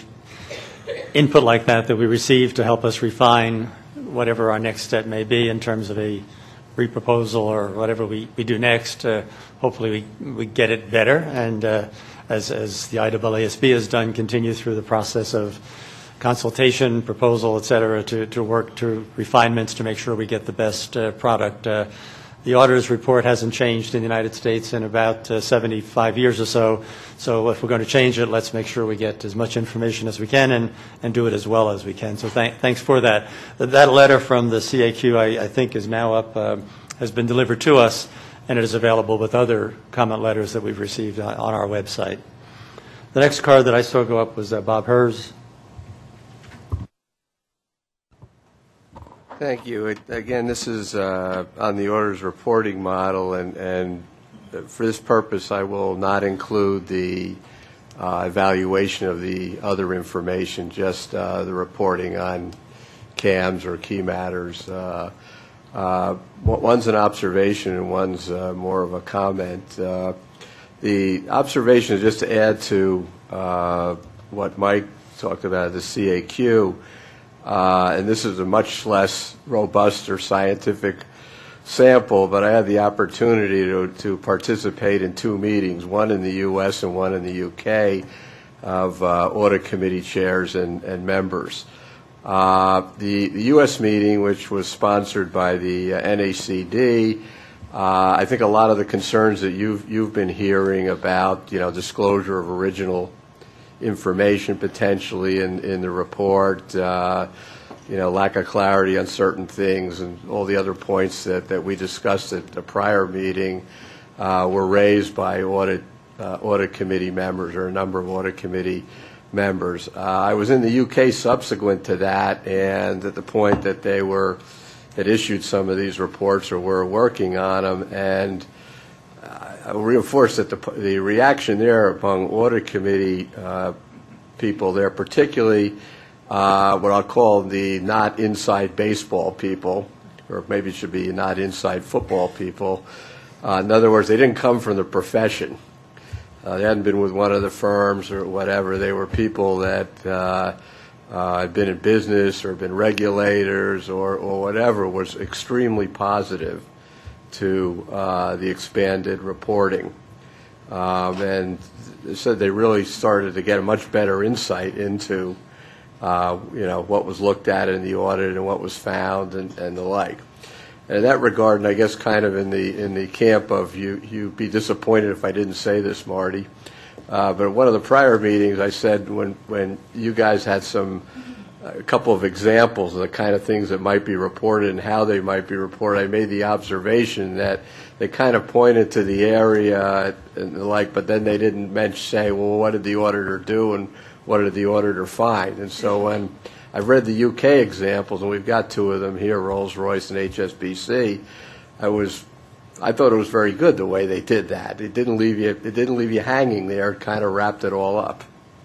input like that we receive to help us refine whatever our next step may be in terms of a reproposal or whatever we do next. Hopefully, we get it better, and as the IAASB has done, continue through the process of consultation, proposal, et cetera, to work to refinements to make sure we get the best product. The auditor's report hasn't changed in the United States in about 75 years or so. So if we're going to change it, let's make sure we get as much information as we can and do it as well as we can. So thanks for that. That letter from the CAQ, I think, is now up, has been delivered to us, and it is available with other comment letters that we've received on our website. The next card that I saw go up was Bob Hers. Thank you. Again, this is on the auditor's reporting model, and for this purpose, I will not include the evaluation of the other information, just the reporting on CAMs or key matters. One's an observation and one's more of a comment. The observation is just to add to what Mike talked about, the CAQ. And this is a much less robust or scientific sample, but I had the opportunity to participate in 2 meetings, one in the U.S. and one in the U.K., of audit committee chairs and members. The U.S. meeting, which was sponsored by the NACD, I think a lot of the concerns that you've been hearing about, disclosure of original information potentially in the report, lack of clarity on certain things, and all the other points that we discussed at the prior meeting were raised by audit committee members, or a number of audit committee members. I was in the UK subsequent to that, and at the point that they had issued some of these reports or were working on them, and I will reinforce that the reaction there among audit committee people there, particularly what I'll call the not inside baseball people, or maybe it should be not inside football people. In other words, they didn't come from the profession. They hadn't been with one of the firms or whatever. They were people that had been in business or been regulators or whatever, was extremely positive to the expanded reporting. And they said they really started to get a much better insight into what was looked at in the audit and what was found and the like. And in that regard, and I guess kind of in the camp of you'd be disappointed if I didn't say this, Marty, but at one of the prior meetings I said when you guys had a couple of examples of the kind of things that might be reported and how they might be reported, I made the observation that they kind of pointed to the area and the like, but then they didn't say, well, what did the auditor do and what did the auditor find? And so when I've read the UK examples, and we've got two of them here, Rolls-Royce and HSBC, I thought it was very good the way they did that. It didn't leave you hanging there. It kind of wrapped it all up.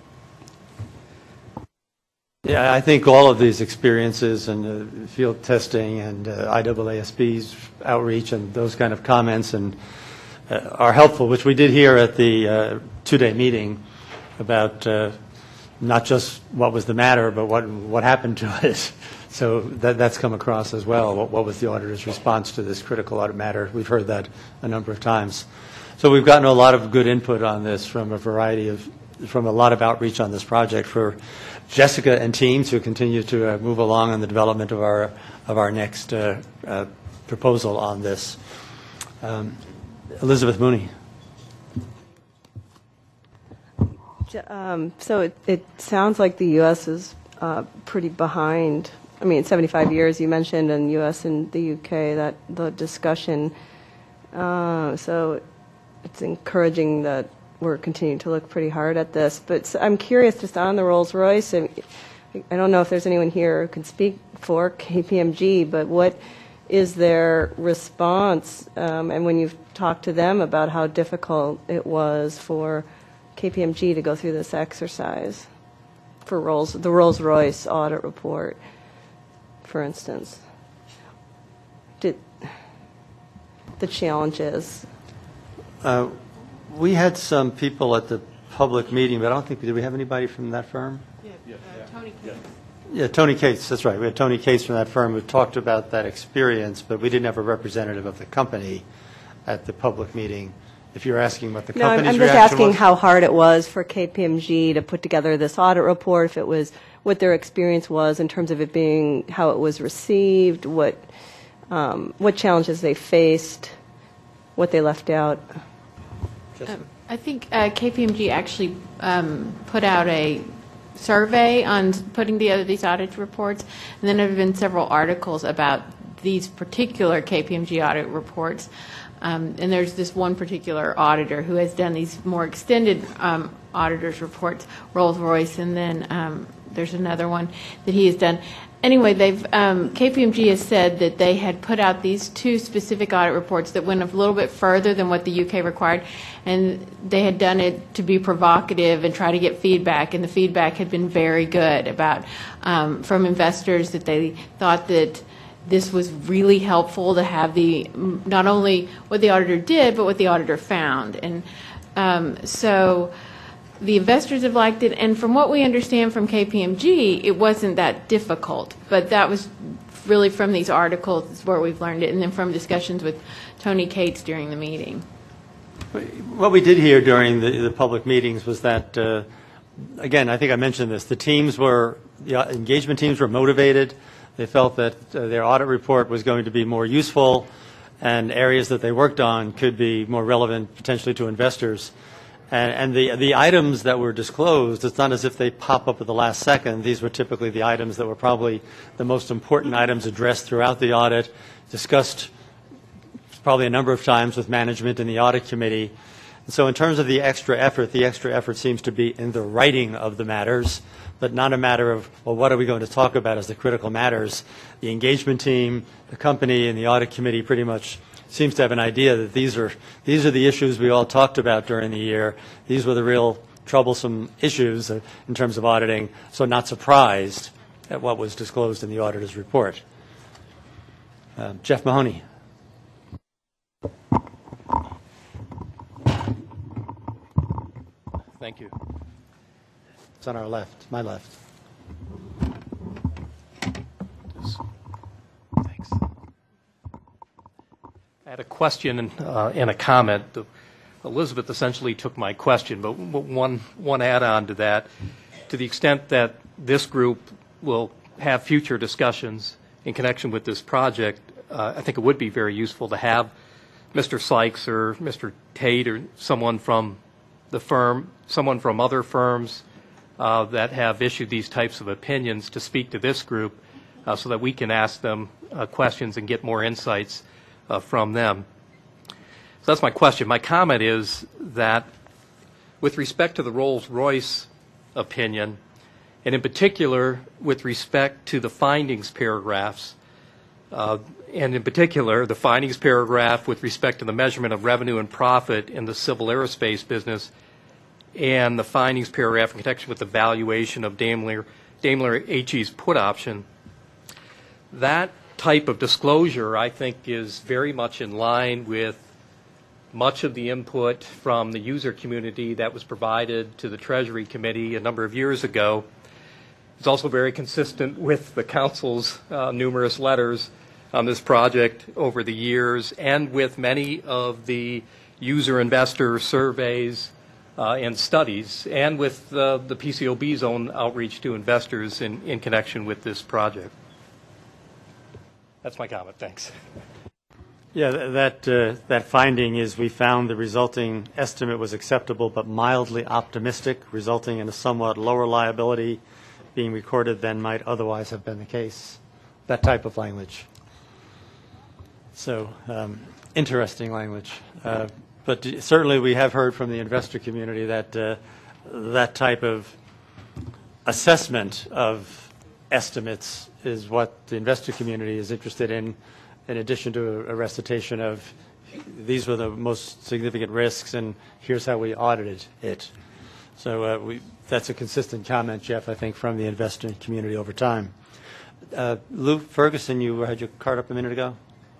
Yeah, I think all of these experiences and field testing and IAASB's outreach and those kind of comments are helpful, which we did hear at the two-day meeting about not just what was the matter, but what happened to it. So that's come across as well. What was the auditor's response to this critical audit matter? We've heard that a number of times. So we've gotten a lot of good input on this from a lot of outreach on this project for Jessica and team to continue to move along in the development of our next proposal on this. Elizabeth Mooney. So it sounds like the U.S. is pretty behind. I mean, 75 years you mentioned, in U.S. and the U.K., that the discussion. So it's encouraging that we're continuing to look pretty hard at this. But I'm curious, just on the Rolls-Royce, I don't know if there's anyone here who can speak for KPMG, but what is their response? And when you've talked to them about how difficult it was for KPMG to go through this exercise for the Rolls-Royce audit report, for instance, the challenges. We had some people at the public meeting, but I don't think, did we have anybody from that firm? Tony Cates. Yeah, Tony Cates, that's right. We had Tony Cates from that firm who talked about that experience, but we didn't have a representative of the company at the public meeting. If you're asking what the company's reaction was. I'm just asking how hard it was for KPMG to put together this audit report, if it was what their experience was in terms of it being, how it was received, what challenges they faced, what they left out. I think KPMG actually put out a survey on putting together these audit reports, and then there have been several articles about these particular KPMG audit reports. And there's this one particular auditor who has done these more extended auditors reports, Rolls-Royce, and then there's another one that he has done. Anyway, KPMG has said that they had put out these two specific audit reports that went a little bit further than what the UK required, and they had done it to be provocative and try to get feedback, and the feedback had been very good about from investors that they thought that this was really helpful to have not only what the auditor did, but what the auditor found. And so the investors have liked it, and from what we understand from KPMG, it wasn't that difficult. But that was really from these articles where we've learned it, and then from discussions with Tony Cates during the meeting. What we did hear during the public meetings was that, again, I think I mentioned this, the engagement teams were motivated. They felt that their audit report was going to be more useful, and areas that they worked on could be more relevant potentially to investors. And the items that were disclosed, it's not as if they pop up at the last second. These were typically the items that were probably the most important items addressed throughout the audit, discussed probably a number of times with management and the audit committee. And so in terms of the extra effort seems to be in the writing of the matters, but not a matter of, well, what are we going to talk about as the critical matters? The engagement team, the company, and the audit committee pretty much seems to have an idea that these are the issues we all talked about during the year. These were the real troublesome issues in terms of auditing, so not surprised at what was disclosed in the auditor's report. Jeff Mahoney. Thank you. It's on our left, my left. Thanks. I had a question and a comment. Elizabeth essentially took my question, but one add-on to that. To the extent that this group will have future discussions in connection with this project, I think it would be very useful to have Mr. Sykes or Mr. Tate or someone from the firm, someone from other firms that have issued these types of opinions to speak to this group so that we can ask them questions and get more insights from them. So that's my question. My comment is that with respect to the Rolls-Royce opinion, and in particular with respect to the findings paragraphs, and in particular the findings paragraph with respect to the measurement of revenue and profit in the civil aerospace business, and the findings paragraph in connection with the valuation of Daimler HE's put option, that type of disclosure, I think, is very much in line with much of the input from the user community that was provided to the Treasury Committee a number of years ago. It's also very consistent with the Council's numerous letters on this project over the years, and with many of the user investor surveys and studies, and with the PCAOB's own outreach to investors in connection with this project. That's my comment. Thanks. Yeah, that finding is we found the resulting estimate was acceptable but mildly optimistic, resulting in a somewhat lower liability being recorded than might otherwise have been the case. That type of language. So, interesting language. But certainly we have heard from the investor community that that type of assessment of estimates is what the investor community is interested in addition to a recitation of these were the most significant risks and here's how we audited it. So that's a consistent comment, Jeff, I think, from the investor community over time. Lou Ferguson, you had your card up a minute ago.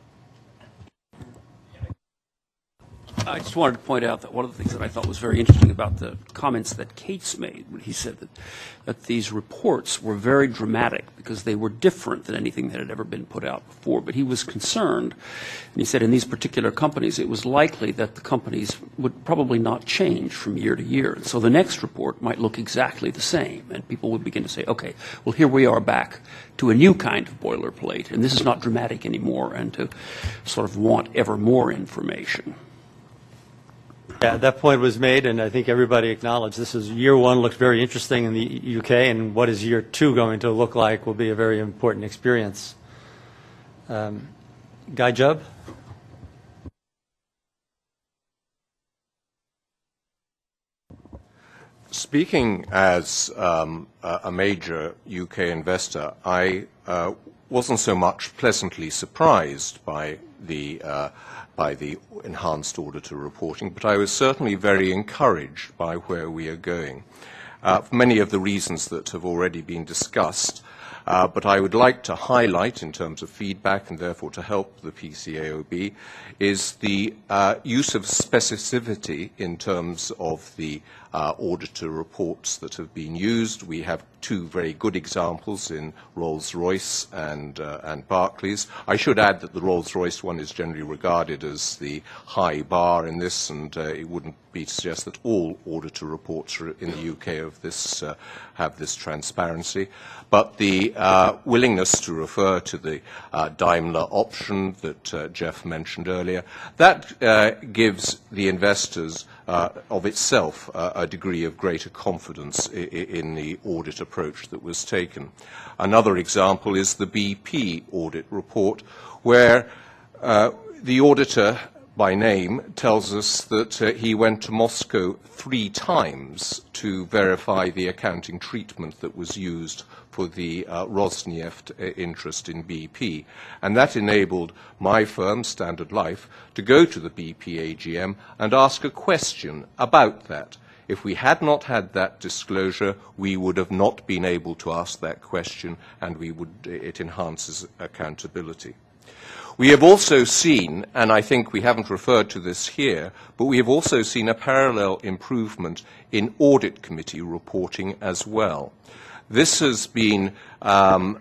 I just wanted to point out that one of the things that I thought was very interesting about the comments that Cates made when he said that these reports were very dramatic because they were different than anything that had ever been put out before. But he was concerned, and he said in these particular companies it was likely that the companies would probably not change from year to year. So the next report might look exactly the same, and people would begin to say, okay, well, here we are back to a new kind of boilerplate, and this is not dramatic anymore, and to sort of want ever more information. Yeah, that point was made, and I think everybody acknowledged this is year one looked very interesting in the UK, and what is year two going to look like will be a very important experience. Guy Jubb? Speaking as a major UK investor, I wasn't so much pleasantly surprised by the enhanced auditor reporting, but I was certainly very encouraged by where we are going, for many of the reasons that have already been discussed. But I would like to highlight, in terms of feedback and therefore to help the PCAOB, is the use of specificity in terms of the auditor reports that have been used. We have two very good examples in Rolls-Royce and Barclays. I should add that the Rolls-Royce one is generally regarded as the high bar in this, and it wouldn't be to suggest that all auditor reports in the UK of this have this transparency. But the willingness to refer to the Daimler option that Jeff mentioned earlier, that gives the investors of itself a degree of greater confidence in the audit approach that was taken. Another example is the BP audit report, where the auditor by name tells us that he went to Moscow 3 times to verify the accounting treatment that was used for the Rosneft interest in BP. And that enabled my firm, Standard Life, to go to the BP AGM and ask a question about that. If we had not had that disclosure, we would have not been able to ask that question, and it enhances accountability. We have also seen, and I think we haven't referred to this here, but we have also seen a parallel improvement in audit committee reporting as well. This has been on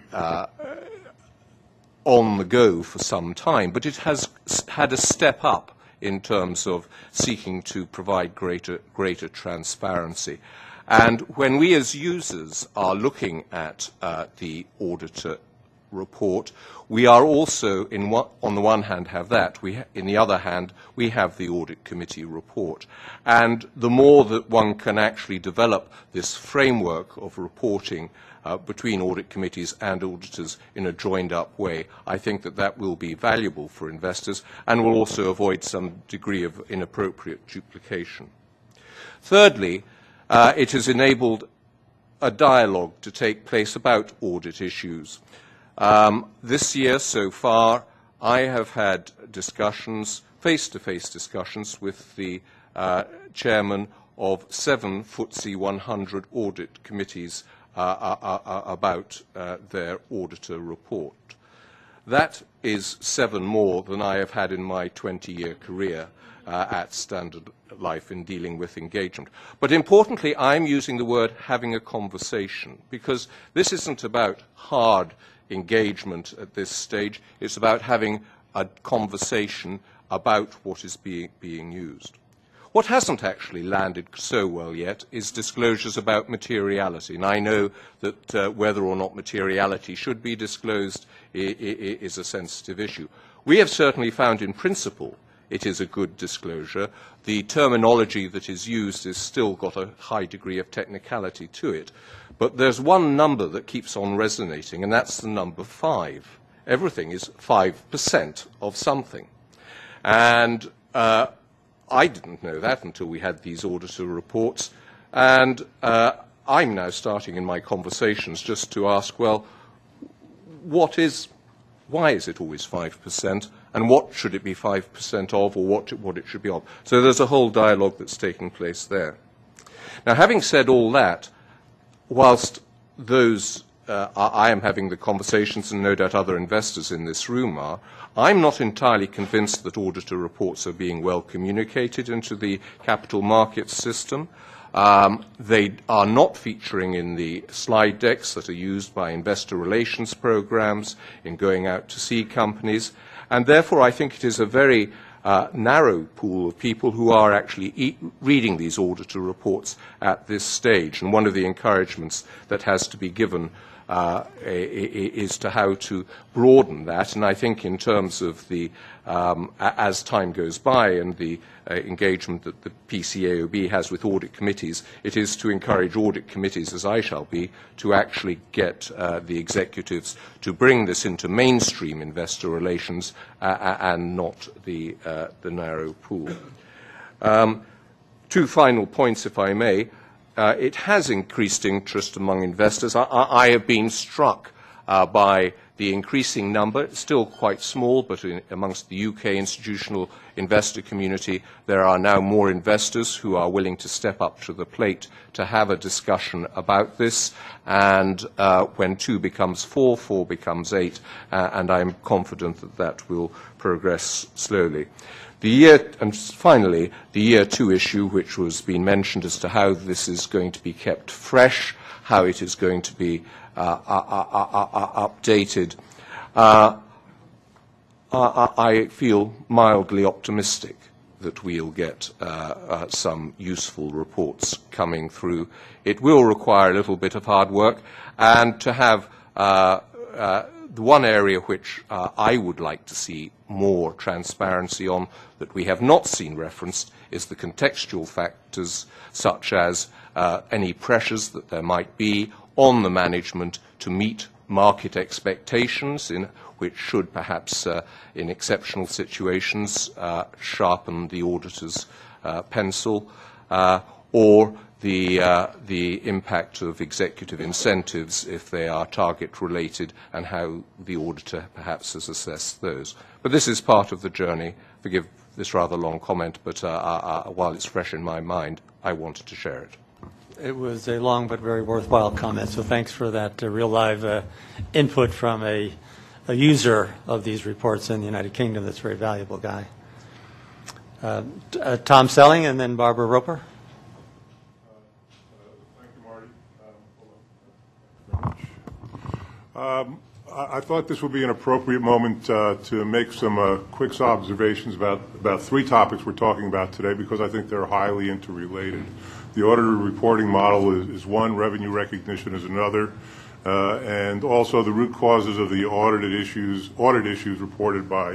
the go for some time, but it has had a step up in terms of seeking to provide greater transparency. And when we as users are looking at the auditor report. We are also, on the one hand, have that. In the other hand, we have the Audit Committee report. And the more that one can actually develop this framework of reporting between audit committees and auditors in a joined-up way, I think that that will be valuable for investors and will also avoid some degree of inappropriate duplication. Thirdly, it has enabled a dialogue to take place about audit issues. This year, so far, I have had discussions, face-to-face discussions, with the chairman of 7 FTSE 100 audit committees about their auditor report. That is 7 more than I have had in my 20-year career at Standard Life in dealing with engagement. But importantly, I'm using the word having a conversation, because this isn't about hard engagement at this stage. It's about having a conversation about what is being used. What hasn't actually landed so well yet is disclosures about materiality. And I know that whether or not materiality should be disclosed is a sensitive issue. We have certainly found in principle it is a good disclosure. The terminology that is used has still got a high degree of technicality to it. But there's one number that keeps on resonating, and that's the number 5. Everything is 5% of something. And I didn't know that until we had these auditor reports. And I'm now starting in my conversations just to ask, well, why is it always 5%? And what should it be 5% of, or what it should be of? So there's a whole dialogue that's taking place there. Now, having said all that, whilst I am having the conversations, and no doubt other investors in this room are, I'm not entirely convinced that auditor reports are being well communicated into the capital markets system. They are not featuring in the slide decks that are used by investor relations programs in going out to see companies. And therefore, I think it is a very narrow pool of people who are actually reading these auditor reports at this stage. And one of the encouragements that has to be given is to how to broaden that. And I think in terms of the, as time goes by and the engagement that the PCAOB has with audit committees, it is to encourage audit committees, as I shall be, to actually get the executives to bring this into mainstream investor relations and not the narrow pool. 2 final points, if I may. It has increased interest among investors. I have been struck by the increasing number, still quite small, but amongst the UK institutional investor community, there are now more investors who are willing to step up to the plate to have a discussion about this. And when 2 becomes 4, 4 becomes 8, and I'm confident that that will progress slowly. And finally, the Year 2 issue, which was being mentioned as to how this is going to be kept fresh, how it is going to be updated. I feel mildly optimistic that we'll get some useful reports coming through. It will require a little bit of hard work, and to have the one area which I would like to see more transparency on that we have not seen referenced is the contextual factors, such as any pressures that there might be on the management to meet market expectations, which should perhaps, in exceptional situations, sharpen the auditor's pencil, or the impact of executive incentives if they are target-related, and how the auditor perhaps has assessed those. But this is part of the journey. Forgive this rather long comment, but while it's fresh in my mind, I wanted to share it. It was a long but very worthwhile comment, so thanks for that real live input from a user of these reports in the United Kingdom. That's a very valuable guy. Tom Selling and then Barbara Roper. I thought this would be an appropriate moment to make some quick observations about 3 topics we're talking about today, because I think they're highly interrelated. The auditor reporting model is one, revenue recognition is another. and also the root causes of the audit issues reported by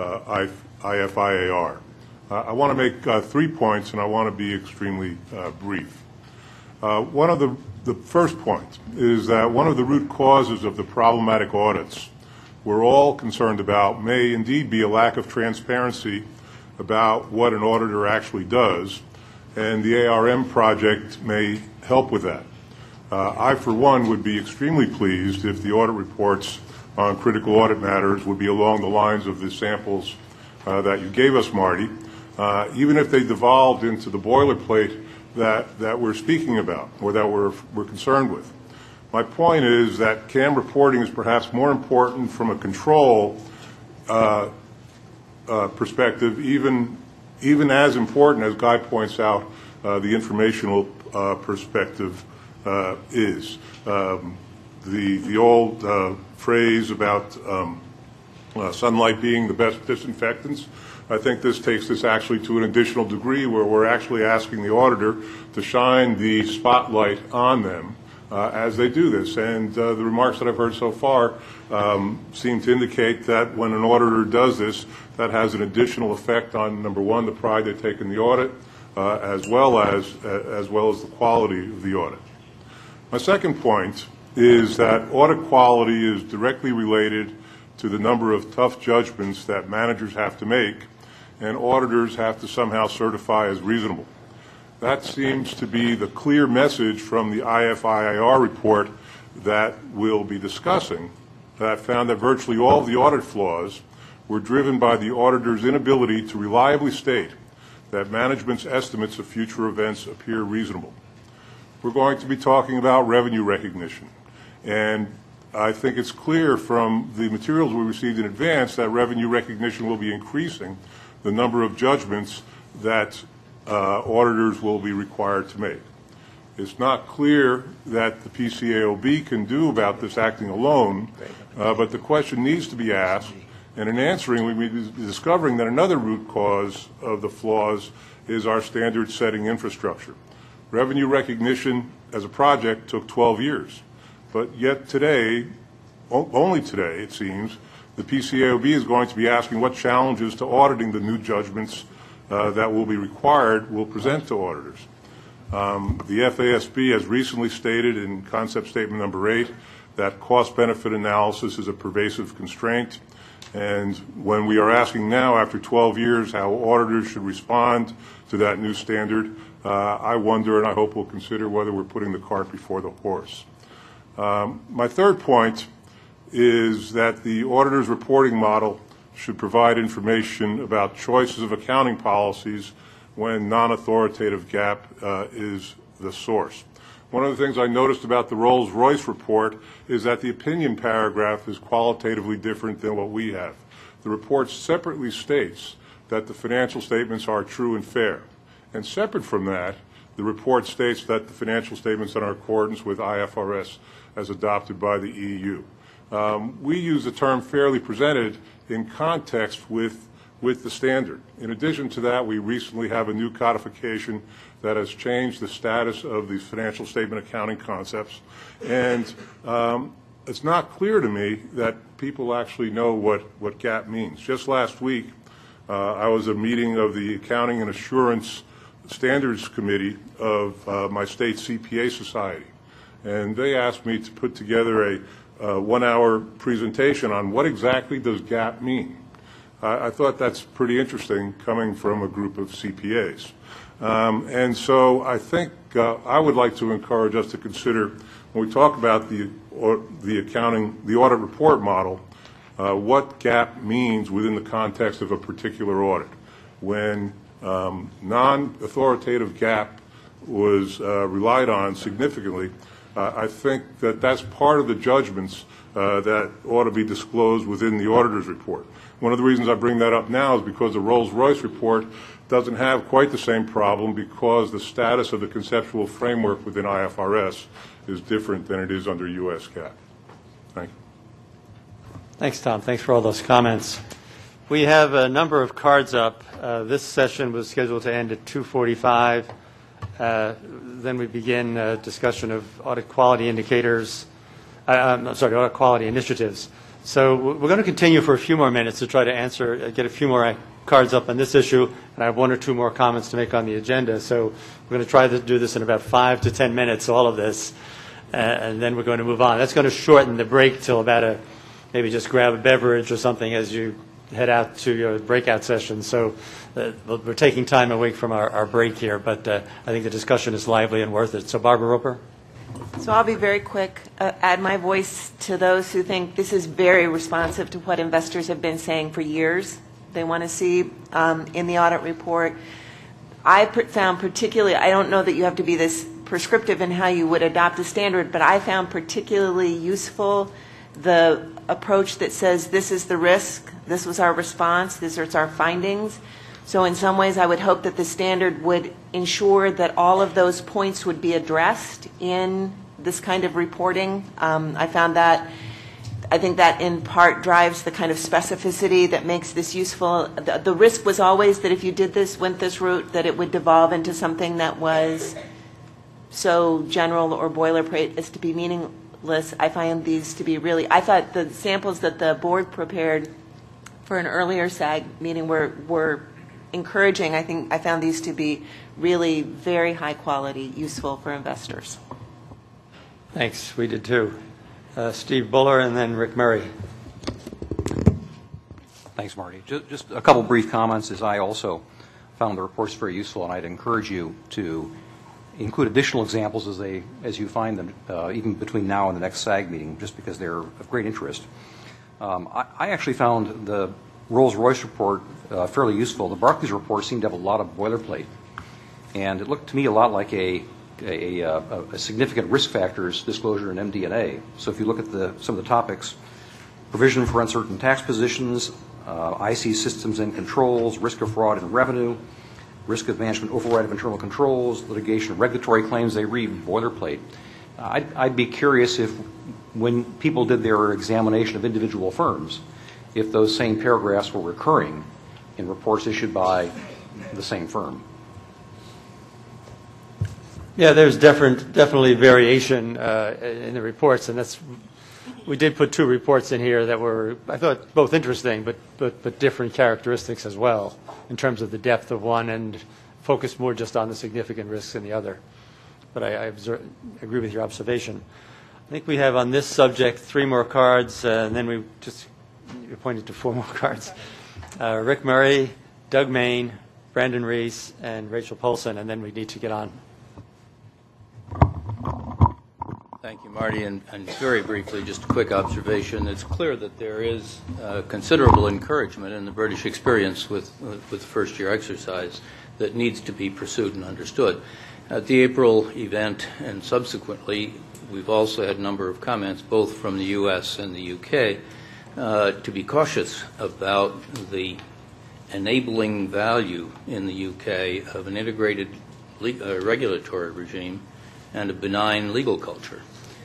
IFIAR. I want to make 3 points, and I want to be extremely brief. One of the first point is that one of the root causes of the problematic audits we're all concerned about may indeed be a lack of transparency about what an auditor actually does, and the ARM project may help with that. I, for one, would be extremely pleased if the audit reports on critical audit matters would be along the lines of the samples that you gave us, Marty, even if they devolved into the boilerplate that we're speaking about or that we're concerned with. My point is that CAM reporting is perhaps more important from a control perspective, even as important, as Guy points out, the informational perspective is. The old phrase about sunlight being the best disinfectants, I think this takes this actually to an additional degree where we're actually asking the auditor to shine the spotlight on them as they do this. And the remarks that I've heard so far seem to indicate that when an auditor does this, that has an additional effect on, number one, the pride they take in the audit, as well as the quality of the audit. My second point is that audit quality is directly related to the number of tough judgments that managers have to make and auditors have to somehow certify as reasonable. That seems to be the clear message from the IFIAR report that we'll be discussing, that found that virtually all of the audit flaws were driven by the auditor's inability to reliably state that management's estimates of future events appear reasonable. We're going to be talking about revenue recognition, and I think it's clear from the materials we received in advance that revenue recognition will be increasing the number of judgments that auditors will be required to make. It's not clear that the PCAOB can do about this acting alone, but the question needs to be asked, and in answering, we may be discovering that another root cause of the flaws is our standard-setting infrastructure. Revenue recognition as a project took 12 years, but yet today, only today, it seems, the PCAOB is going to be asking what challenges to auditing the new judgments that will be required will present to auditors. The FASB has recently stated in concept statement number 8 that cost-benefit analysis is a pervasive constraint, and when we are asking now, after 12 years, how auditors should respond to that new standard, I wonder, and I hope we'll consider whether we're putting the cart before the horse. My third point is that the auditor's reporting model should provide information about choices of accounting policies when non-authoritative GAAP is the source. One of the things I noticed about the Rolls-Royce report is that the opinion paragraph is qualitatively different than what we have. The report separately states that the financial statements are true and fair. And separate from that, the report states that the financial statements are in accordance with IFRS as adopted by the EU. We use the term fairly presented in context with the standard. In addition to that, we recently have a new codification that has changed the status of these financial statement accounting concepts. And it's not clear to me that people actually know what GAAP means. Just last week, I was at a meeting of the Accounting and Assurance Standards Committee of my state CPA society. And they asked me to put together a 1-hour presentation on what exactly does GAAP mean. I thought that's pretty interesting coming from a group of CPAs. And so I think I would like to encourage us to consider, when we talk about the audit report model, what GAAP means within the context of a particular audit. When non-authoritative GAAP was relied on significantly, I think that that's part of the judgments that ought to be disclosed within the auditor's report. One of the reasons I bring that up now is because the Rolls-Royce report doesn't have quite the same problem because the status of the conceptual framework within IFRS is different than it is under U.S. GAAP. Thank you. Thanks, Tom. Thanks for all those comments. We have a number of cards up. This session was scheduled to end at 2:45. Then we begin a discussion of audit quality indicators. audit quality initiatives. So we're going to continue for a few more minutes to try to answer, get a few more cards up on this issue, and I have one or two more comments to make on the agenda. So we're going to try to do this in about 5 to 10 minutes, all of this, and then we're going to move on. That's going to shorten the break till about maybe just grab a beverage or something as you head out to your breakout session. So we're taking time away from our break here, but I think the discussion is lively and worth it. So Barbara Roper. So I'll be very quick, add my voice to those who think this is very responsive to what investors have been saying for years. They want to see in the audit report. I found particularly, I don't know that you have to be this prescriptive in how you would adopt a standard, but I found particularly useful the approach that says this is the risk, this was our response, these are our findings. So in some ways I would hope that the standard would ensure that all of those points would be addressed in this kind of reporting. I found that, I think that in part drives the kind of specificity that makes this useful. The risk was always that if you did this, went this route, that it would devolve into something that was so general or boilerplate as to be meaningless. I find these to be really, I thought the samples that the board prepared for an earlier SAG meeting were encouraging. I think I found these to be really very high quality, useful for investors. Thanks. We did too. Steve Buller and then Rick Murray. Thanks, Marty. Just a couple brief comments, as I also found the reports very useful, and I'd encourage you to include additional examples as you find them, even between now and the next SAG meeting, just because they're of great interest. I actually found the Rolls-Royce report fairly useful. The Barclays report seemed to have a lot of boilerplate, and it looked to me a lot like a significant risk factors disclosure in MD&A. So if you look at some of the topics, provision for uncertain tax positions, IC systems and controls, risk of fraud and revenue, risk of management override of internal controls, litigation of regulatory claims, they read boilerplate. I'd be curious if, when people did their examination of individual firms, if those same paragraphs were recurring in reports issued by the same firm. Yeah, there's definitely variation in the reports, and we did put two reports in here that were, I thought, both interesting, but different characteristics as well in terms of the depth of one and focused more just on the significant risks in the other. But I agree with your observation. I think we have on this subject 3 more cards, and then you pointed to 4 more cards. Rick Murray, Doug Main, Brandon Reese, and Rachel Polson, and then we need to get on. Thank you, Marty. And very briefly, just a quick observation. It's clear that there is considerable encouragement in the British experience with first-year exercise that needs to be pursued and understood. At the April event and subsequently, we've also had a number of comments, both from the U.S. and the U.K., to be cautious about the enabling value in the U.K. of an integrated regulatory regime and a benign legal culture.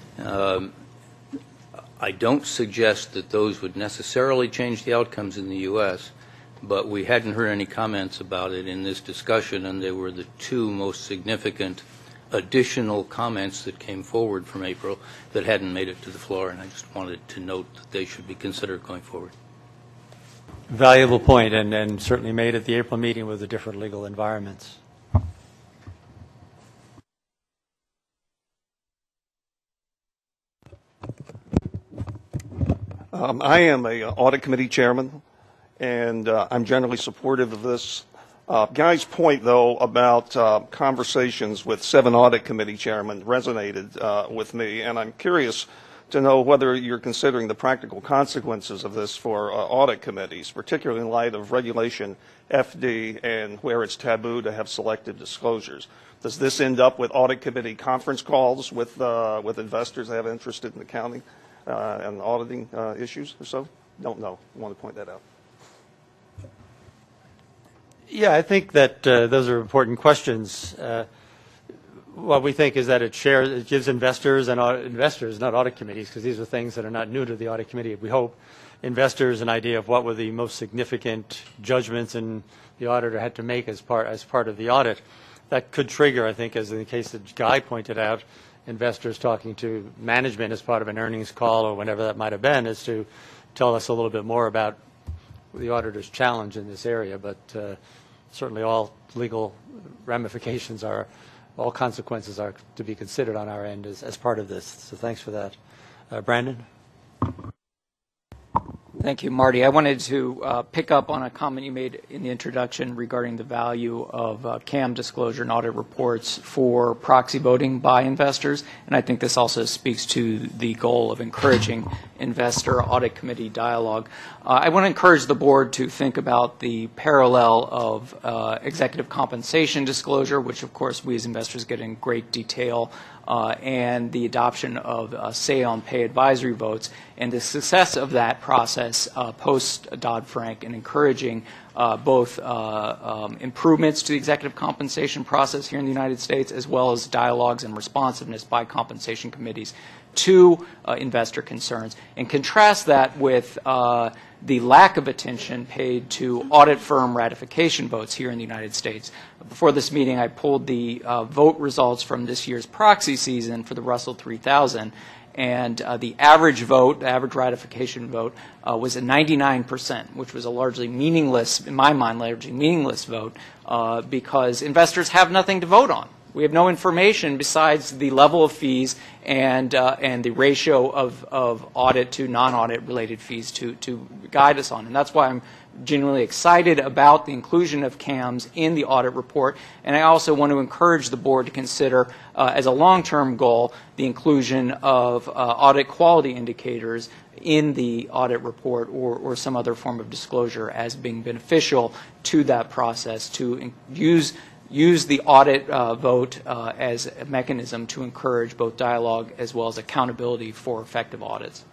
I don't suggest that those would necessarily change the outcomes in the U.S., but we hadn't heard any comments about it in this discussion, and they were the 2 most significant additional comments that came forward from April that hadn't made it to the floor, and I just wanted to note that they should be considered going forward. Valuable point, and certainly made at the April meeting with the different legal environments. I am a audit committee chairman, and I'm generally supportive of this. Guy's point, though, about conversations with 7 audit committee chairmen resonated with me, and I'm curious to know whether you're considering the practical consequences of this for audit committees, particularly in light of Regulation FD and where it's taboo to have selective disclosures. Does this end up with audit committee conference calls with investors that have interest in accounting and auditing issues or so? Don't know. I want to point that out. Yeah, I think that those are important questions. What we think is that it gives investors, not audit committees, because these are things that are not new to the audit committee. We hope investors an idea of what were the most significant judgments and the auditor had to make as part of the audit. That could trigger, I think, as in the case that Guy pointed out, investors talking to management as part of an earnings call or whenever that might have been, is to tell us a little bit more about the auditor's challenge in this area. But certainly all legal ramifications are, all consequences are to be considered on our end as part of this. So thanks for that. Brandon? Thank you, Marty. I wanted to pick up on a comment you made in the introduction regarding the value of CAM disclosure and audit reports for proxy voting by investors, and I think this also speaks to the goal of encouraging investor audit committee dialogue. I want to encourage the board to think about the parallel of executive compensation disclosure, which of course we as investors get in great detail, and the adoption of say-on-pay advisory votes, and the success of that process post-Dodd-Frank in encouraging both improvements to the executive compensation process here in the United States, as well as dialogues and responsiveness by compensation committees to investor concerns, and contrast that with the lack of attention paid to audit firm ratification votes here in the United States. Before this meeting, I pulled the vote results from this year's proxy season for the Russell 3000, and the average vote, the average ratification vote, was at 99%, which was a largely meaningless, in my mind, largely meaningless vote because investors have nothing to vote on. We have no information besides the level of fees and the ratio of audit to non-audit related fees to guide us on. And that's why I'm genuinely excited about the inclusion of CAMs in the audit report. And I also want to encourage the board to consider as a long-term goal the inclusion of audit quality indicators in the audit report or some other form of disclosure as being beneficial to that process, to use the audit vote as a mechanism to encourage both dialogue as well as accountability for effective audits.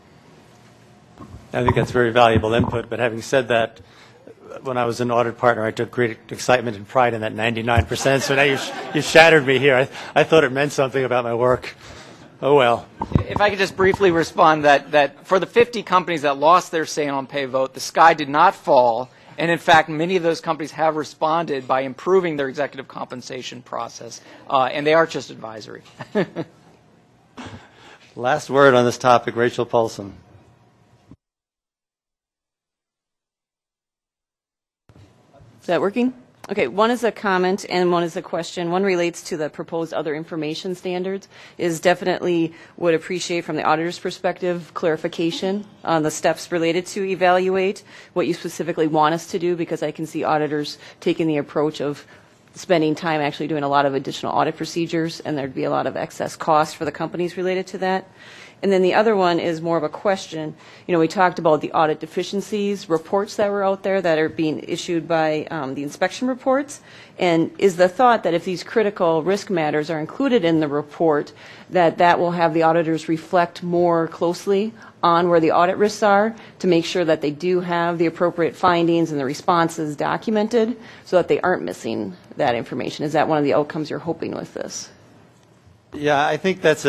I think that's very valuable input, but having said that, when I was an audit partner, I took great excitement and pride in that 99%, so now you shattered me here. I thought it meant something about my work. Oh, well. If I could just briefly respond that for the 50 companies that lost their say-on-pay vote, the sky did not fall. And in fact, many of those companies have responded by improving their executive compensation process, and they are just advisory. Last word on this topic, Rachel Paulson. Is that working? Okay, one is a comment and one is a question. One relates to the proposed other information standards. Is definitely would appreciate from the auditor's perspective clarification on the steps related to evaluate what you specifically want us to do, because I can see auditors taking the approach of spending time actually doing a lot of additional audit procedures, and there'd be a lot of excess cost for the companies related to that. And then the other one is more of a question. You know, we talked about the audit deficiencies reports that were out there that are being issued by the inspection reports. And is the thought that if these critical risk matters are included in the report, that will have the auditors reflect more closely on where the audit risks are to make sure that they do have the appropriate findings and the responses documented so that they aren't missing that information? Is that one of the outcomes you're hoping with this? Yeah, I think that's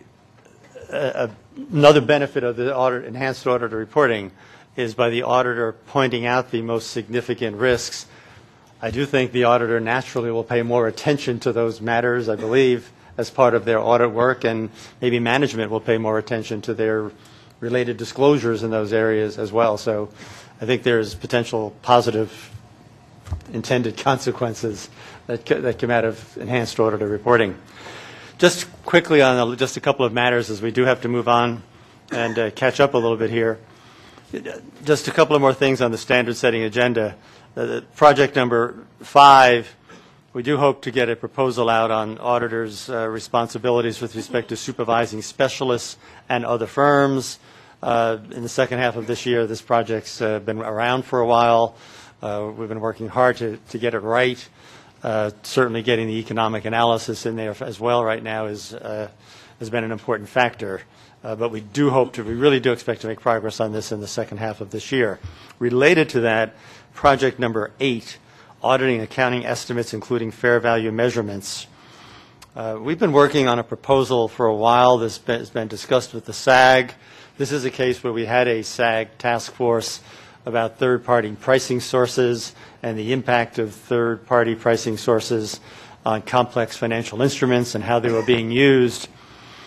another benefit of the enhanced auditor reporting is by the auditor pointing out the most significant risks. I do think the auditor naturally will pay more attention to those matters, I believe, as part of their audit work, and maybe management will pay more attention to their related disclosures in those areas as well. So I think there's potential positive intended consequences that come out of enhanced auditor reporting. Just quickly on just a couple of matters, as we do have to move on and catch up a little bit here. Just a couple of more things on the standard setting agenda. Project number 5, we do hope to get a proposal out on auditors' responsibilities with respect to supervising specialists and other firms. In the second half of this year, this project's been around for a while. We've been working hard to get it right. Certainly getting the economic analysis in there as well right now has been an important factor. But we really do expect to make progress on this in the second half of this year. Related to that, project number 8, auditing accounting estimates including fair value measurements. We've been working on a proposal for a while. This has been discussed with the SAG. This is a case where we had a SAG task force about third-party pricing sources and the impact of third-party pricing sources on complex financial instruments and how they were being used.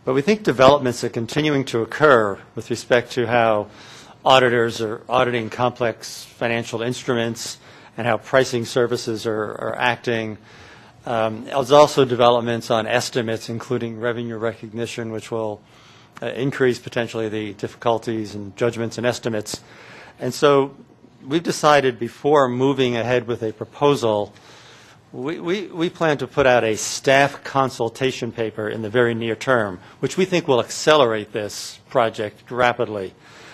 But we think developments are continuing to occur with respect to how auditors are auditing complex financial instruments and how pricing services are acting. There's also developments on estimates, including revenue recognition, which will increase potentially the difficulties and judgments and estimates. And so we've decided before moving ahead with a proposal, we plan to put out a staff consultation paper in the very near term, which we think will accelerate this project rapidly.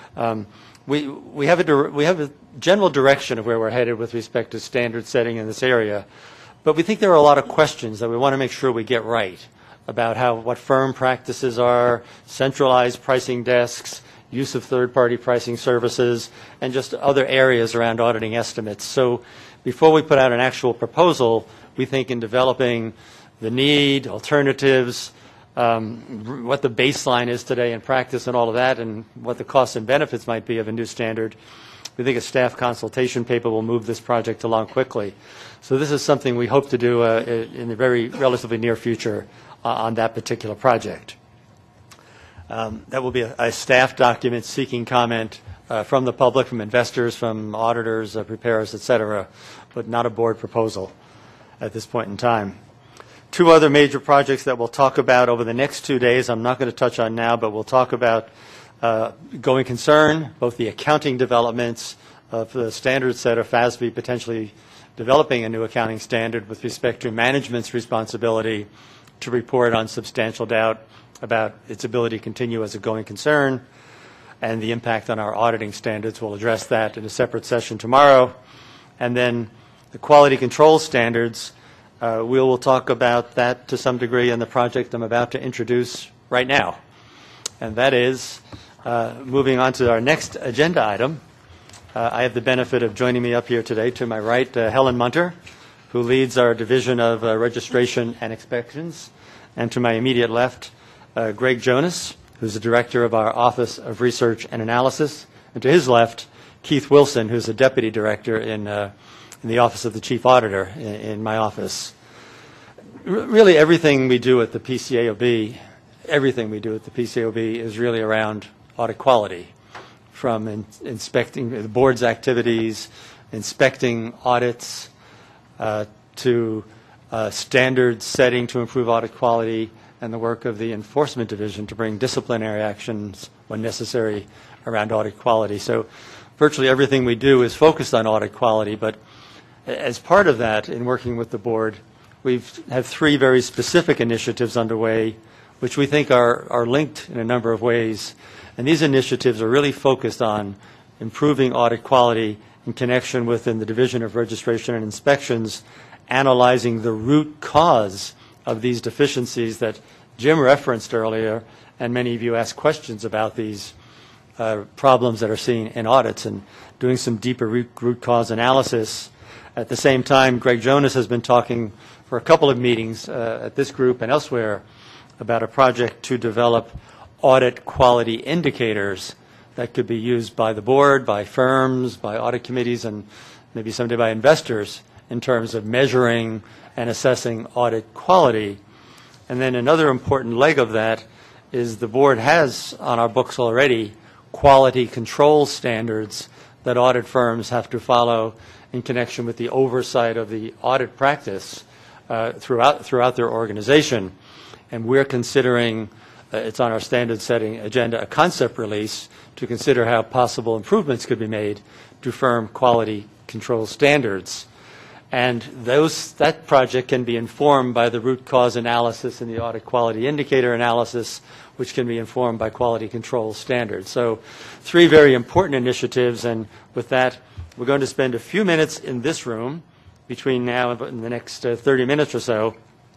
We have a general direction of where we're headed with respect to standard setting in this area, but we think there are a lot of questions that we want to make sure we get right about what firm practices are, centralized pricing desks, use of third-party pricing services, and just other areas around auditing estimates. So before we put out an actual proposal, we think in developing the need, alternatives, what the baseline is today in practice and all of that, and what the costs and benefits might be of a new standard, we think a staff consultation paper will move this project along quickly. So this is something we hope to do in the very relatively near future on that particular project. That will be a staff document seeking comment from the public, from investors, from auditors, preparers, et cetera, but not a board proposal at this point in time. Two other major projects that we'll talk about over the next 2 days, I'm not going to touch on now, but we'll talk about going concern, both the accounting developments of the standard set of FASB potentially developing a new accounting standard with respect to management's responsibility to report on substantial doubt about its ability to continue as a going concern, and the impact on our auditing standards. We'll address that in a separate session tomorrow. And then the quality control standards, we will talk about that to some degree in the project I'm about to introduce right now. And that is, moving on to our next agenda item, I have the benefit of joining me up here today. To my right, Helen Munter, who leads our Division of Registration and Inspections. And to my immediate left, Greg Jonas, who's the Director of our Office of Research and Analysis. And to his left, Keith Wilson, who's the Deputy Director in the Office of the Chief Auditor in my office. Really everything we do at the PCAOB, is really around audit quality, from inspecting the board's activities, inspecting audits, to standard setting to improve audit quality, and the work of the Enforcement Division to bring disciplinary actions when necessary around audit quality. So virtually everything we do is focused on audit quality, but as part of that, in working with the board, we have 3 very specific initiatives underway, which we think are linked in a number of ways. And these initiatives are really focused on improving audit quality in connection within the Division of Registration and Inspections, analyzing the root cause of these deficiencies that Jim referenced earlier, and many of you asked questions about these problems that are seen in audits, and doing some deeper root cause analysis. At the same time, Greg Jonas has been talking for a couple of meetings at this group and elsewhere about a project to develop audit quality indicators that could be used by the board, by firms, by audit committees, and maybe someday by investors in terms of measuring and assessing audit quality. And then another important leg of that is the board has on our books already quality control standards that audit firms have to follow in connection with the oversight of the audit practice throughout their organization. And we're considering, it's on our standard setting agenda, a concept release to consider how possible improvements could be made to firm quality control standards. And that project can be informed by the root cause analysis and the audit quality indicator analysis, which can be informed by quality control standards. So 3 very important initiatives, and with that, we're going to spend a few minutes in this room between now and the next 30 minutes or so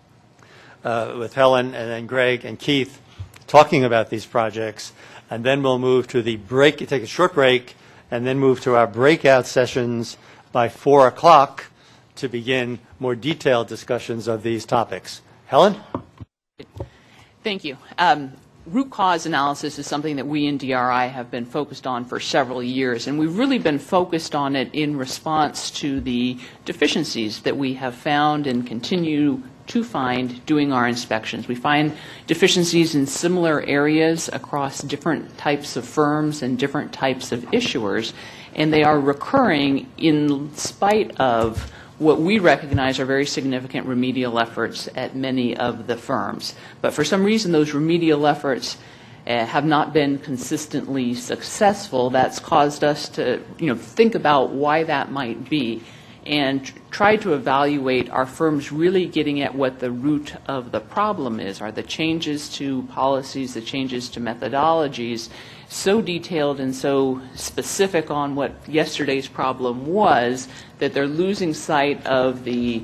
with Helen and then Greg and Keith talking about these projects, and then we'll move to the break, take a short break, and then move to our breakout sessions by 4 o'clock to begin more detailed discussions of these topics. Helen? Thank you. Root cause analysis is something that we in DRI have been focused on for several years, and we've really been focused on it in response to the deficiencies that we have found and continue to find doing our inspections. We find deficiencies in similar areas across different types of firms and different types of issuers, and they are recurring in spite of what we recognize are very significant remedial efforts at many of the firms. But for some reason, those remedial efforts have not been consistently successful. That's caused us to, think about why that might be and try to evaluate, are firms really getting at what the root of the problem is? Are the changes to policies, the changes to methodologies so detailed and so specific on what yesterday's problem was that they're losing sight of the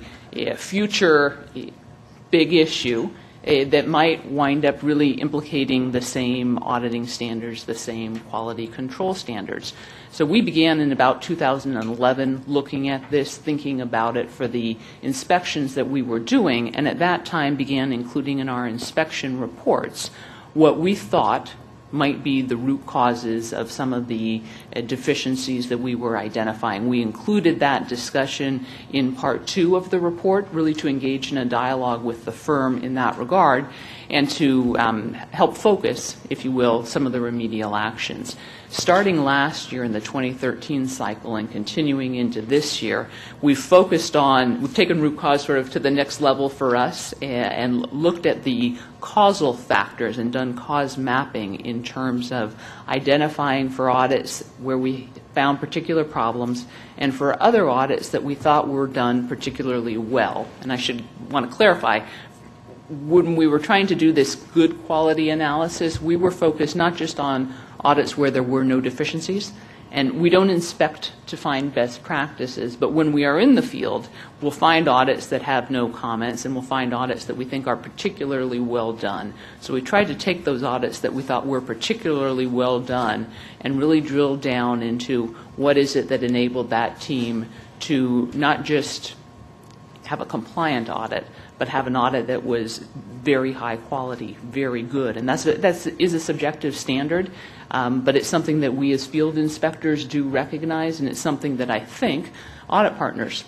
future big issue that might wind up really implicating the same auditing standards, the same quality control standards? So we began in about 2011 looking at this, thinking about it for the inspections that we were doing, and at that time began including in our inspection reports what we thought might be the root causes of some of the deficiencies that we were identifying. We included that discussion in part 2 of the report, really to engage in a dialogue with the firm in that regard and to help focus, if you will, some of the remedial actions. Starting last year in the 2013 cycle and continuing into this year, we've taken root cause sort of to the next level for us and looked at the causal factors and done cause mapping in terms of identifying for audits where we found particular problems and for other audits that we thought were done particularly well. And I should want to clarify, when we were trying to do this good quality analysis, we were focused not just on audits where there were no deficiencies, and we don't inspect to find best practices, but when we are in the field, we'll find audits that have no comments, and we'll find audits that we think are particularly well done. So we tried to take those audits that we thought were particularly well done and really drill down into what is it that enabled that team to not just have a compliant audit, but have an audit that was very high quality, very good. And that is a subjective standard, but it's something that we as field inspectors do recognize, and it's something that I think audit partners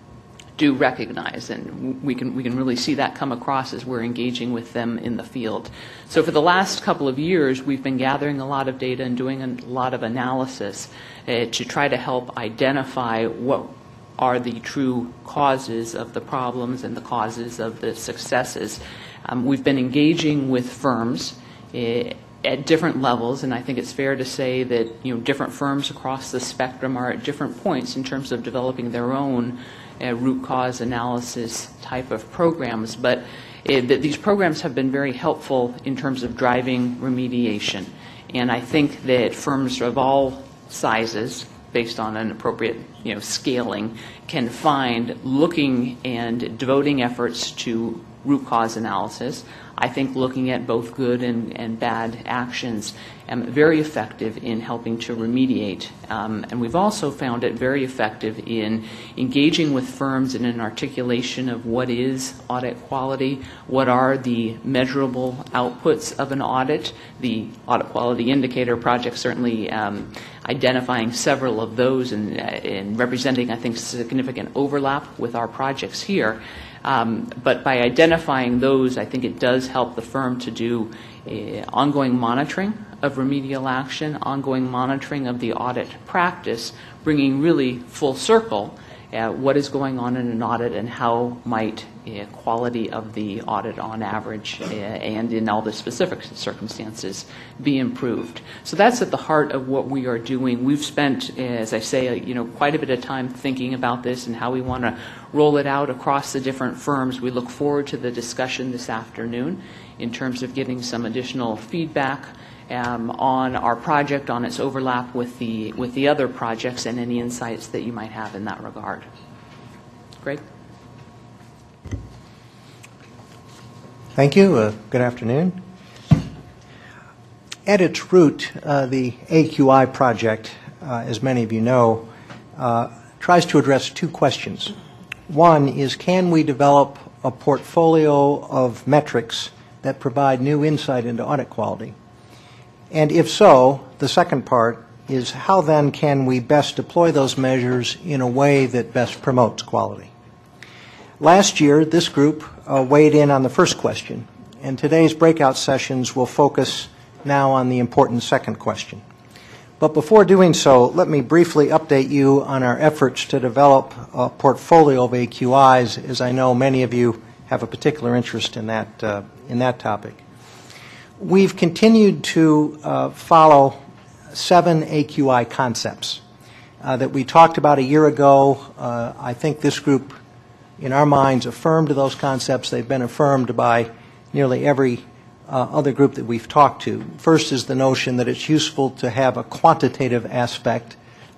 do recognize, and we can really see that come across as we're engaging with them in the field. So for the last couple of years, we've been gathering a lot of data and doing a lot of analysis to try to help identify what are the true causes of the problems and the causes of the successes. We've been engaging with firms at different levels, and I think it's fair to say that different firms across the spectrum are at different points in terms of developing their own root cause analysis type of programs. But that these programs have been very helpful in terms of driving remediation. And I think that firms of all sizes, based on an appropriate scaling, can find looking and devoting efforts to root cause analysis. I think looking at both good and bad actions very effective in helping to remediate. And we've also found it very effective in engaging with firms in an articulation of what is audit quality, what are the measurable outputs of an audit. The Audit Quality Indicator Project certainly identifying several of those and representing, I think, significant overlap with our projects here. But by identifying those, I think it does help the firm to do ongoing monitoring of remedial action, ongoing monitoring of the audit practice, bringing really full circle what is going on in an audit and how might quality of the audit on average and in all the specific circumstances be improved. So that's at the heart of what we are doing. We've spent, as I say, quite a bit of time thinking about this and how we want to roll it out across the different firms. We look forward to the discussion this afternoon in terms of getting some additional feedback on our project, on its overlap with the other projects, and any insights that you might have in that regard. Greg? Thank you. Good afternoon. At its root, the AQI project, as many of you know, tries to address two questions. One is, can we develop a portfolio of metrics that provide new insight into audit quality? And if so, the second part is, how then can we best deploy those measures in a way that best promotes quality? Last year, this group weighed in on the first question, and today's breakout sessions will focus now on the important second question. But before doing so, let me briefly update you on our efforts to develop a portfolio of AQIs, as I know many of you have a particular interest in that topic. We've continued to follow 7 AQI concepts that we talked about a year ago. I think this group, in our minds, affirmed those concepts. They've been affirmed by nearly every other group that we've talked to. First is the notion that it's useful to have a quantitative aspect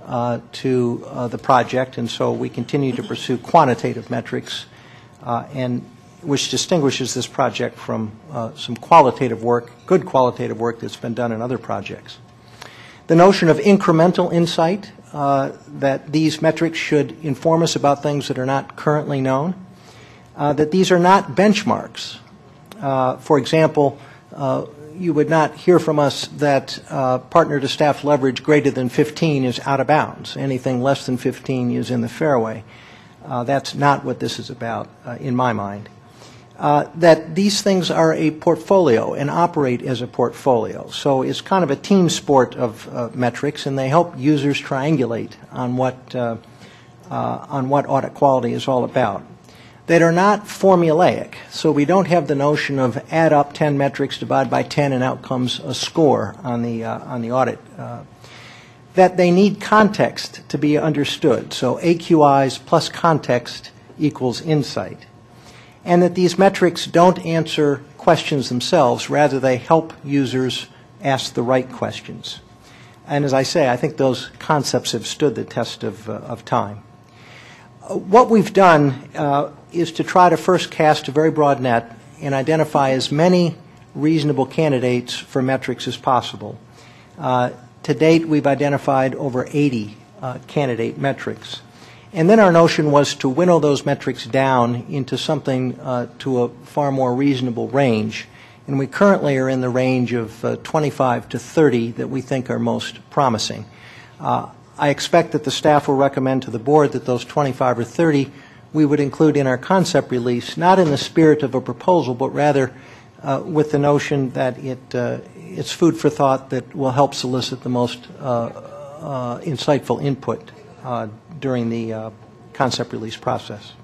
to the project, and so we continue to pursue quantitative metrics, and which distinguishes this project from some qualitative work, good qualitative work that's been done in other projects. The notion of incremental insight, that these metrics should inform us about things that are not currently known, that these are not benchmarks. For example, you would not hear from us that partner to staff leverage greater than 15 is out of bounds. Anything less than 15 is in the fairway. That's not what this is about, in my mind. That these things are a portfolio and operate as a portfolio. So it's kind of a team sport of metrics, and they help users triangulate on what audit quality is all about. That are not formulaic, so we don't have the notion of add up 10 metrics, divide by 10, and out comes a score on the audit. That they need context to be understood, so AQIs plus context equals insight. And that these metrics don't answer questions themselves, rather they help users ask the right questions. And as I say, I think those concepts have stood the test of time. What we've done is to try to first cast a very broad net and identify as many reasonable candidates for metrics as possible. To date, we've identified over 80 candidate metrics. And then our notion was to winnow those metrics down into something to a far more reasonable range. And we currently are in the range of 25 to 30 that we think are most promising. I expect that the staff will recommend to the board that those 25 or 30 we would include in our concept release, not in the spirit of a proposal, but rather with the notion that it's food for thought that will help solicit the most insightful input during the concept release process.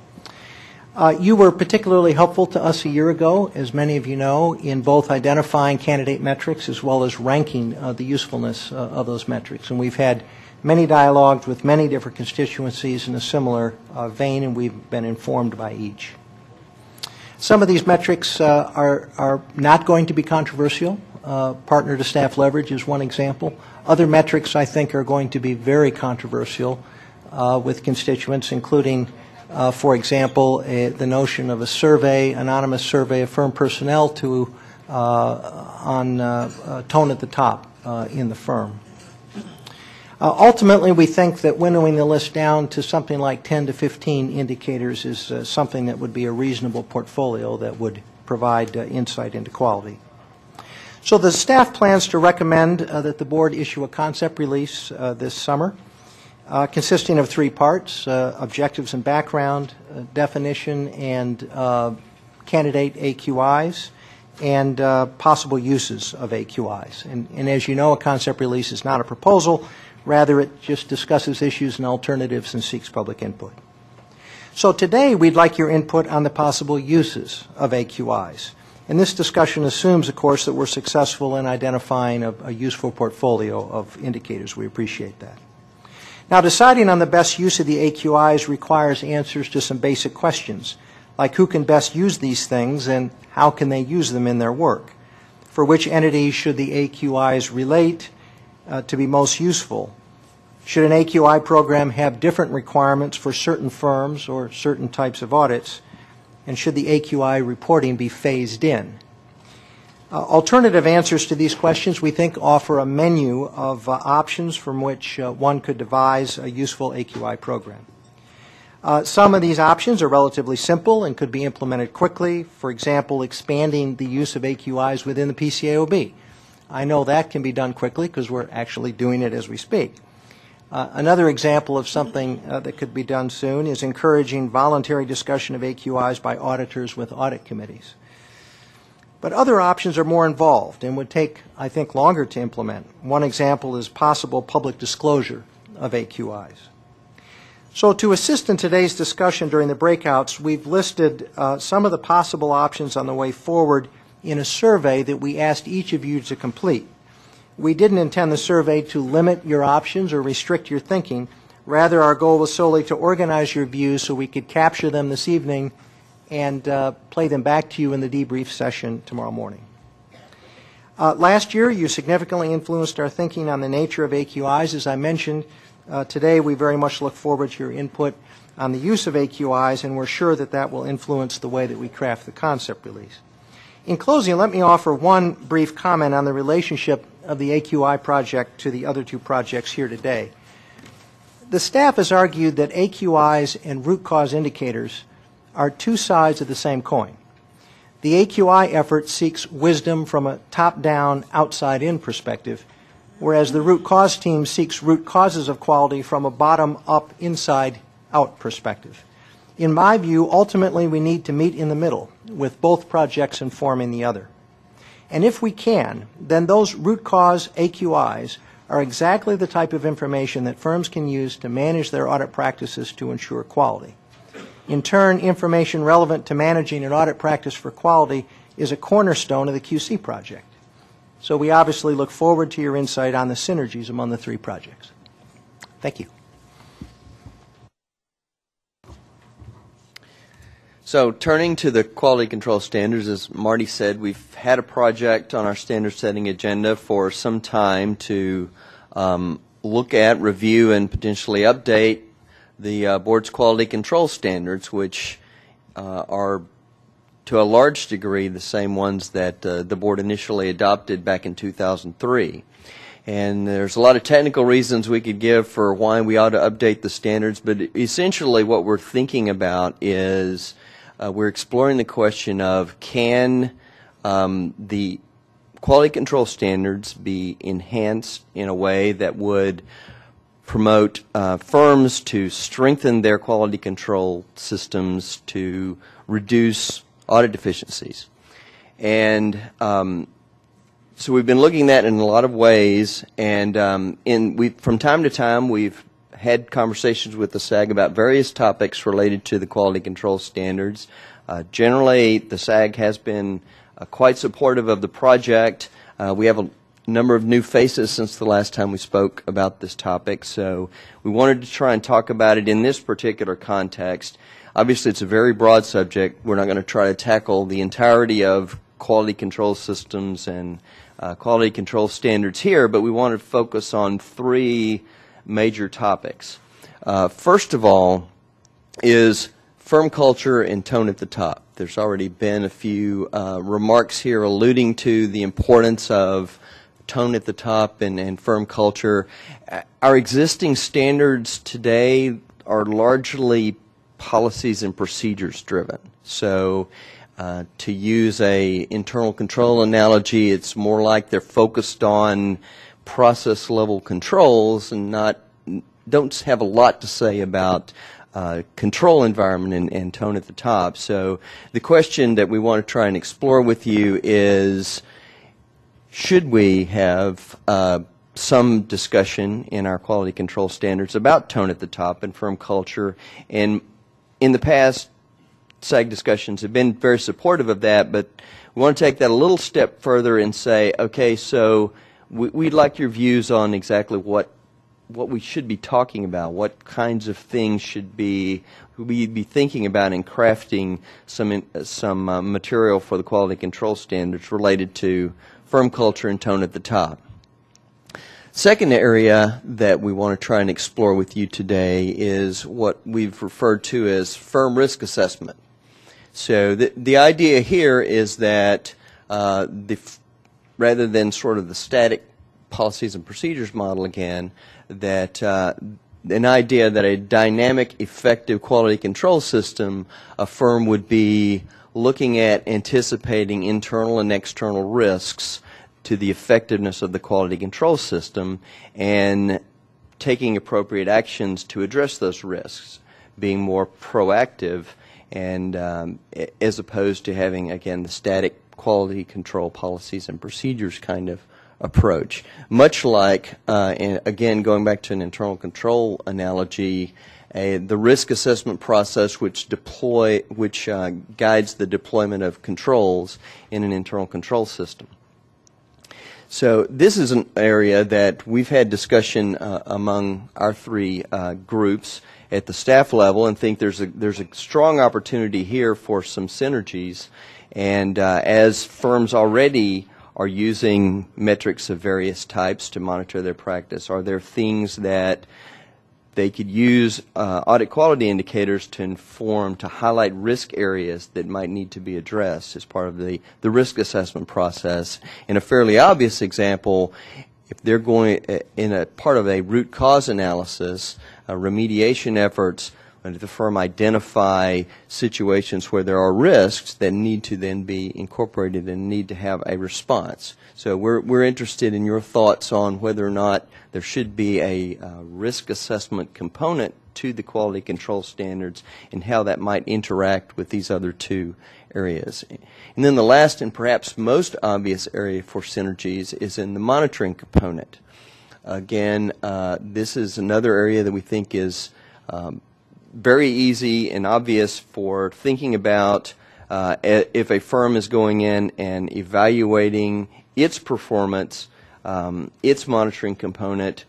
You were particularly helpful to us a year ago, as many of you know, in both identifying candidate metrics as well as ranking the usefulness of those metrics. And we've had many dialogues with many different constituencies in a similar vein, and we've been informed by each. Some of these metrics are not going to be controversial. Partner to staff leverage is one example. Other metrics, I think, are going to be very controversial with constituents, including, for example, the notion of a survey, anonymous survey of firm personnel to on tone at the top in the firm. Ultimately, we think that winnowing the list down to something like 10 to 15 indicators is something that would be a reasonable portfolio that would provide insight into quality. So the staff plans to recommend that the board issue a concept release this summer, consisting of 3 parts, objectives and background, definition and candidate AQIs, and possible uses of AQIs. And as you know, a concept release is not a proposal. Rather, it just discusses issues and alternatives and seeks public input. So today, we'd like your input on the possible uses of AQIs. And this discussion assumes, of course, that we're successful in identifying a useful portfolio of indicators. We appreciate that. Now, deciding on the best use of the AQIs requires answers to some basic questions, like who can best use these things and how can they use them in their work? For which entities should the AQIs relate to be most useful? Should an AQI program have different requirements for certain firms or certain types of audits? And should the AQI reporting be phased in? Alternative answers to these questions, we think, offer a menu of options from which one could devise a useful AQI program. Some of these options are relatively simple and could be implemented quickly. For example, expanding the use of AQIs within the PCAOB. I know that can be done quickly because we're actually doing it as we speak. Another example of something that could be done soon is encouraging voluntary discussion of AQIs by auditors with audit committees. But other options are more involved and would take, I think, longer to implement. One example is possible public disclosure of AQIs. So to assist in today's discussion during the breakouts, we've listed some of the possible options on the way forward in a survey that we asked each of you to complete. We didn't intend the survey to limit your options or restrict your thinking. Rather, our goal was solely to organize your views so we could capture them this evening and play them back to you in the debrief session tomorrow morning. Last year, you significantly influenced our thinking on the nature of AQIs. As I mentioned, today we very much look forward to your input on the use of AQIs, and we're sure that that will influence the way that we craft the concept release. In closing, let me offer one brief comment on the relationship of the AQI project to the other two projects here today. The staff has argued that AQIs and root cause indicators are two sides of the same coin. The AQI effort seeks wisdom from a top-down, outside-in perspective, whereas the root cause team seeks root causes of quality from a bottom-up, inside-out perspective. In my view, ultimately we need to meet in the middle, with both projects informing the other. And if we can, then those root cause AQIs are exactly the type of information that firms can use to manage their audit practices to ensure quality. In turn, information relevant to managing an audit practice for quality is a cornerstone of the QC project. So we obviously look forward to your insight on the synergies among the three projects. Thank you. So turning to the quality control standards, as Marty said, we've had a project on our standard setting agenda for some time to look at, review, and potentially update the board's quality control standards, which are to a large degree the same ones that the board initially adopted back in 2003. And there's a lot of technical reasons we could give for why we ought to update the standards, but essentially what we're thinking about is we're exploring the question of can the quality control standards be enhanced in a way that would promote firms to strengthen their quality control systems to reduce audit deficiencies. And so we've been looking at it in a lot of ways, and from time to time we've had conversations with the SAG about various topics related to the quality control standards. Generally, the SAG has been quite supportive of the project. We have a number of new faces since the last time we spoke about this topic, so we wanted to try and talk about it in this particular context. Obviously, it's a very broad subject. We're not going to try to tackle the entirety of quality control systems and quality control standards here, but we want to focus on three major topics. First of all is firm culture and tone at the top. There's already been a few remarks here alluding to the importance of tone at the top and firm culture. Our existing standards today are largely policies and procedures driven. So to use a internal control analogy, it's more like they're focused on process level controls and don't have a lot to say about control environment and tone at the top. So the question that we want to try and explore with you is, should we have some discussion in our quality control standards about tone at the top and firm culture? And in the past, SAG discussions have been very supportive of that, but we want to take that a little step further and say, okay, so we'd like your views on exactly what we should be talking about, what kinds of things should we be thinking about in crafting some material for the quality control standards related to firm culture and tone at the top. Second area that we want to try and explore with you today is what we've referred to as firm risk assessment. So the idea here is that rather than sort of the static policies and procedures model again, that an idea that a dynamic, effective quality control system, a firm would be looking at anticipating internal and external risks to the effectiveness of the quality control system and taking appropriate actions to address those risks, being more proactive, and as opposed to having, again, the static quality control policies and procedures kind of approach. Much like, and again, going back to an internal control analogy, the risk assessment process which guides the deployment of controls in an internal control system. So this is an area that we've had discussion among our three groups at the staff level, and think there's a strong opportunity here for some synergies. And as firms already are using metrics of various types to monitor their practice, are there things that they could use audit quality indicators to inform, to highlight risk areas that might need to be addressed as part of the risk assessment process? In a fairly obvious example, if they're going in a part of a root cause analysis, remediation efforts, and the firm identify situations where there are risks that need to then be incorporated and need to have a response. So we're interested in your thoughts on whether or not there should be a risk assessment component to the quality control standards and how that might interact with these other two areas. And then the last and perhaps most obvious area for synergies is in the monitoring component. Again, this is another area that we think is very easy and obvious for thinking about if a firm is going in and evaluating its performance, its monitoring component,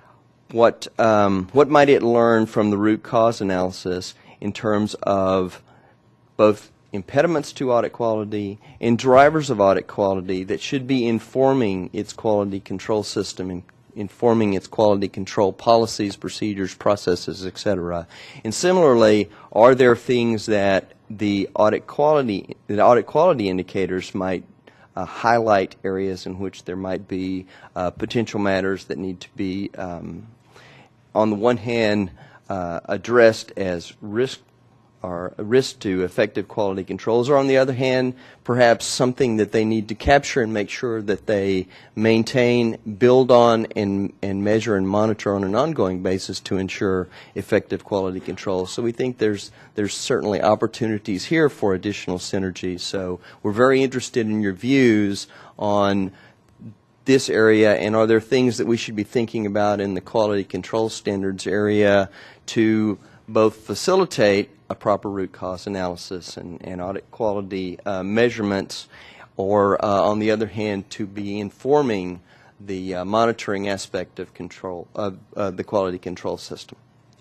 what might it learn from the root cause analysis in terms of both impediments to audit quality and drivers of audit quality that should be informing its quality control system and informing its quality control policies, procedures, processes, etc. And similarly, are there things that the audit quality indicators might highlight areas in which there might be potential matters that need to be, on the one hand, addressed as risk or a risk to effective quality controls, or on the other hand, perhaps something that they need to capture and make sure that they maintain, build on, and measure and monitor on an ongoing basis to ensure effective quality control. So we think there's certainly opportunities here for additional synergy. So we're very interested in your views on this area, and are there things that we should be thinking about in the quality control standards area to both facilitate a proper root cause analysis and audit quality measurements, or on the other hand, to be informing the monitoring aspect of control of the quality control system.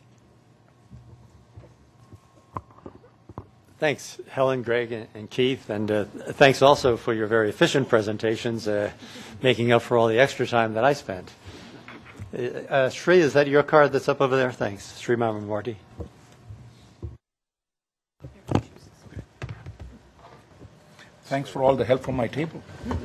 Thanks, Helen, Greg, and Keith, and thanks also for your very efficient presentations, making up for all the extra time that I spent. Sri, is that your card that's up over there? Thanks. Sri Mamamurthy. Thanks for all the help from my table.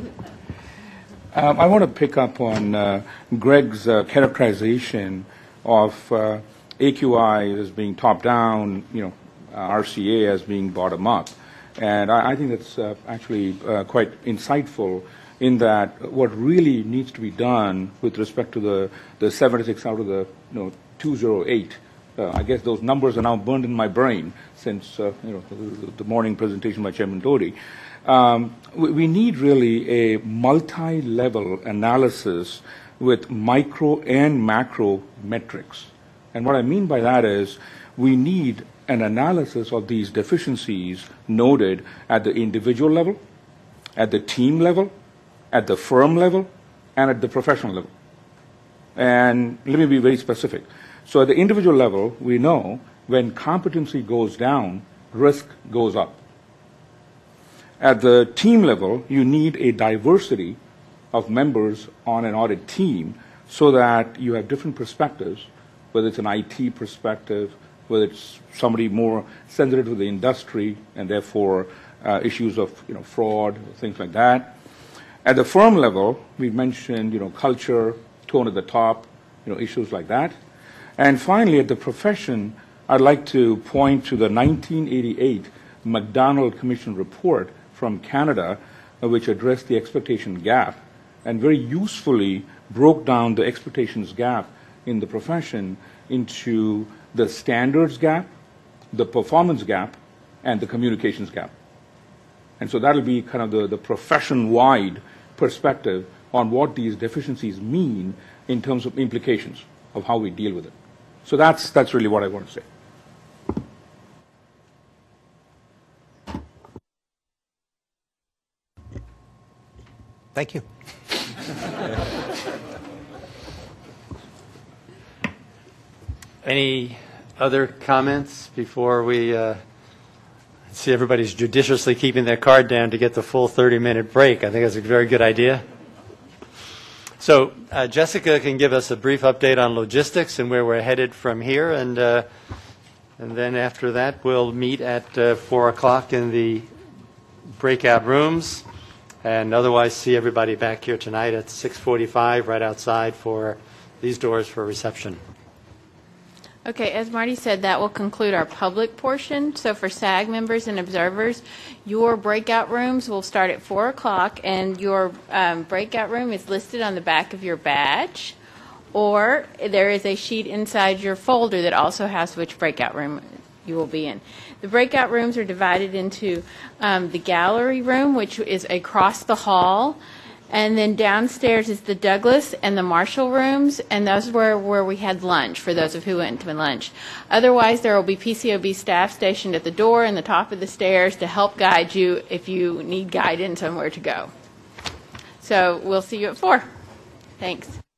I want to pick up on Greg's characterization of AQI as being top-down, RCA as being bottom-up. And I think that's actually quite insightful in that what really needs to be done with respect to the 76 out of the 208, I guess those numbers are now burned in my brain since the morning presentation by Chairman Doty. We need really a multi-level analysis with micro and macro metrics. And what I mean by that is we need an analysis of these deficiencies noted at the individual level, at the team level, at the firm level, and at the professional level. And let me be very specific. So at the individual level, we know when competency goes down, risk goes up. At the team level, you need a diversity of members on an audit team so that you have different perspectives, whether it's an IT perspective, whether it's somebody more sensitive to the industry and therefore issues of fraud, things like that. At the firm level, we mentioned culture, tone at the top, issues like that. And finally, at the profession, I'd like to point to the 1988 McDonald Commission report from Canada, which addressed the expectation gap and very usefully broke down the expectations gap in the profession into the standards gap, the performance gap, and the communications gap. And so that'll be kind of the profession-wide perspective on what these deficiencies mean in terms of implications of how we deal with it. So that's really what I want to say. Thank you. Any other comments before we see everybody's judiciously keeping their card down to get the full 30-minute break? I think that's a very good idea. So Jessica can give us a brief update on logistics and where we're headed from here, and then after that we'll meet at 4 o'clock in the breakout rooms, and otherwise see everybody back here tonight at 6:45 right outside for these doors for reception. Okay, as Marty said, that will conclude our public portion. So for SAG members and observers, your breakout rooms will start at 4 o'clock, and your breakout room is listed on the back of your badge, or there is a sheet inside your folder that also has which breakout room you will be in. The breakout rooms are divided into the gallery room, which is across the hall, and then downstairs is the Douglas and the Marshall rooms, and those were where we had lunch, for those of who went to lunch. Otherwise, there will be PCAOB staff stationed at the door and the top of the stairs to help guide you if you need guidance on where to go. So we'll see you at 4. Thanks.